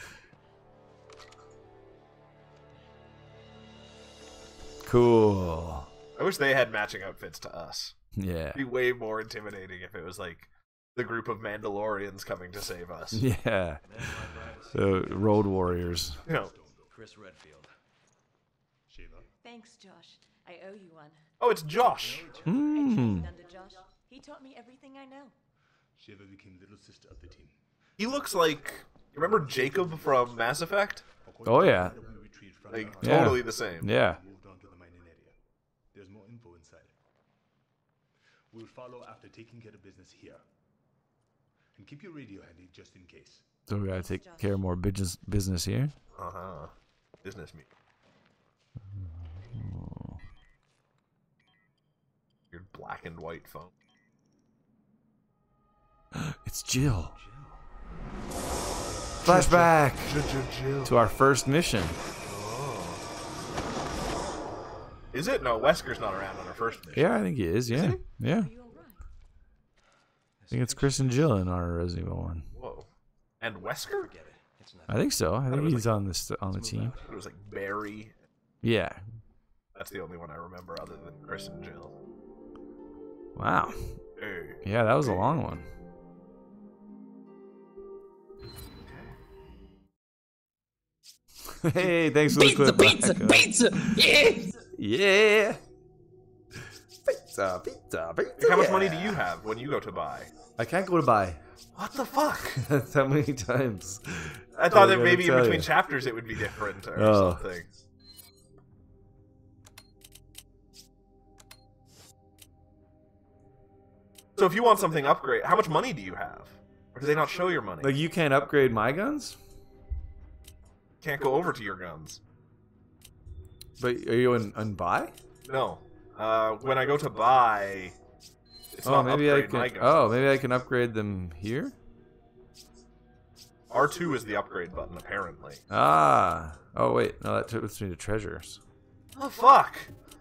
Speaker 1: Cool.
Speaker 2: I wish they had matching outfits to us.
Speaker 1: Yeah.
Speaker 2: It'd be way more intimidating if it was like the group of Mandalorians coming to save us.
Speaker 1: Yeah. So, Road Warriors.
Speaker 2: You know.
Speaker 3: Chris Redfield.
Speaker 4: Thanks, Josh. I owe you one.
Speaker 2: Oh, it's Josh.
Speaker 4: I
Speaker 1: Hmm.
Speaker 4: trained under Josh. He taught me everything I know.
Speaker 5: Shiva became little sister of the team.
Speaker 2: He looks like. Remember Jacob from Mass Effect?
Speaker 1: Oh, yeah.
Speaker 5: We retrieved from
Speaker 2: Like
Speaker 5: the
Speaker 1: Yeah.
Speaker 2: totally the same.
Speaker 1: Yeah.
Speaker 5: moved on to the mining area. There's more info inside. We'll follow after taking care of business here. And keep your radio handy just in case.
Speaker 1: So we gotta take care of more business business here.
Speaker 2: Uh huh. Business meet. Your black and white phone.
Speaker 1: It's Jill. Flashback to our first mission.
Speaker 2: Is it? No, Wesker's not around on our first mission.
Speaker 1: Yeah, I think he is. Yeah, yeah.
Speaker 4: Are you alright?
Speaker 1: I think it's Chris and Jill in our Resident Evil one.
Speaker 2: Whoa. And Wesker?
Speaker 3: Get it. It's not.
Speaker 1: I think so. I think
Speaker 2: was
Speaker 1: he's on this on the team.
Speaker 2: It was like Barry.
Speaker 1: Yeah.
Speaker 2: That's the only one I remember other than Chris and Jill.
Speaker 1: Wow.
Speaker 2: Hey.
Speaker 1: Yeah, that was a long one. Hey, thanks for the
Speaker 6: Pizza,
Speaker 1: clip.
Speaker 6: pizza,
Speaker 1: Rocco.
Speaker 6: pizza! Yeah!
Speaker 1: Yeah. Pizza, pizza, pizza.
Speaker 2: How much
Speaker 1: yeah.
Speaker 2: money do you have when you go to buy?
Speaker 1: I can't go to buy.
Speaker 2: What the fuck?
Speaker 1: That's how many times.
Speaker 2: I thought
Speaker 1: I
Speaker 2: that
Speaker 1: gotta
Speaker 2: maybe in
Speaker 1: tell
Speaker 2: between
Speaker 1: you.
Speaker 2: chapters it would be different or
Speaker 1: Oh.
Speaker 2: something. So if you want something upgrade, how much money do you have? Or do they not show your money?
Speaker 1: Like, you can't upgrade my guns?
Speaker 2: Can't go over to your guns.
Speaker 1: But are you on, on buy?
Speaker 2: No. Uh, when I go to buy, it's
Speaker 1: Oh,
Speaker 2: not
Speaker 1: maybe I
Speaker 2: upgrade my
Speaker 1: can.
Speaker 2: guns.
Speaker 1: Oh, maybe I can upgrade them here.
Speaker 2: R two is the upgrade button, apparently.
Speaker 1: Ah. Oh wait, no, that puts me to treasures.
Speaker 2: Oh, fuck!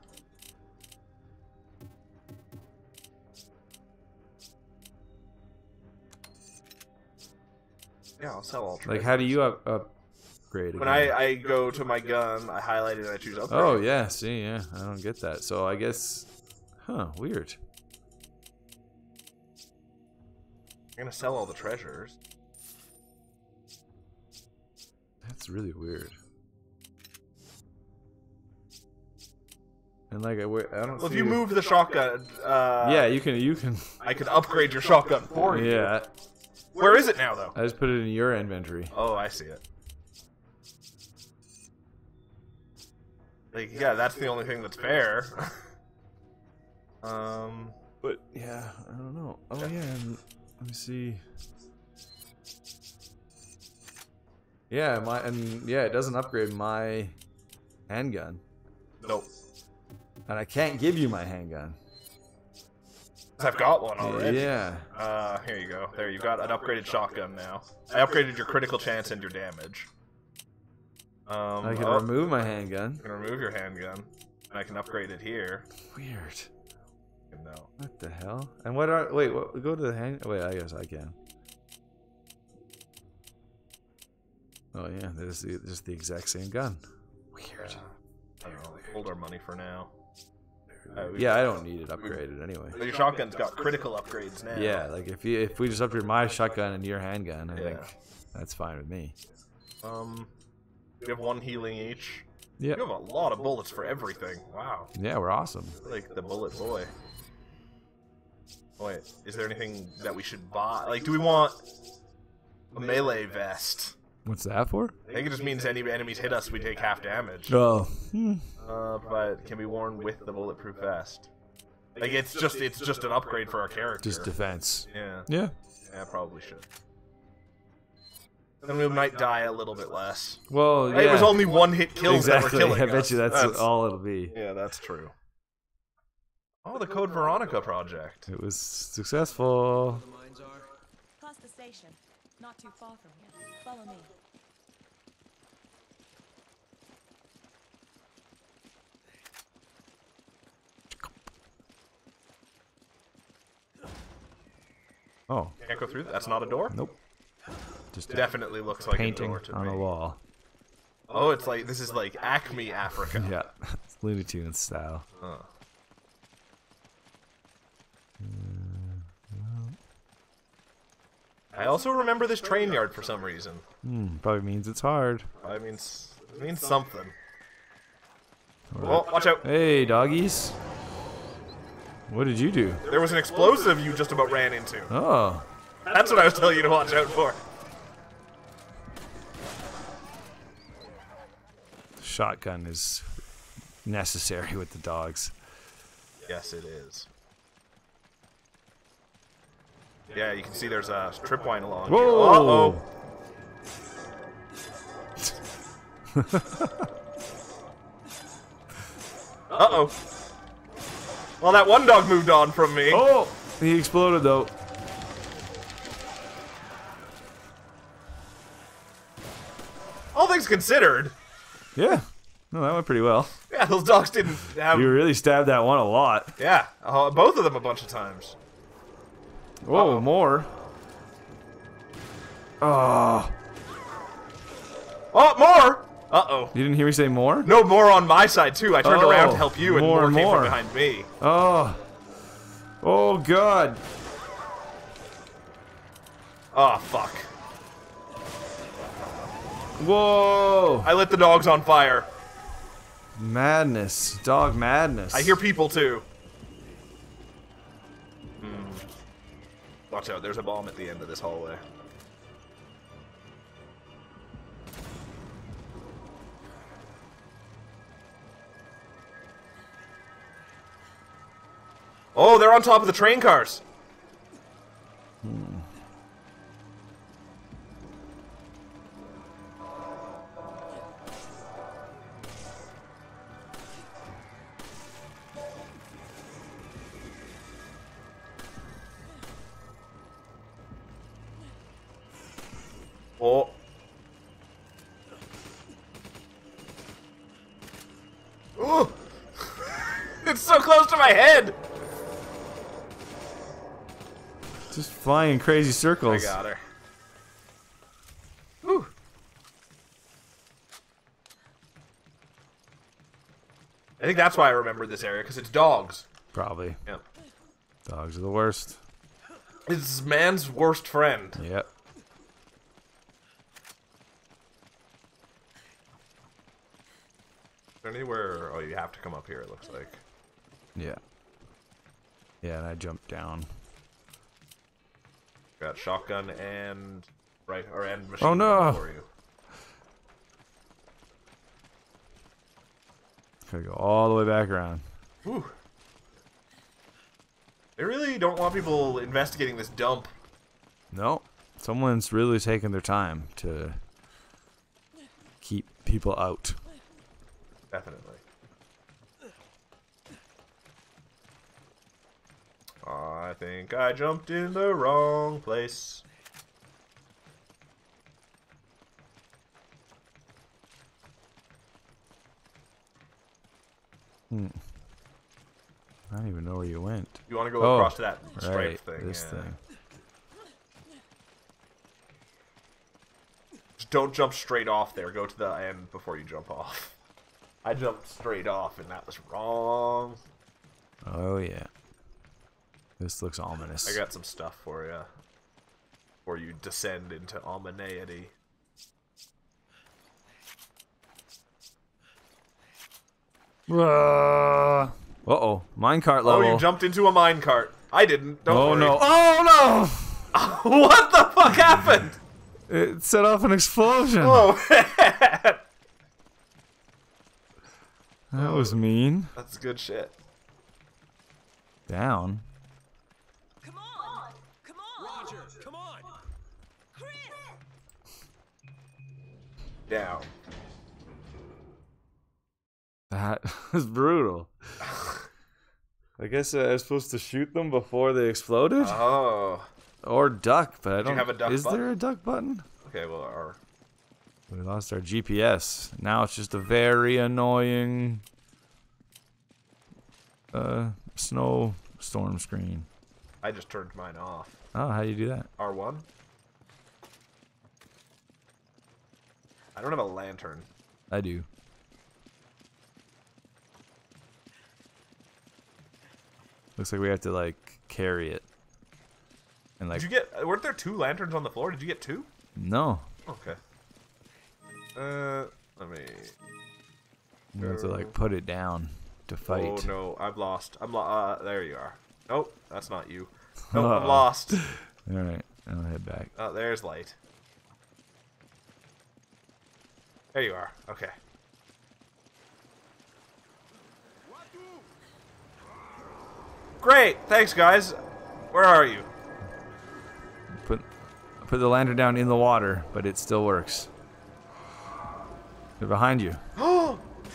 Speaker 2: Yeah, I'll sell all treasures.
Speaker 1: Like, how do you up upgrade?
Speaker 2: When
Speaker 1: again?
Speaker 2: I, I go to my gun, I highlight it and I choose upgrade.
Speaker 1: Oh yeah, see, yeah, I don't get that. So I guess, huh? Weird.
Speaker 2: I'm gonna sell all the treasures.
Speaker 1: That's really weird. And like, I, wa- I don't.
Speaker 2: Well, if
Speaker 1: see
Speaker 2: you move the shotgun, uh,
Speaker 1: yeah, you can. You can.
Speaker 2: I could upgrade your shotgun for you.
Speaker 1: Yeah,
Speaker 2: Where is it now, though?
Speaker 1: I just put it in your inventory.
Speaker 2: Oh, I see it. Like, yeah, that's the only thing that's fair. um,
Speaker 1: But yeah, I don't know. Oh yeah, and let me see. Yeah, my and yeah, it doesn't upgrade my handgun,
Speaker 2: nope.
Speaker 1: and I can't give you my handgun.
Speaker 2: I've got one already.
Speaker 1: Yeah.
Speaker 2: Uh, here you go. There, you've got an upgraded shotgun now. I upgraded your critical chance and your damage. Um,
Speaker 1: I can
Speaker 2: oh,
Speaker 1: remove my handgun.
Speaker 2: I can remove your handgun. And I can upgrade it here.
Speaker 1: Weird.
Speaker 2: No.
Speaker 1: What the hell? And what are? Wait, what, go to the hand. Wait, I guess I can. Oh yeah, this is the, just the exact same gun. Weird.
Speaker 2: I don't know. Hold our money for now. Uh, we-
Speaker 1: Yeah, I don't need it upgraded anyway.
Speaker 2: Your shotgun's got critical upgrades now.
Speaker 1: Yeah, like if you if we just upgrade my shotgun and your handgun, I
Speaker 2: Yeah.
Speaker 1: think that's fine with me.
Speaker 2: Um, we have one healing each.
Speaker 1: Yeah.
Speaker 2: You have a lot of bullets for everything. Wow.
Speaker 1: Yeah, we're awesome.
Speaker 2: Like the bullet boy. Wait, is there anything that we should buy? Like, do we want a melee vest?
Speaker 1: What's that for?
Speaker 2: I think it just means any enemies hit us, we take half damage.
Speaker 1: Oh. Hmm.
Speaker 2: Uh, but can be worn with the bulletproof vest. Like, it's just it's just an upgrade for our character.
Speaker 1: Just defense.
Speaker 2: Yeah.
Speaker 1: Yeah.
Speaker 2: Yeah, probably should. Then we might die a little bit less.
Speaker 1: Well, yeah.
Speaker 2: It was only one hit kills
Speaker 1: exactly.
Speaker 2: that were killing
Speaker 1: I bet
Speaker 2: us.
Speaker 1: you that's, all it'll be.
Speaker 2: Yeah, that's true. Oh, the Code Veronica project.
Speaker 1: It was successful.
Speaker 3: The mines are.
Speaker 4: Past the station. Not too far from here. Follow me.
Speaker 1: Oh,
Speaker 2: Can't go through that. That's not a door?
Speaker 1: nope. Just
Speaker 2: It definitely looks like a
Speaker 1: painting
Speaker 2: door to
Speaker 1: on
Speaker 2: me.
Speaker 1: a wall.
Speaker 2: Oh, it's like, this is like Acme Africa.
Speaker 1: Yeah, it's Looney Tunes style.
Speaker 2: Huh. I also remember this train yard for some reason.
Speaker 1: Hmm, probably means it's hard.
Speaker 2: I mean, s- it means something. Oh, watch out.
Speaker 1: Hey, doggies. What did you do?
Speaker 2: There was an explosive you just about ran into.
Speaker 1: Oh,
Speaker 2: That's what I was telling you to watch out for.
Speaker 1: shotgun is necessary with the dogs.
Speaker 2: Yes, it is. Yeah, you can see there's a tripwine along here.
Speaker 1: Whoa!
Speaker 2: Uh-oh. Uh-oh. Well, that one dog moved on from me.
Speaker 1: Oh, he exploded though.
Speaker 2: All things considered,
Speaker 1: Yeah, no, that went pretty well.
Speaker 2: yeah, those dogs didn't have...
Speaker 1: You really stabbed that one a lot.
Speaker 2: Yeah, uh, both of them a bunch of times.
Speaker 1: Whoa,
Speaker 2: Uh-oh.
Speaker 1: more. Oh,
Speaker 2: Oh, more! Uh-oh.
Speaker 1: you didn't hear me say more?
Speaker 2: No, more on my side, too. I turned
Speaker 1: Oh,
Speaker 2: around to help you, and
Speaker 1: more
Speaker 2: more,
Speaker 1: and
Speaker 2: came
Speaker 1: more.
Speaker 2: from behind me.
Speaker 1: Oh, oh God.
Speaker 2: Oh, fuck.
Speaker 1: Whoa,
Speaker 2: I lit the dogs on fire.
Speaker 1: madness, dog madness.
Speaker 2: I hear people, too. Hmm. Watch out, there's a bomb at the end of this hallway. Oh, they're on top of the train cars.
Speaker 1: Hmm.
Speaker 2: Oh. Ooh. It's so close to my head.
Speaker 1: Just flying in crazy
Speaker 2: I
Speaker 1: circles.
Speaker 2: got her. Whew. I think that's why I remember this area, because it's dogs.
Speaker 1: Probably.
Speaker 2: Yeah.
Speaker 1: Dogs are the worst.
Speaker 2: It's man's worst friend.
Speaker 1: Yep.
Speaker 2: Is there anywhere? Oh, you have to come up here, it looks like.
Speaker 1: Yeah. Yeah, and I jumped down.
Speaker 2: Got shotgun and right or and machine
Speaker 1: Oh, no.
Speaker 2: gun for you.
Speaker 1: Gotta go all the way back around.
Speaker 2: Whew. They really don't want people investigating this dump.
Speaker 1: No. Someone's really taking their time to keep people out.
Speaker 2: Definitely. I think I jumped in the wrong place.
Speaker 1: Hmm. I don't even know where you went.
Speaker 2: You want to go
Speaker 1: Oh,
Speaker 2: across to that stripe
Speaker 1: right,
Speaker 2: thing?
Speaker 1: this
Speaker 2: yeah.
Speaker 1: thing.
Speaker 2: Just don't jump straight off there. Go to the end before you jump off. I jumped straight off, and that was wrong.
Speaker 1: Oh yeah. This looks ominous.
Speaker 2: I got some stuff for you. Before you descend into ominaity.
Speaker 1: Uh oh, minecart level.
Speaker 2: Oh, you jumped into a minecart. I didn't. Don't
Speaker 1: oh
Speaker 2: worry.
Speaker 1: no! Oh
Speaker 2: What the fuck happened?
Speaker 1: no! It set off an explosion.
Speaker 2: Oh,
Speaker 1: That was mean.
Speaker 2: that's good shit.
Speaker 1: Down.
Speaker 4: Come on! Come on!
Speaker 3: Roger, come on.
Speaker 4: Chris!
Speaker 2: Down.
Speaker 1: That was brutal. I guess I was supposed to shoot them before they exploded,
Speaker 2: Oh.
Speaker 1: or duck, but I don't.
Speaker 2: have a duck
Speaker 1: is
Speaker 2: button?
Speaker 1: there a duck button?
Speaker 2: Okay, well, our
Speaker 1: We lost our G P S. Now it's just a very annoying uh, snowstorm screen.
Speaker 2: I just turned mine off.
Speaker 1: Oh, how do you do that?
Speaker 2: R one? I don't have a lantern.
Speaker 1: I do. Looks like we have to like carry it. And like
Speaker 2: Did you get... Weren't there two lanterns on the floor? Did you get two?
Speaker 1: no,
Speaker 2: Okay. Uh, let me...
Speaker 1: you have to like put it down to fight.
Speaker 2: Oh, no. I'm lost. I'm lo uh, there you are. Nope, that's not you. Nope, I'm
Speaker 1: Uh-oh.
Speaker 2: lost.
Speaker 1: All right, I'll head back.
Speaker 2: Oh, there's light. There you are. Okay. Great! Thanks, guys. Where are you?
Speaker 1: Put put the lantern down in the water, but it still works. They're behind you.
Speaker 2: Oh!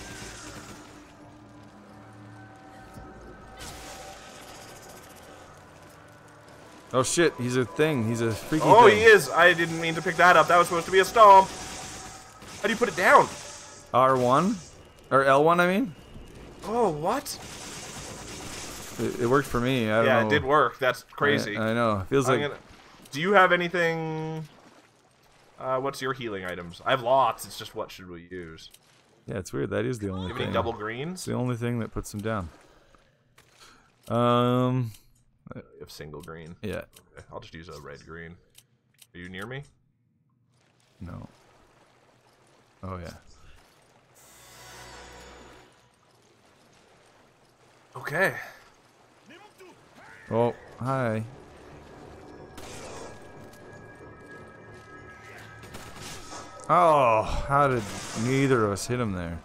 Speaker 1: Oh shit, he's a thing. He's a freaky
Speaker 2: Oh,
Speaker 1: thing.
Speaker 2: he is. I didn't mean to pick that up. That was supposed to be a stomp. How do you put it down?
Speaker 1: R one? Or L one, I mean?
Speaker 2: Oh, what?
Speaker 1: It, it worked for me. I don't
Speaker 2: Yeah,
Speaker 1: know.
Speaker 2: it did work. That's crazy.
Speaker 1: I, I know. It feels
Speaker 2: I'm
Speaker 1: like...
Speaker 2: gonna... Do you have anything... Uh, what's your healing items? I have lots. It's just what should we use?
Speaker 1: Yeah, it's weird. That is the only
Speaker 2: Do you have
Speaker 1: thing.
Speaker 2: any double
Speaker 1: It's
Speaker 2: greens?
Speaker 1: the only thing that puts them down. Um,
Speaker 2: You have single green.
Speaker 1: yeah.
Speaker 2: Okay, I'll just use a red green. Are you near me?
Speaker 1: No. Oh, yeah.
Speaker 2: Okay.
Speaker 1: Oh, hi. Oh, how did neither of us hit him there?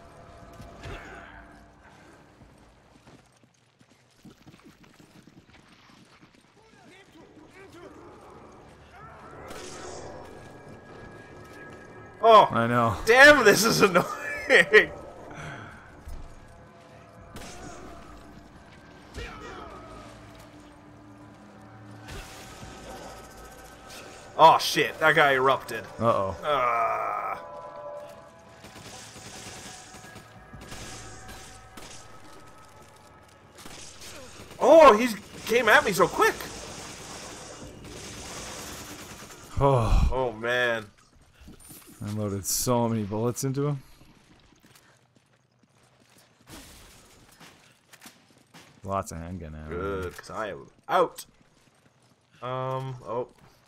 Speaker 2: Oh,
Speaker 1: I know.
Speaker 2: damn, this is annoying. Oh shit, that guy erupted.
Speaker 1: Uh-oh.
Speaker 2: Ah. Oh, he came at me so quick.
Speaker 1: Oh,
Speaker 2: Oh man.
Speaker 1: I loaded so many bullets into him. Lots of handgun ammo.
Speaker 2: Good, because I am out. Um, oh.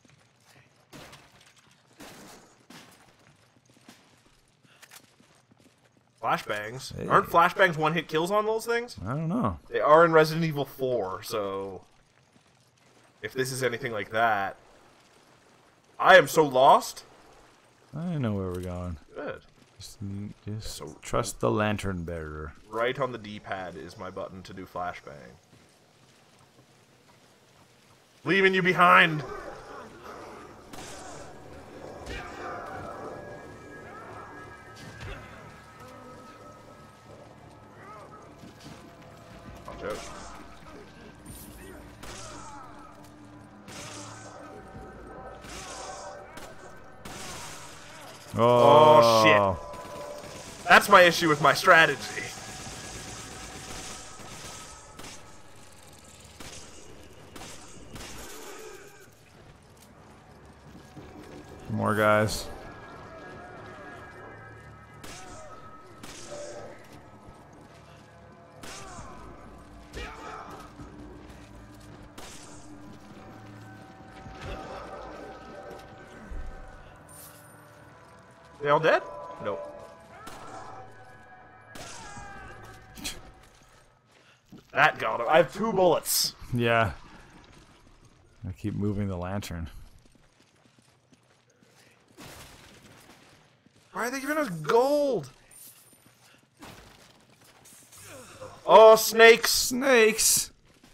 Speaker 2: Flashbangs.
Speaker 1: Hey.
Speaker 2: Aren't flashbangs one-hit kills on those things?
Speaker 1: I don't know.
Speaker 2: They are in Resident Evil four, so... If this is anything like that... I am so lost.
Speaker 1: I know where we're going.
Speaker 2: Good.
Speaker 1: Just, just
Speaker 2: So-
Speaker 1: trust the lantern bearer.
Speaker 2: Right on the D-pad is my button to do flashbang. Leaving you behind! Watch out.
Speaker 1: Oh,
Speaker 2: shit. That's my issue with my strategy.
Speaker 1: More guys.
Speaker 2: They all dead? Nope. That got him. I have two bullets.
Speaker 1: Yeah. I keep moving the lantern.
Speaker 2: Why are they giving us gold? Oh, snakes!
Speaker 1: Snakes!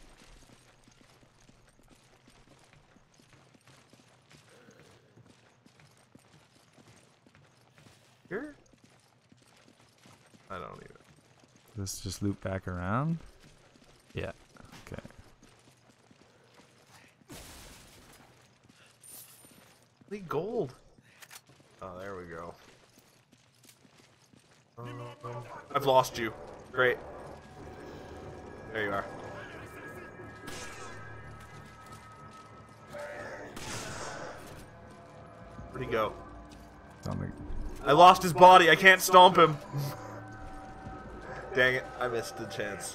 Speaker 2: Here? I don't even.
Speaker 1: Let's just loop back around. Yeah. Okay.
Speaker 2: Need gold. Oh, there we go. Um, I've lost you. Great. There you are. Where'd he go?
Speaker 1: Don't make-
Speaker 2: I lost his body. I can't stomp him. Dang it. I missed the chance.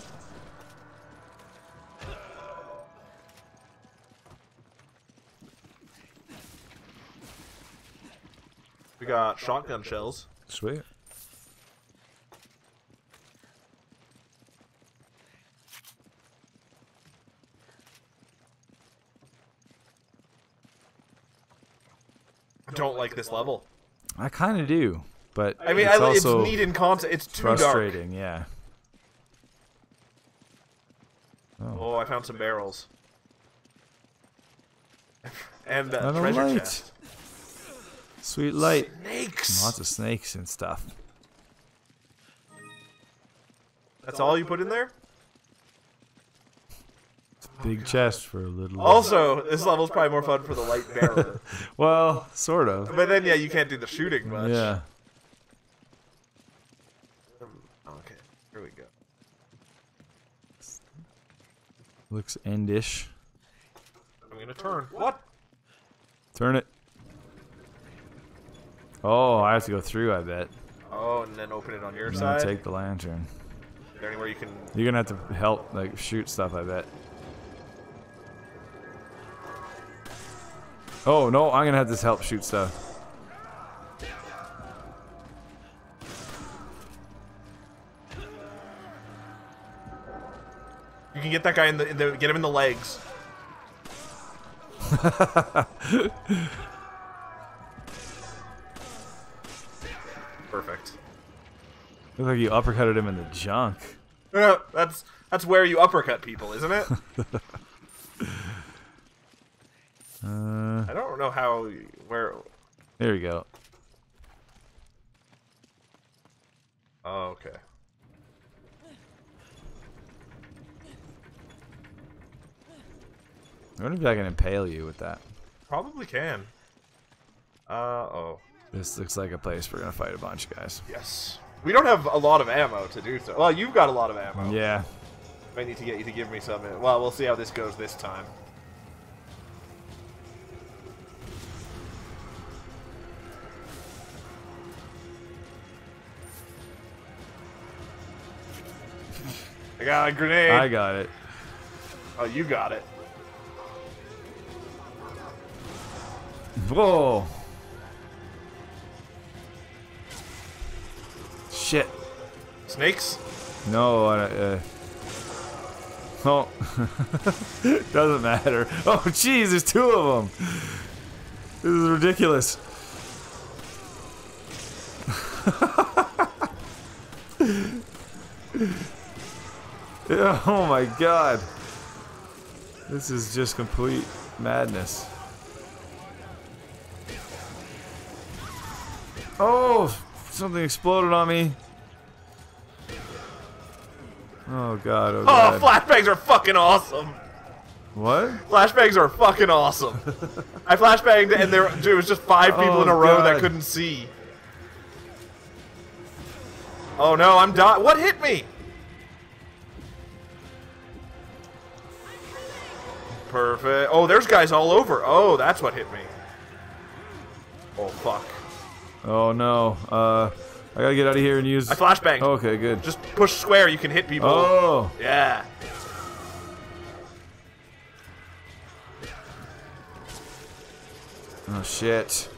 Speaker 2: We got shotgun shells.
Speaker 1: Sweet.
Speaker 2: I don't like this level.
Speaker 1: I kind of do, but
Speaker 2: I mean,
Speaker 1: it's
Speaker 2: I,
Speaker 1: also
Speaker 2: it's neat in content. It's too
Speaker 1: frustrating. Yeah.
Speaker 2: dark.
Speaker 1: Oh,
Speaker 2: Oh, I found some barrels. And a
Speaker 1: And a
Speaker 2: treasure
Speaker 1: light.
Speaker 2: chest.
Speaker 1: sweet light.
Speaker 2: Snakes!
Speaker 1: Lots of snakes and stuff.
Speaker 2: That's all you put in there?
Speaker 1: Big chest for a little.
Speaker 2: Also, this level's probably more fun for the light bearer.
Speaker 1: Well, sort of.
Speaker 2: But then, yeah, you can't do the shooting much.
Speaker 1: Yeah.
Speaker 2: Um, okay, here we go.
Speaker 1: Looks endish.
Speaker 2: I'm gonna turn. What?
Speaker 1: Turn it. Oh, I have to go through, I bet.
Speaker 2: Oh, and then open it on your
Speaker 1: I'm
Speaker 2: side?
Speaker 1: gonna take the lantern.
Speaker 2: Is there anywhere you can...
Speaker 1: You're gonna have to help, like, shoot stuff, I bet. Oh, no, I'm gonna have to help shoot stuff.
Speaker 2: You can get that guy in the, in the... Get him in the legs. Perfect.
Speaker 1: Looks like you uppercutted him in the junk.
Speaker 2: Yeah, that's that's where you uppercut people, isn't it?
Speaker 1: Uh,
Speaker 2: I don't know how... Where...
Speaker 1: there you go.
Speaker 2: Oh, okay.
Speaker 1: I wonder if I can impale you with that.
Speaker 2: Probably can. Uh oh.
Speaker 1: This looks like a place we're gonna fight a bunch of guys.
Speaker 2: Yes. We don't have a lot of ammo to do so. Well, you've got a lot of ammo.
Speaker 1: Yeah.
Speaker 2: Might need to get you to give me some. Well, we'll see how this goes this time. I got a grenade.
Speaker 1: I got it.
Speaker 2: Oh, you got it.
Speaker 1: Whoa. Shit.
Speaker 2: Snakes?
Speaker 1: No, I, uh... Oh. Doesn't matter. Oh, jeez, there's two of them. This is ridiculous. Oh my god. This is just complete madness. Oh, something exploded on me. Oh god, oh god.
Speaker 2: Oh, flashbangs are fucking awesome.
Speaker 1: What?
Speaker 2: Flashbangs are fucking awesome. I flashbanged and there, there was just five people
Speaker 1: Oh,
Speaker 2: in a row that
Speaker 1: God.
Speaker 2: couldn't see. Oh no, I'm dying. What hit me? Perfect. Oh, there's guys all over. Oh, that's what hit me. Oh, fuck.
Speaker 1: Oh no. Uh, I gotta get out of here and use.
Speaker 2: I flashbanged.
Speaker 1: Okay, good.
Speaker 2: Just push square, you can hit people.
Speaker 1: Oh.
Speaker 2: Yeah.
Speaker 1: Oh shit.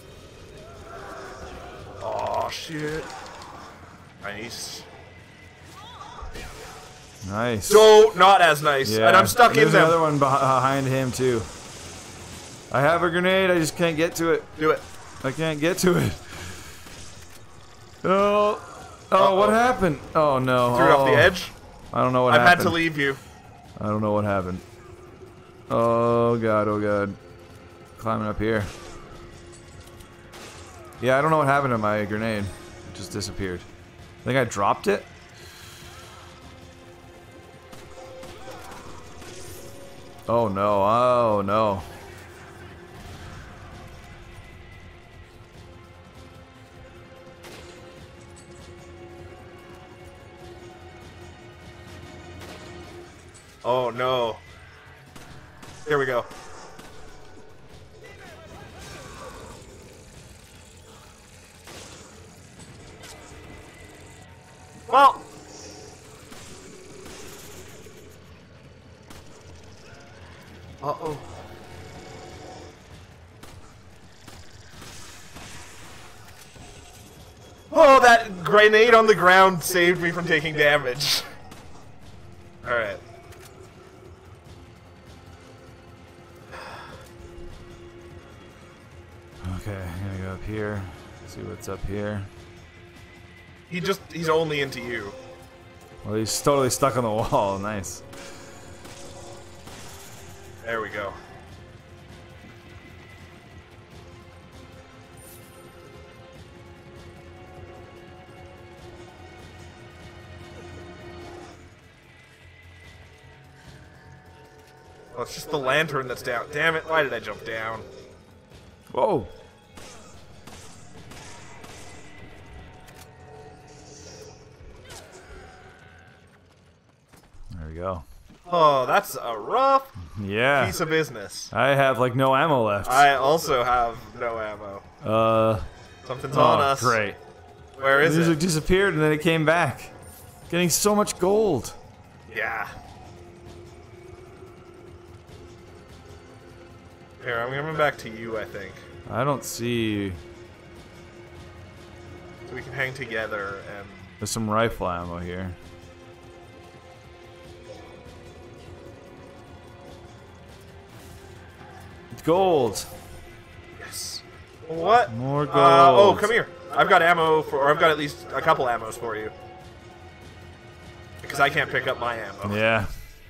Speaker 2: Oh, shit. Nice.
Speaker 1: Nice.
Speaker 2: So, not as nice.
Speaker 1: Yeah.
Speaker 2: And I'm stuck
Speaker 1: There's
Speaker 2: in them.
Speaker 1: another one beh- behind him too. I have a grenade. I just can't get to it.
Speaker 2: Do it.
Speaker 1: I can't get to it. Oh. Oh,
Speaker 2: Uh-oh.
Speaker 1: what happened? Oh no.
Speaker 2: Threw it off
Speaker 1: Oh.
Speaker 2: the edge.
Speaker 1: I don't know what
Speaker 2: I've
Speaker 1: happened.
Speaker 2: had to leave you.
Speaker 1: I don't know what happened. Oh god, oh god. Climbing up here. Yeah, I don't know what happened to my grenade. It just disappeared. I think I dropped it. Oh no, oh no.
Speaker 2: Oh, no. Here we go. Well. Uh-oh. Oh, that grenade on the ground saved me from taking damage. Alright.
Speaker 1: Okay, I'm gonna go up here. See what's up here.
Speaker 2: He just, he's only into you.
Speaker 1: Well, he's totally stuck on the wall. Nice.
Speaker 2: There we go. Oh, it's just the lantern that's down. Damn it, why did I jump down?
Speaker 1: Whoa. There we go.
Speaker 2: Oh, that's a rough
Speaker 1: Yeah.
Speaker 2: piece of business.
Speaker 1: I have like no ammo left.
Speaker 2: I also have no ammo.
Speaker 1: Uh.
Speaker 2: Something's
Speaker 1: Oh,
Speaker 2: on us.
Speaker 1: great.
Speaker 2: Where is
Speaker 1: Music
Speaker 2: it?
Speaker 1: disappeared and then it came back. Getting so much gold.
Speaker 2: Yeah. Here, I'm coming back to you, I think.
Speaker 1: I don't see.
Speaker 2: So we can hang together and...
Speaker 1: There's some rifle ammo here. Gold.
Speaker 2: Yes. What?
Speaker 1: More gold.
Speaker 2: Uh, oh, come here. I've got ammo for, or I've got at least a couple ammos for you. Because I can't pick up my ammo.
Speaker 1: Yeah.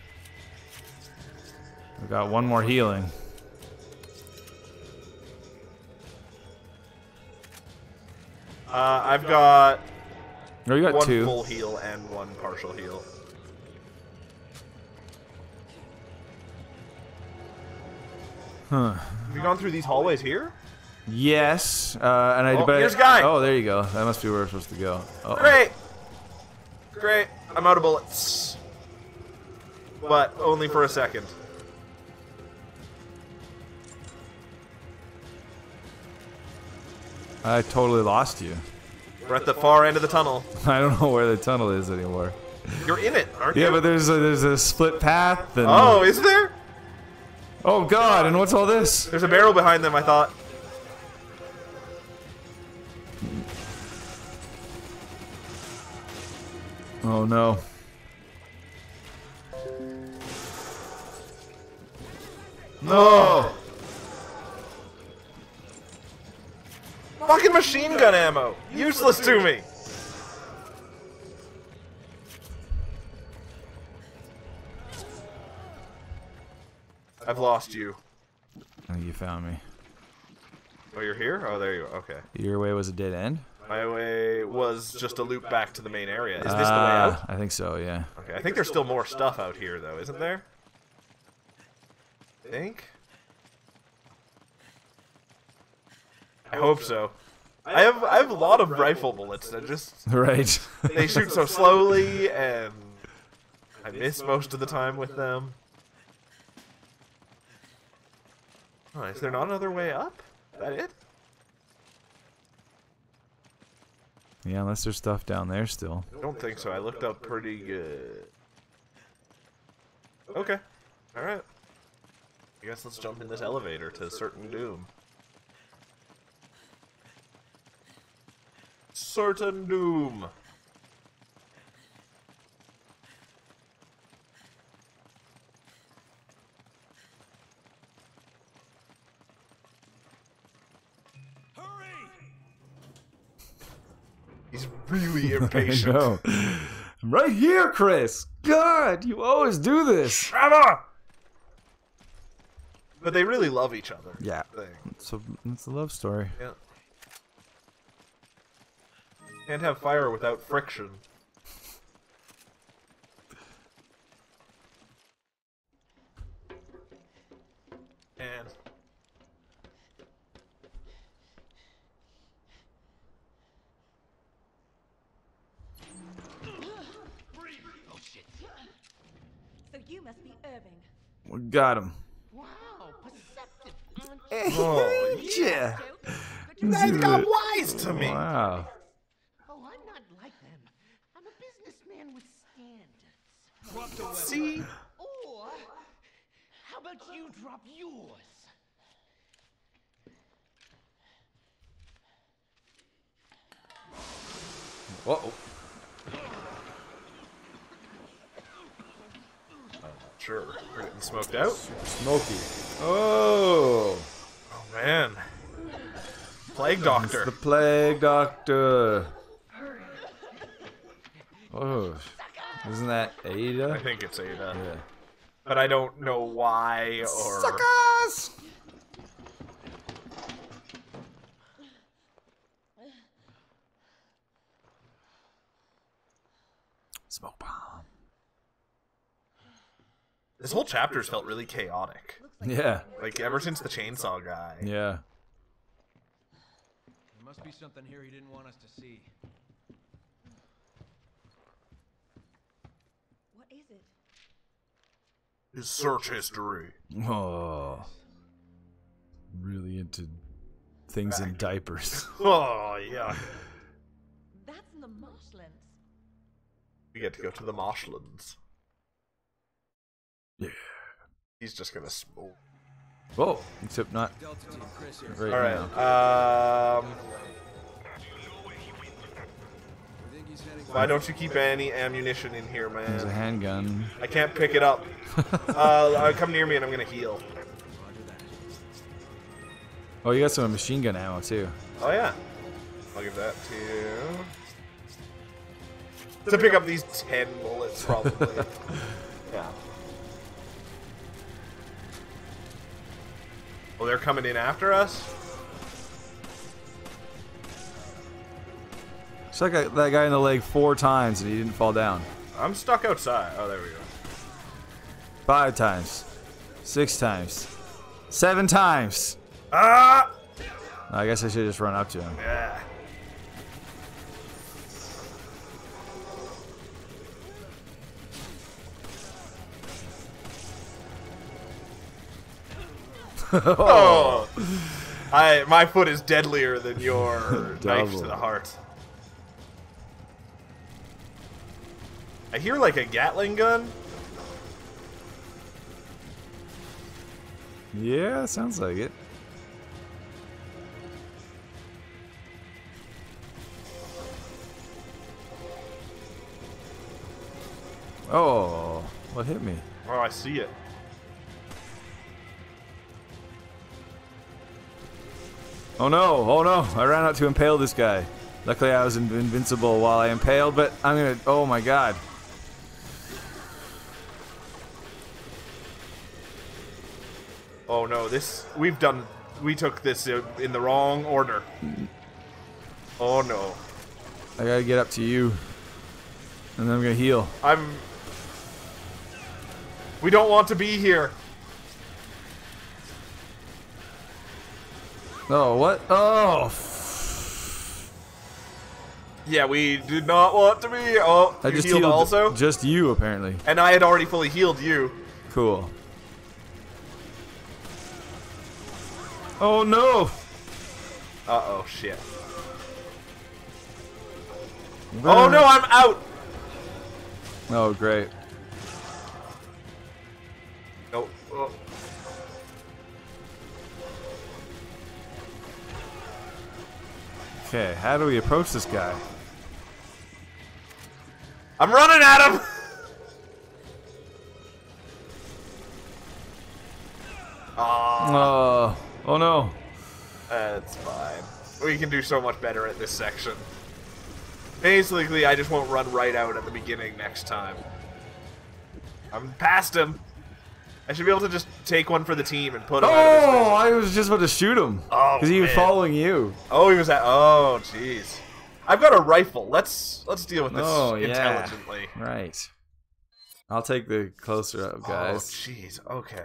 Speaker 1: I've got one more healing.
Speaker 2: Uh, I've got...
Speaker 1: Oh, you got
Speaker 2: one
Speaker 1: two.
Speaker 2: full heal and one partial heal.
Speaker 1: Huh.
Speaker 2: Have you gone through these hallways here?
Speaker 1: Yes. Uh, and I.
Speaker 2: Oh,
Speaker 1: but
Speaker 2: here's Guy.
Speaker 1: Oh, there you go. That must be where we're supposed to go. Uh-oh.
Speaker 2: Great! Great. I'm out of bullets. But only for a second.
Speaker 1: I totally lost you.
Speaker 2: We're at the far end of the tunnel.
Speaker 1: I don't know where the tunnel is anymore.
Speaker 2: You're in it, aren't you?
Speaker 1: Yeah, but there's a, there's a split path. And,
Speaker 2: Oh, is there?
Speaker 1: Oh God! And what's all this?
Speaker 2: There's a barrel behind them, I thought.
Speaker 1: Oh no.
Speaker 2: No! Fucking machine gun ammo! Useless to me! I've lost you.
Speaker 1: I think you found me.
Speaker 2: Oh, you're here? Oh, there you go. Okay.
Speaker 1: Your way was a dead end?
Speaker 2: My way was just a loop back to the main area. Is this the way
Speaker 1: Ah,
Speaker 2: out?
Speaker 1: I think so, yeah.
Speaker 2: Okay, I think there's still more stuff out here, though, isn't there? I think? I hope so. I have I have a lot of rifle bullets that just
Speaker 1: Right.
Speaker 2: they shoot so slowly, and I miss most of the time with them. Oh, is there not another way up? Is that it?
Speaker 1: Yeah, unless there's stuff down there still.
Speaker 2: I don't think so. I looked up pretty good. Okay. Alright. I guess let's jump in this elevator to certain doom. Certain doom.
Speaker 3: Hurry!
Speaker 2: He's really
Speaker 1: I
Speaker 2: impatient.
Speaker 1: know. I'm right here, Chris. God, you always do this.
Speaker 2: Trevor! But they really love each other.
Speaker 1: Yeah.
Speaker 2: Thing.
Speaker 1: So it's a love story.
Speaker 2: Yeah. Can't have fire without friction. And
Speaker 4: So you must be Irving.
Speaker 1: We got him.
Speaker 6: Wow, perceptive, aren't
Speaker 2: oh,
Speaker 1: Yeah.
Speaker 2: you guys got wise to me.
Speaker 1: Wow.
Speaker 6: Oh, I'm not like them. I'm a businessman with standards.
Speaker 3: Drop the weapon.
Speaker 2: See?
Speaker 6: Or, how about you drop yours?
Speaker 1: Uh-oh.
Speaker 2: Sure. We're getting smoked out.
Speaker 1: Smoky. Oh.
Speaker 2: Oh man. Plague Doctor.
Speaker 1: The plague doctor. Oh. Isn't that Ada?
Speaker 2: I think it's Ada.
Speaker 1: Yeah.
Speaker 2: But I don't know why or
Speaker 1: Suckers! Smoke bomb.
Speaker 2: this whole chapter's felt really chaotic.
Speaker 1: Yeah.
Speaker 2: Like ever since the chainsaw guy.
Speaker 1: Yeah.
Speaker 3: There must be something here he didn't want us to see.
Speaker 4: What is it?
Speaker 2: His search history.
Speaker 1: Oh. Really into things in diapers.
Speaker 2: Oh yeah.
Speaker 4: That's in the marshlands.
Speaker 2: We get to go to the marshlands.
Speaker 1: Yeah.
Speaker 2: He's just gonna smoke.
Speaker 1: Whoa. Except not
Speaker 3: Delta Team, Chris here.
Speaker 1: right
Speaker 2: Alright.
Speaker 1: now.
Speaker 2: Um
Speaker 3: I think he's heading
Speaker 2: why don't you keep any ammunition in here,
Speaker 1: There's a
Speaker 2: man?
Speaker 1: handgun.
Speaker 2: I can't pick it up. uh come near me and I'm gonna heal.
Speaker 3: Roger that.
Speaker 1: Oh, you got some machine gun ammo too.
Speaker 2: Oh yeah. I'll give that to you. To pick up these ten bullets, probably. Yeah. Oh, they're coming in after us?
Speaker 1: Shot that that guy in the leg four times and he didn't fall down.
Speaker 2: I'm stuck outside. Oh, there we go.
Speaker 1: Five times. Six times. Seven times.
Speaker 2: Ah!
Speaker 1: I guess I should just run up to him.
Speaker 2: Yeah. Oh, I my foot is deadlier than your knife to
Speaker 1: Double.
Speaker 2: the heart. I hear like a Gatling gun.
Speaker 1: Yeah, sounds like it. Oh, what hit me?
Speaker 2: Oh, I see it.
Speaker 1: Oh no, oh no, I ran out to impale this guy. Luckily I was in invincible while I impaled, but I'm gonna, oh my god.
Speaker 2: Oh no, this we've done. We took this uh, in the wrong order. Oh no.
Speaker 1: I gotta get up to you. And then I'm gonna heal.
Speaker 2: I'm. We don't want to be here.
Speaker 1: Oh, what? Oh.
Speaker 2: Yeah, we did not want to be. Oh,
Speaker 1: I
Speaker 2: you
Speaker 1: just
Speaker 2: healed
Speaker 1: healed
Speaker 2: also,
Speaker 1: just you apparently.
Speaker 2: and I had already fully healed you.
Speaker 1: Cool. Oh no!
Speaker 2: Uh oh, shit. Oh no, I'm out.
Speaker 1: Oh great.
Speaker 2: Oh, oh.
Speaker 1: Okay, how do we approach this guy?
Speaker 2: I'm running at him.
Speaker 1: Oh, oh no.
Speaker 2: That's fine. We can do so much better at this section. Basically, I just won't run right out at the beginning next time. I'm past him. I should be able to just take one for the team and put him out of his
Speaker 1: Oh,
Speaker 2: misery.
Speaker 1: I was just about to shoot him.
Speaker 2: Oh,
Speaker 1: Because he was
Speaker 2: man.
Speaker 1: following you.
Speaker 2: Oh, he was at. Oh, jeez. I've got a rifle. Let's let's deal with this
Speaker 1: Oh, yeah.
Speaker 2: intelligently.
Speaker 1: Right. I'll take the closer up,
Speaker 2: Oh,
Speaker 1: guys.
Speaker 2: jeez. Okay.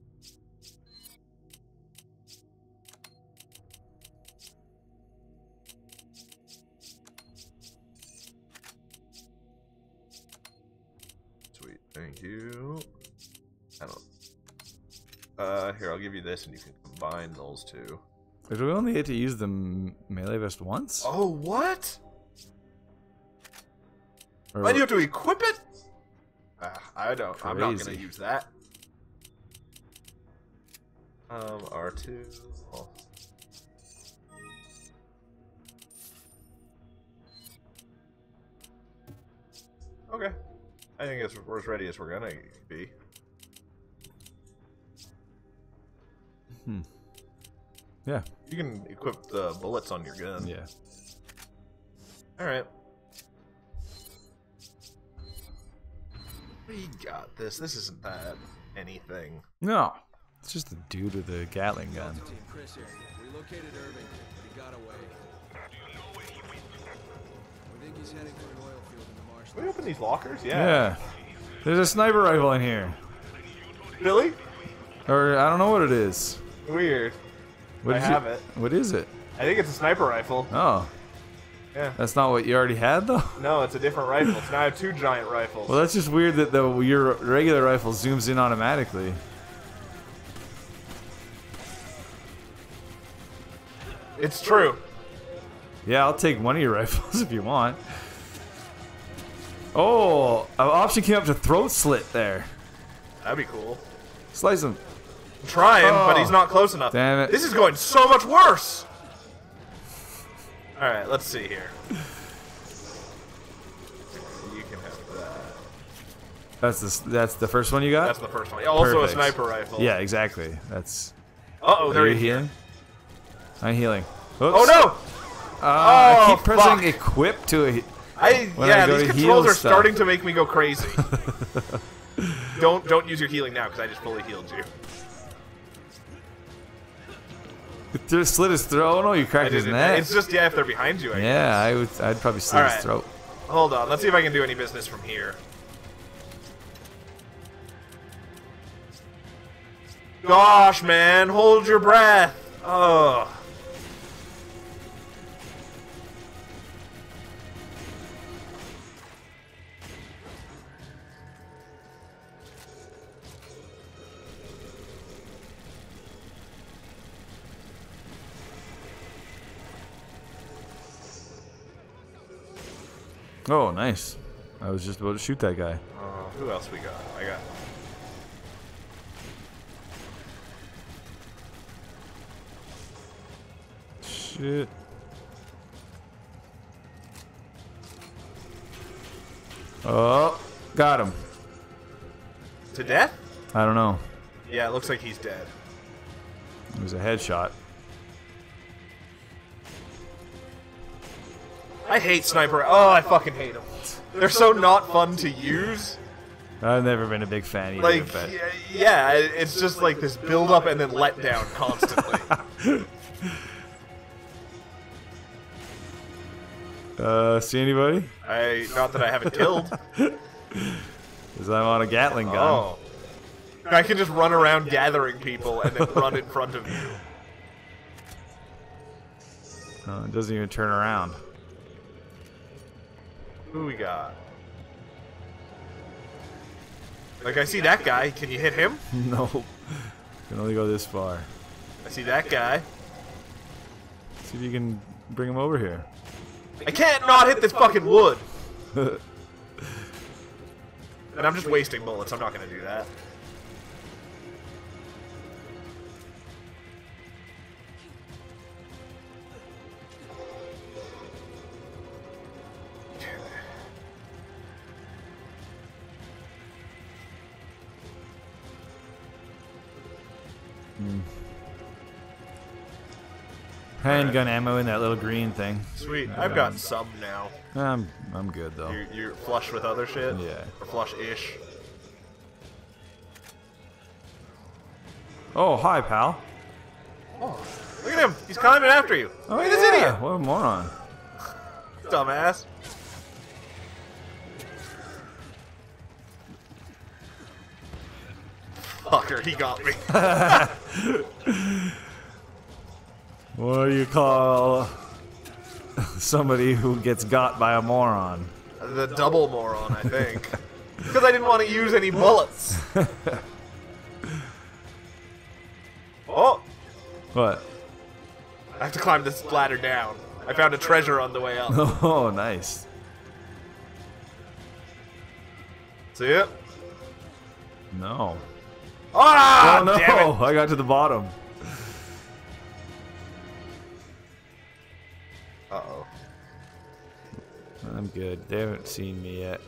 Speaker 2: Sweet. Thank you. I don't. Uh, here, I'll give you this, and you can combine those two.
Speaker 1: Do we only get to use the m- melee vest once?
Speaker 2: Oh, what?
Speaker 1: Or
Speaker 2: Why do you have to equip it? Ah, I don't. I'm not gonna
Speaker 1: Crazy.
Speaker 2: use that. Um, R two. Oh. Okay. I think it's we're as ready as we're gonna be.
Speaker 1: Hmm. Yeah.
Speaker 2: You can equip the bullets on your gun.
Speaker 1: Yeah.
Speaker 2: Alright. We got this. This isn't that anything.
Speaker 1: No. It's just the dude with the Gatling gun.
Speaker 3: Team Chris here. We located Irving, but he got away. We think he's heading for an oil field in the marsh.
Speaker 2: Can we open these lockers?
Speaker 1: Yeah. There's a sniper rifle in here.
Speaker 2: Billy?
Speaker 1: Or I don't know what it is.
Speaker 2: Weird.
Speaker 1: What
Speaker 2: I
Speaker 1: did you-
Speaker 2: have it.
Speaker 1: What is it?
Speaker 2: I think it's a sniper rifle.
Speaker 1: Oh.
Speaker 2: Yeah.
Speaker 1: That's not what you already had, though?
Speaker 2: No, it's a different rifle. So now I have two giant rifles.
Speaker 1: Well, that's just weird that the your regular rifle zooms in automatically.
Speaker 2: It's true.
Speaker 1: Yeah, I'll take one of your rifles if you want. Oh, an option came up to throat slit there.
Speaker 2: That'd be cool.
Speaker 1: Slice him.
Speaker 2: I'm trying, but
Speaker 1: Oh.
Speaker 2: he's not close enough.
Speaker 1: Damn it.
Speaker 2: This is going so much worse. All right, let's see here. You can have that.
Speaker 1: That's the that's the first one you got.
Speaker 2: That's the first one. Also
Speaker 1: Perfect.
Speaker 2: a sniper rifle.
Speaker 1: Yeah, exactly. That's.
Speaker 2: Uh oh, there
Speaker 1: Are you
Speaker 2: he is.
Speaker 1: healing? I'm healing.
Speaker 2: Oh
Speaker 1: Oops.
Speaker 2: no!
Speaker 1: Uh, I
Speaker 2: Oh,
Speaker 1: keep pressing
Speaker 2: fuck.
Speaker 1: equip to a.
Speaker 2: I
Speaker 1: When
Speaker 2: yeah,
Speaker 1: I go
Speaker 2: these
Speaker 1: to
Speaker 2: controls
Speaker 1: heal
Speaker 2: are
Speaker 1: stuff.
Speaker 2: starting to make me go crazy. don't don't use your healing now because I just fully healed you.
Speaker 1: Th- Slit his throat. Oh no, you
Speaker 2: I
Speaker 1: cracked his
Speaker 2: didn't.
Speaker 1: neck.
Speaker 2: It's just yeah, if they're behind you. I
Speaker 1: Yeah, I would. I'd probably slit
Speaker 2: Alright.
Speaker 1: his throat.
Speaker 2: guess. Hold on. Let's see if I can do any business from here. Gosh, man, hold your breath. Ugh.
Speaker 1: Oh, nice. I was just about to shoot that guy.
Speaker 2: Uh, who else we got? I got.
Speaker 1: Shit. Oh, got him.
Speaker 2: To death?
Speaker 1: I don't know.
Speaker 2: Yeah, it looks like he's dead.
Speaker 1: It was a headshot.
Speaker 2: I hate sniper. Oh, I fucking hate them. They're so not fun to use.
Speaker 1: I've never been a big fan either.
Speaker 2: Like,
Speaker 1: but
Speaker 2: y- yeah, it- it's just like this build up and then let down constantly.
Speaker 1: uh, see anybody?
Speaker 2: I not that I haven't killed.
Speaker 1: Because I'm on a Gatling gun.
Speaker 2: Oh, I can just run around gathering people and then run in front of you.
Speaker 1: Oh, it doesn't even turn around.
Speaker 2: Who we got? Like, I see that guy. Can you hit him?
Speaker 1: No. Can only go this far.
Speaker 2: I see that guy.
Speaker 1: See if you can bring him over here.
Speaker 2: I can't not hit this fucking wood. And I'm just wasting bullets. I'm not gonna do that.
Speaker 1: Handgun ammo in that little green thing.
Speaker 2: Sweet. I've got some now.
Speaker 1: I'm I'm good though.
Speaker 2: You're, you're flush with other shit?
Speaker 1: Yeah.
Speaker 2: Or flush-ish?
Speaker 1: Oh, hi, pal.
Speaker 2: Look at him! He's climbing after you!
Speaker 1: Oh,
Speaker 2: Look at this
Speaker 1: yeah.
Speaker 2: idiot!
Speaker 1: What a moron.
Speaker 2: Dumbass. Fucker, he got me.
Speaker 1: What do you call somebody who gets got by a moron?
Speaker 2: The double moron, I think. Because I didn't want to use any bullets. Oh!
Speaker 1: What?
Speaker 2: I have to climb this ladder down. I found a treasure on the way up.
Speaker 1: Oh, nice.
Speaker 2: See it?
Speaker 1: No.
Speaker 2: Ah!
Speaker 1: Oh, no.
Speaker 2: Damn it!
Speaker 1: I got to the bottom.
Speaker 2: Uh-oh.
Speaker 1: I'm good. They haven't seen me yet.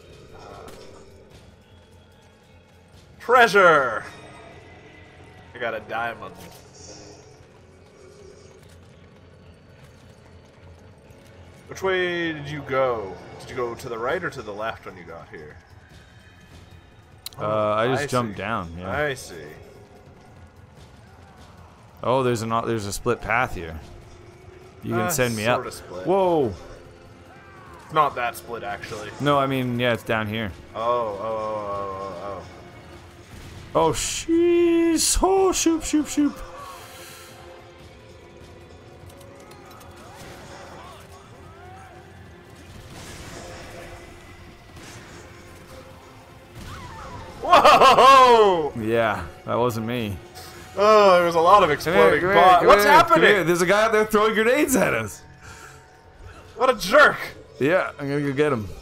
Speaker 2: Treasure! I got a diamond. Which way did you go? Did you go to the right or to the left when you got here?
Speaker 1: Uh, I just
Speaker 2: I
Speaker 1: jumped
Speaker 2: see.
Speaker 1: down. Yeah.
Speaker 2: I see.
Speaker 1: Oh, there's a not. There's a split path here. You can
Speaker 2: Uh,
Speaker 1: send me up.
Speaker 2: sorta split.
Speaker 1: Whoa.
Speaker 2: Not that split, actually.
Speaker 1: No, I mean, yeah, it's down here.
Speaker 2: Oh, oh, oh, oh,
Speaker 1: Oh, sheesh. Oh, shoop, shoop, shoop.
Speaker 2: oh. Whoa!
Speaker 1: Yeah, that wasn't me.
Speaker 2: Oh, there was a lot of exploding
Speaker 1: Come here,
Speaker 2: bots.
Speaker 1: come
Speaker 2: What's
Speaker 1: here, come
Speaker 2: happening?
Speaker 1: here. There's a guy out there throwing grenades at us.
Speaker 2: What a jerk!
Speaker 1: Yeah, I'm gonna go get him.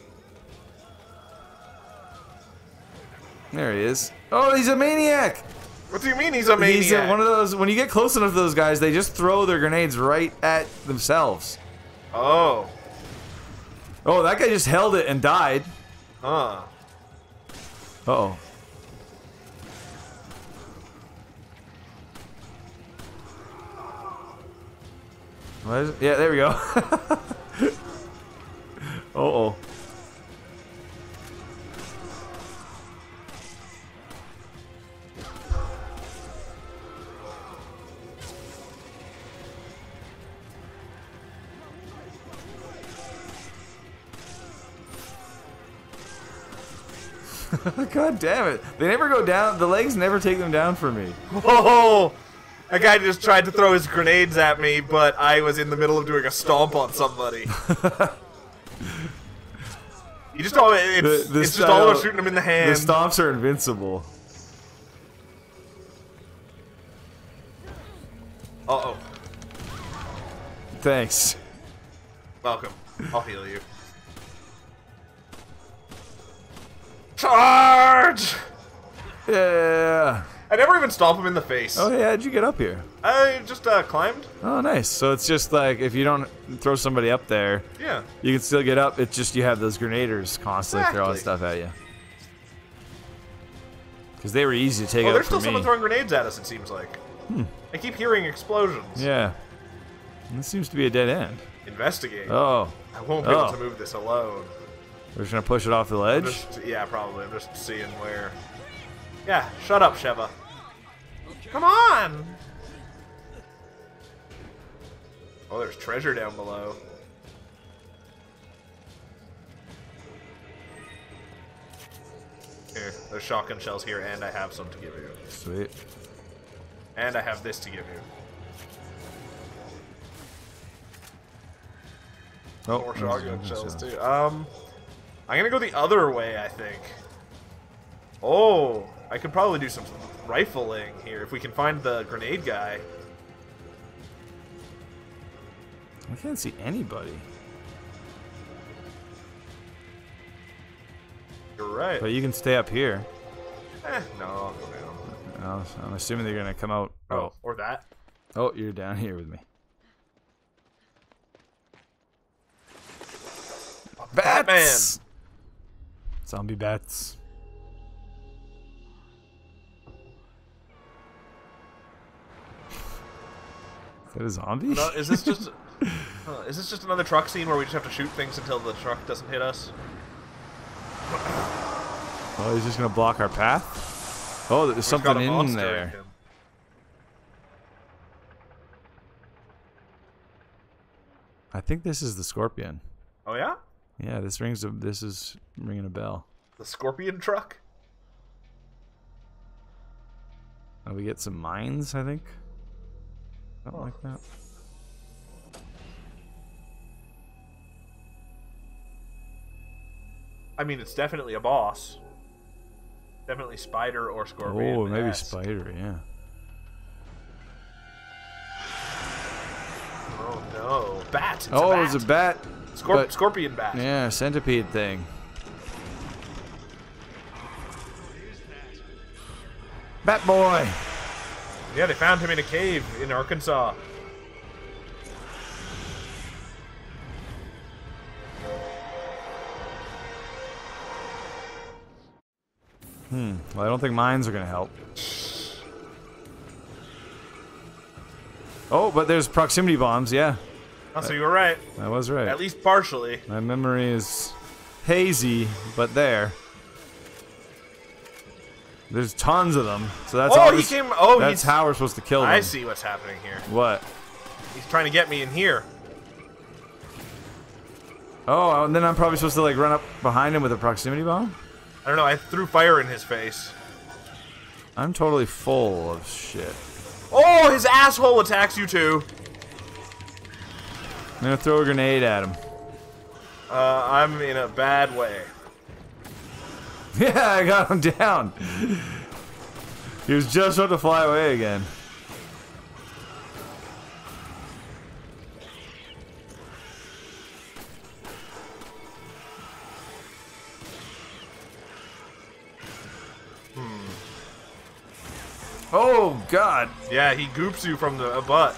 Speaker 1: There he is. Oh, he's a maniac.
Speaker 2: What do you mean he's a maniac?
Speaker 1: He's uh, one of those. When you get close enough to those guys, they just throw their grenades right at themselves.
Speaker 2: Oh.
Speaker 1: Oh, that guy just held it and died.
Speaker 2: Huh.
Speaker 1: Uh oh. What is it? Yeah, there we go. uh oh. God damn it. They never go down. The legs never take them down for me.
Speaker 2: Oh! That guy just tried to throw his grenades at me, but I was in the middle of doing a stomp on somebody. You just all, it's,
Speaker 1: The- the
Speaker 2: it's just all about
Speaker 1: style-
Speaker 2: shooting him in the
Speaker 1: The
Speaker 2: hand.
Speaker 1: stomps are invincible.
Speaker 2: Uh-oh.
Speaker 1: Thanks.
Speaker 2: Welcome. I'll heal you. Charge!
Speaker 1: Yeah.
Speaker 2: I never even stomp him in the face.
Speaker 1: Oh, yeah, how'd you get up here?
Speaker 2: I just uh, climbed.
Speaker 1: Oh, nice. So it's just like if you don't throw somebody up there,
Speaker 2: Yeah.
Speaker 1: you can still get up. It's just you have those grenaders constantly throwing
Speaker 2: Exactly.
Speaker 1: stuff at you. Because they were easy to take
Speaker 2: Oh,
Speaker 1: out
Speaker 2: there's
Speaker 1: for
Speaker 2: still
Speaker 1: me.
Speaker 2: someone throwing grenades at us, it seems like.
Speaker 1: Hmm.
Speaker 2: I keep hearing explosions.
Speaker 1: Yeah. This seems to be a dead end.
Speaker 2: Investigate.
Speaker 1: Oh.
Speaker 2: I won't be
Speaker 1: Oh.
Speaker 2: able to move this alone.
Speaker 1: We're just going to push it off the ledge?
Speaker 2: Just, yeah, probably. I'm just seeing where. Yeah, shut up, Sheva. Come on! Oh, there's treasure down below. Here, there's shotgun shells here, and I have some to give you.
Speaker 1: Sweet.
Speaker 2: And I have this to give you.
Speaker 1: Oh,
Speaker 2: More
Speaker 1: there's-
Speaker 2: shotgun
Speaker 1: there's
Speaker 2: shells,
Speaker 1: shells.
Speaker 2: too. Um, I'm gonna go the other way, I think. Oh, I could probably do some rifling here if we can find the grenade guy.
Speaker 1: I can't see anybody.
Speaker 2: You're right.
Speaker 1: But you can stay up here.
Speaker 2: Eh, no, I'll go down.
Speaker 1: No, so I'm assuming they're going to come out.
Speaker 2: Oh,
Speaker 1: Oh.
Speaker 2: or that.
Speaker 1: Oh, you're down here with me. Bats! Zombie bats. Is that a zombie?
Speaker 2: No, is this just? uh, is this just another truck scene where we just have to shoot things until the truck doesn't hit us?
Speaker 1: Oh, he's just gonna block our path? Oh, there's
Speaker 2: We've
Speaker 1: something
Speaker 2: got a
Speaker 1: in
Speaker 2: monster
Speaker 1: there.
Speaker 2: him.
Speaker 1: I think this is the scorpion.
Speaker 2: Oh yeah,
Speaker 1: Yeah, this rings a this is ringing a bell.
Speaker 2: the scorpion truck.
Speaker 1: Oh, we get some mines, I think. Something
Speaker 2: Oh.
Speaker 1: like that.
Speaker 2: I mean, it's definitely a boss. Definitely spider or scorpion.
Speaker 1: Oh, maybe
Speaker 2: esque.
Speaker 1: spider, yeah.
Speaker 2: Oh no, bat! It's
Speaker 1: Oh,
Speaker 2: a bat.
Speaker 1: it's a bat.
Speaker 2: Scorp-
Speaker 1: but-
Speaker 2: scorpion bat.
Speaker 1: Yeah, centipede thing. Bat boy.
Speaker 2: Yeah, they found him in a cave in Arkansas.
Speaker 1: Hmm. Well, I don't think mines are gonna help. Oh, but there's proximity bombs. Yeah,
Speaker 2: Oh, so you were right.
Speaker 1: I was right.
Speaker 2: At least partially.
Speaker 1: My memory is hazy, but there. There's tons of them. So that's
Speaker 2: Oh,
Speaker 1: all
Speaker 2: he
Speaker 1: this-
Speaker 2: came- oh,
Speaker 1: that's
Speaker 2: he's-
Speaker 1: how we're supposed to kill them.
Speaker 2: I see what's happening here.
Speaker 1: What?
Speaker 2: He's trying to get me in here.
Speaker 1: Oh, and then I'm probably supposed to like run up behind him with a proximity bomb?
Speaker 2: I don't know, I threw fire in his face.
Speaker 1: I'm totally full of shit.
Speaker 2: Oh, his asshole attacks you too.
Speaker 1: I'm gonna throw a grenade at him.
Speaker 2: Uh, I'm in a bad way.
Speaker 1: Yeah, I got him down. He was just about to fly away again. Oh, God.
Speaker 2: Yeah, he goops you from the uh, butt.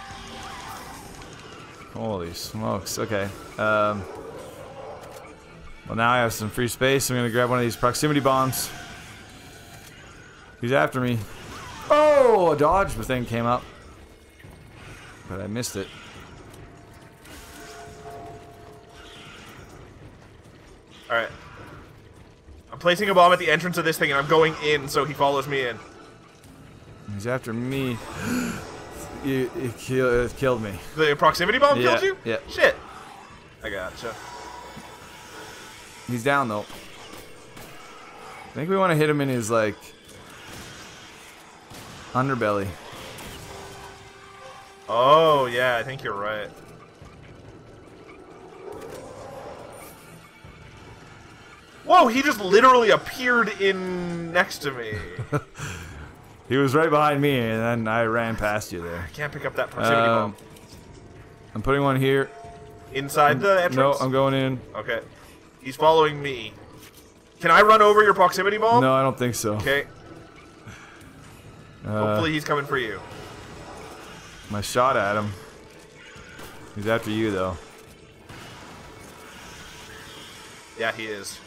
Speaker 1: Holy smokes. Okay. Um, well, now I have some free space. I'm going to grab one of these proximity bombs. He's after me. Oh, a dodge thing came up. But I missed it.
Speaker 2: Alright. I'm placing a bomb at the entrance of this thing and I'm going in so he follows me in.
Speaker 1: He's after me. It, it, kill, it killed me.
Speaker 2: The proximity bomb
Speaker 1: Yeah,
Speaker 2: killed you?
Speaker 1: yeah.
Speaker 2: Shit. I gotcha.
Speaker 1: He's down, though. think we want to hit him in his, like, underbelly.
Speaker 2: Oh, yeah, I think you're right. Whoa, he just literally appeared in next to me.
Speaker 1: He was right behind me, and then I ran past you there.
Speaker 2: I can't pick up that proximity
Speaker 1: Um,
Speaker 2: bomb.
Speaker 1: I'm putting one here.
Speaker 2: Inside the entrance?
Speaker 1: No, I'm going in.
Speaker 2: Okay. He's following me. Can I run over your proximity bomb?
Speaker 1: No, I don't think so.
Speaker 2: Okay.
Speaker 1: Uh,
Speaker 2: Hopefully he's coming for you.
Speaker 1: My shot at him. He's after you, though.
Speaker 2: Yeah, he is.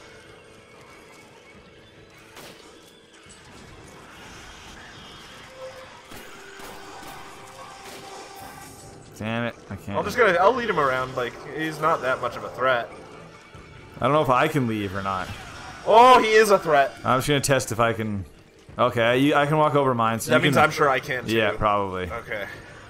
Speaker 1: Damn it, I can't.
Speaker 2: I'll just gonna I'll lead him around, like he's not that much of a threat.
Speaker 1: I don't know if I can leave or not.
Speaker 2: Oh, he is a threat.
Speaker 1: I'm just gonna test if I can. Okay, I, I can walk over mine. So
Speaker 2: That
Speaker 1: you
Speaker 2: means
Speaker 1: can...
Speaker 2: I'm sure I can too.
Speaker 1: Yeah, probably.
Speaker 2: Okay.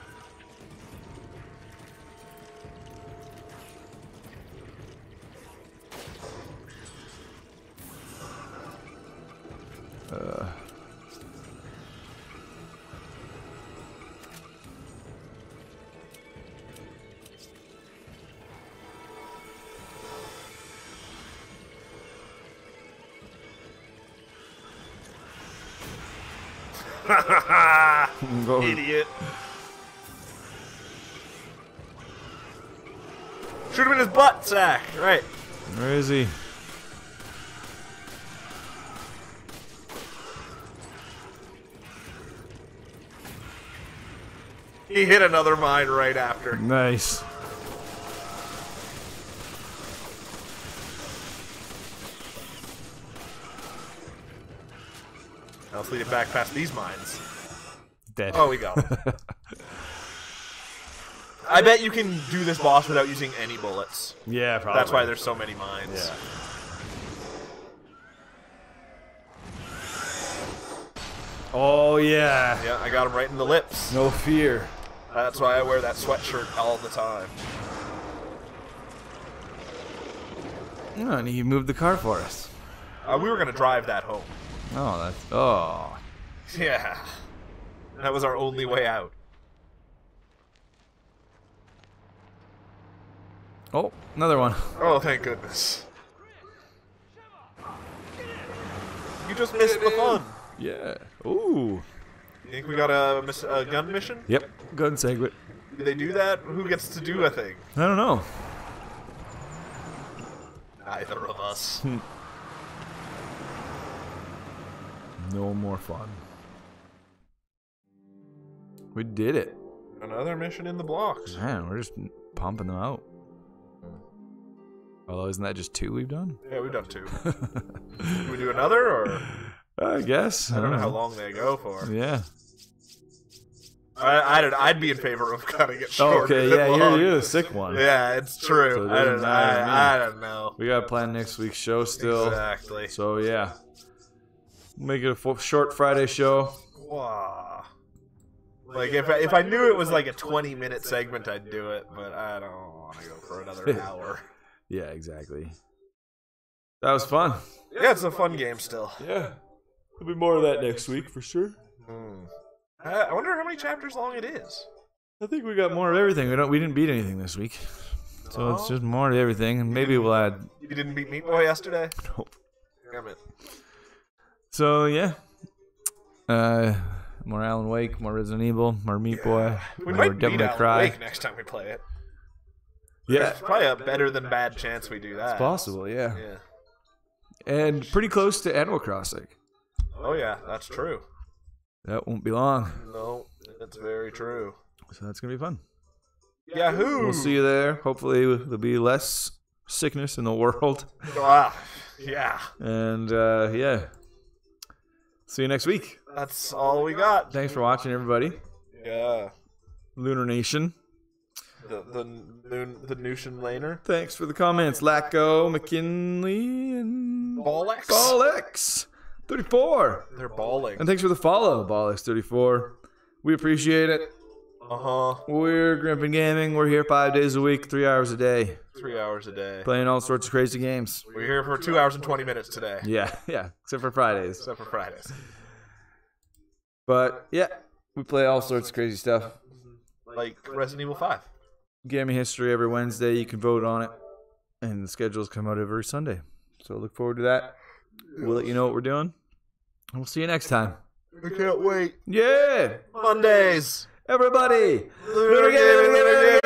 Speaker 1: Uh. Go.
Speaker 2: Idiot. Shoot him in his butt sack. Right.
Speaker 1: Where is he?
Speaker 2: He hit another mine right after.
Speaker 1: Nice.
Speaker 2: Now let's lead it back past these mines.
Speaker 1: Dead.
Speaker 2: Oh, we got him. I bet you can do this boss without using any bullets.
Speaker 1: Yeah, probably.
Speaker 2: That's why there's so many mines.
Speaker 1: Yeah. Oh yeah.
Speaker 2: Yeah, I got him right in the lips.
Speaker 1: No fear.
Speaker 2: That's why I wear that sweatshirt all the time.
Speaker 1: Oh, and he moved the car for us.
Speaker 2: Uh, we were gonna drive that home.
Speaker 1: Oh, that's oh.
Speaker 2: Yeah. That was our only way out.
Speaker 1: Oh, another one.
Speaker 2: Oh, thank goodness. You just missed the fun.
Speaker 1: Yeah. Ooh.
Speaker 2: You think we got a, miss a gun mission?
Speaker 1: Yep. Gun segment.
Speaker 2: Do they do that? Who gets to do a thing?
Speaker 1: I don't know.
Speaker 2: Neither of us.
Speaker 1: No more fun. We did it.
Speaker 2: Another mission in the blocks.
Speaker 1: Man, we're just pumping them out. Although, isn't that just two we've done?
Speaker 2: Yeah, we've done two. Can we do another, or
Speaker 1: I guess.
Speaker 2: I don't know how long they go for.
Speaker 1: Yeah.
Speaker 2: I, I'd, I'd be in favor of cutting it short.
Speaker 1: Okay, yeah, you're, you're the sick one.
Speaker 2: Yeah, it's true.
Speaker 1: So it
Speaker 2: I,
Speaker 1: doesn't
Speaker 2: don't,
Speaker 1: matter to me.
Speaker 2: I, I don't know.
Speaker 1: We gotta plan next week's show still.
Speaker 2: Exactly.
Speaker 1: So yeah, make it a f short Friday show.
Speaker 2: Wow. Like if I, if I knew it was like a twenty minute segment, I'd do it. But I don't want to go for another hour.
Speaker 1: Yeah, exactly. That was fun.
Speaker 2: Yeah, it's a fun game still.
Speaker 1: Yeah, there'll be more of that next week for sure.
Speaker 2: Hmm. I, I wonder how many chapters long it is.
Speaker 1: I think we got more of everything. We don't. We didn't beat anything this week, so it's
Speaker 2: Oh.
Speaker 1: just more of everything, and maybe we'll add.
Speaker 2: You didn't beat Meat Boy yesterday?
Speaker 1: Nope.
Speaker 2: Damn it.
Speaker 1: So yeah, uh, more Alan Wake, more Resident Evil, more Meat Boy,
Speaker 2: We
Speaker 1: more
Speaker 2: might beat
Speaker 1: Devil May
Speaker 2: Alan
Speaker 1: Cry.
Speaker 2: Wake next time we play it.
Speaker 1: Yeah,
Speaker 2: There's probably a better than bad chance we do that.
Speaker 1: it's possible. Yeah.
Speaker 2: Yeah.
Speaker 1: And pretty close to Animal Crossing.
Speaker 2: Oh yeah, that's true.
Speaker 1: That won't be long,
Speaker 2: No, that's very true.
Speaker 1: so that's gonna be fun.
Speaker 2: Yahoo!
Speaker 1: We'll see you there. Hopefully, there'll be less sickness in the world,
Speaker 2: Ah, yeah,
Speaker 1: and uh, yeah, see you next week.
Speaker 2: that's all we got.
Speaker 1: Thanks for watching, everybody.
Speaker 2: Yeah.
Speaker 1: Lunar Nation.
Speaker 2: The the the, the Nushin Laner.
Speaker 1: Thanks for the comments, Lacko, McKinley, and
Speaker 2: Ballex.
Speaker 1: Ballex thirty-four.
Speaker 2: They're balling.
Speaker 1: And thanks for the follow, Ballex thirty-four. We appreciate it.
Speaker 2: Uh-huh.
Speaker 1: We're Grimpin Gaming. We're here five days a week, three hours a day,
Speaker 2: Three hours a day.
Speaker 1: playing all sorts of crazy games.
Speaker 2: We're here for two hours and twenty minutes today.
Speaker 1: Yeah, yeah, except for Fridays.
Speaker 2: Except for Fridays.
Speaker 1: But yeah, we play all sorts of crazy stuff.
Speaker 2: Like Resident Evil five.
Speaker 1: Gaming history every Wednesday. You can vote on it, and the schedules come out every Sunday. So look forward to that. We'll let you know what we're doing. And we'll see you next time.
Speaker 2: I can't wait.
Speaker 1: Yeah,
Speaker 2: Mondays.
Speaker 1: everybody.
Speaker 2: Lunar Gaming.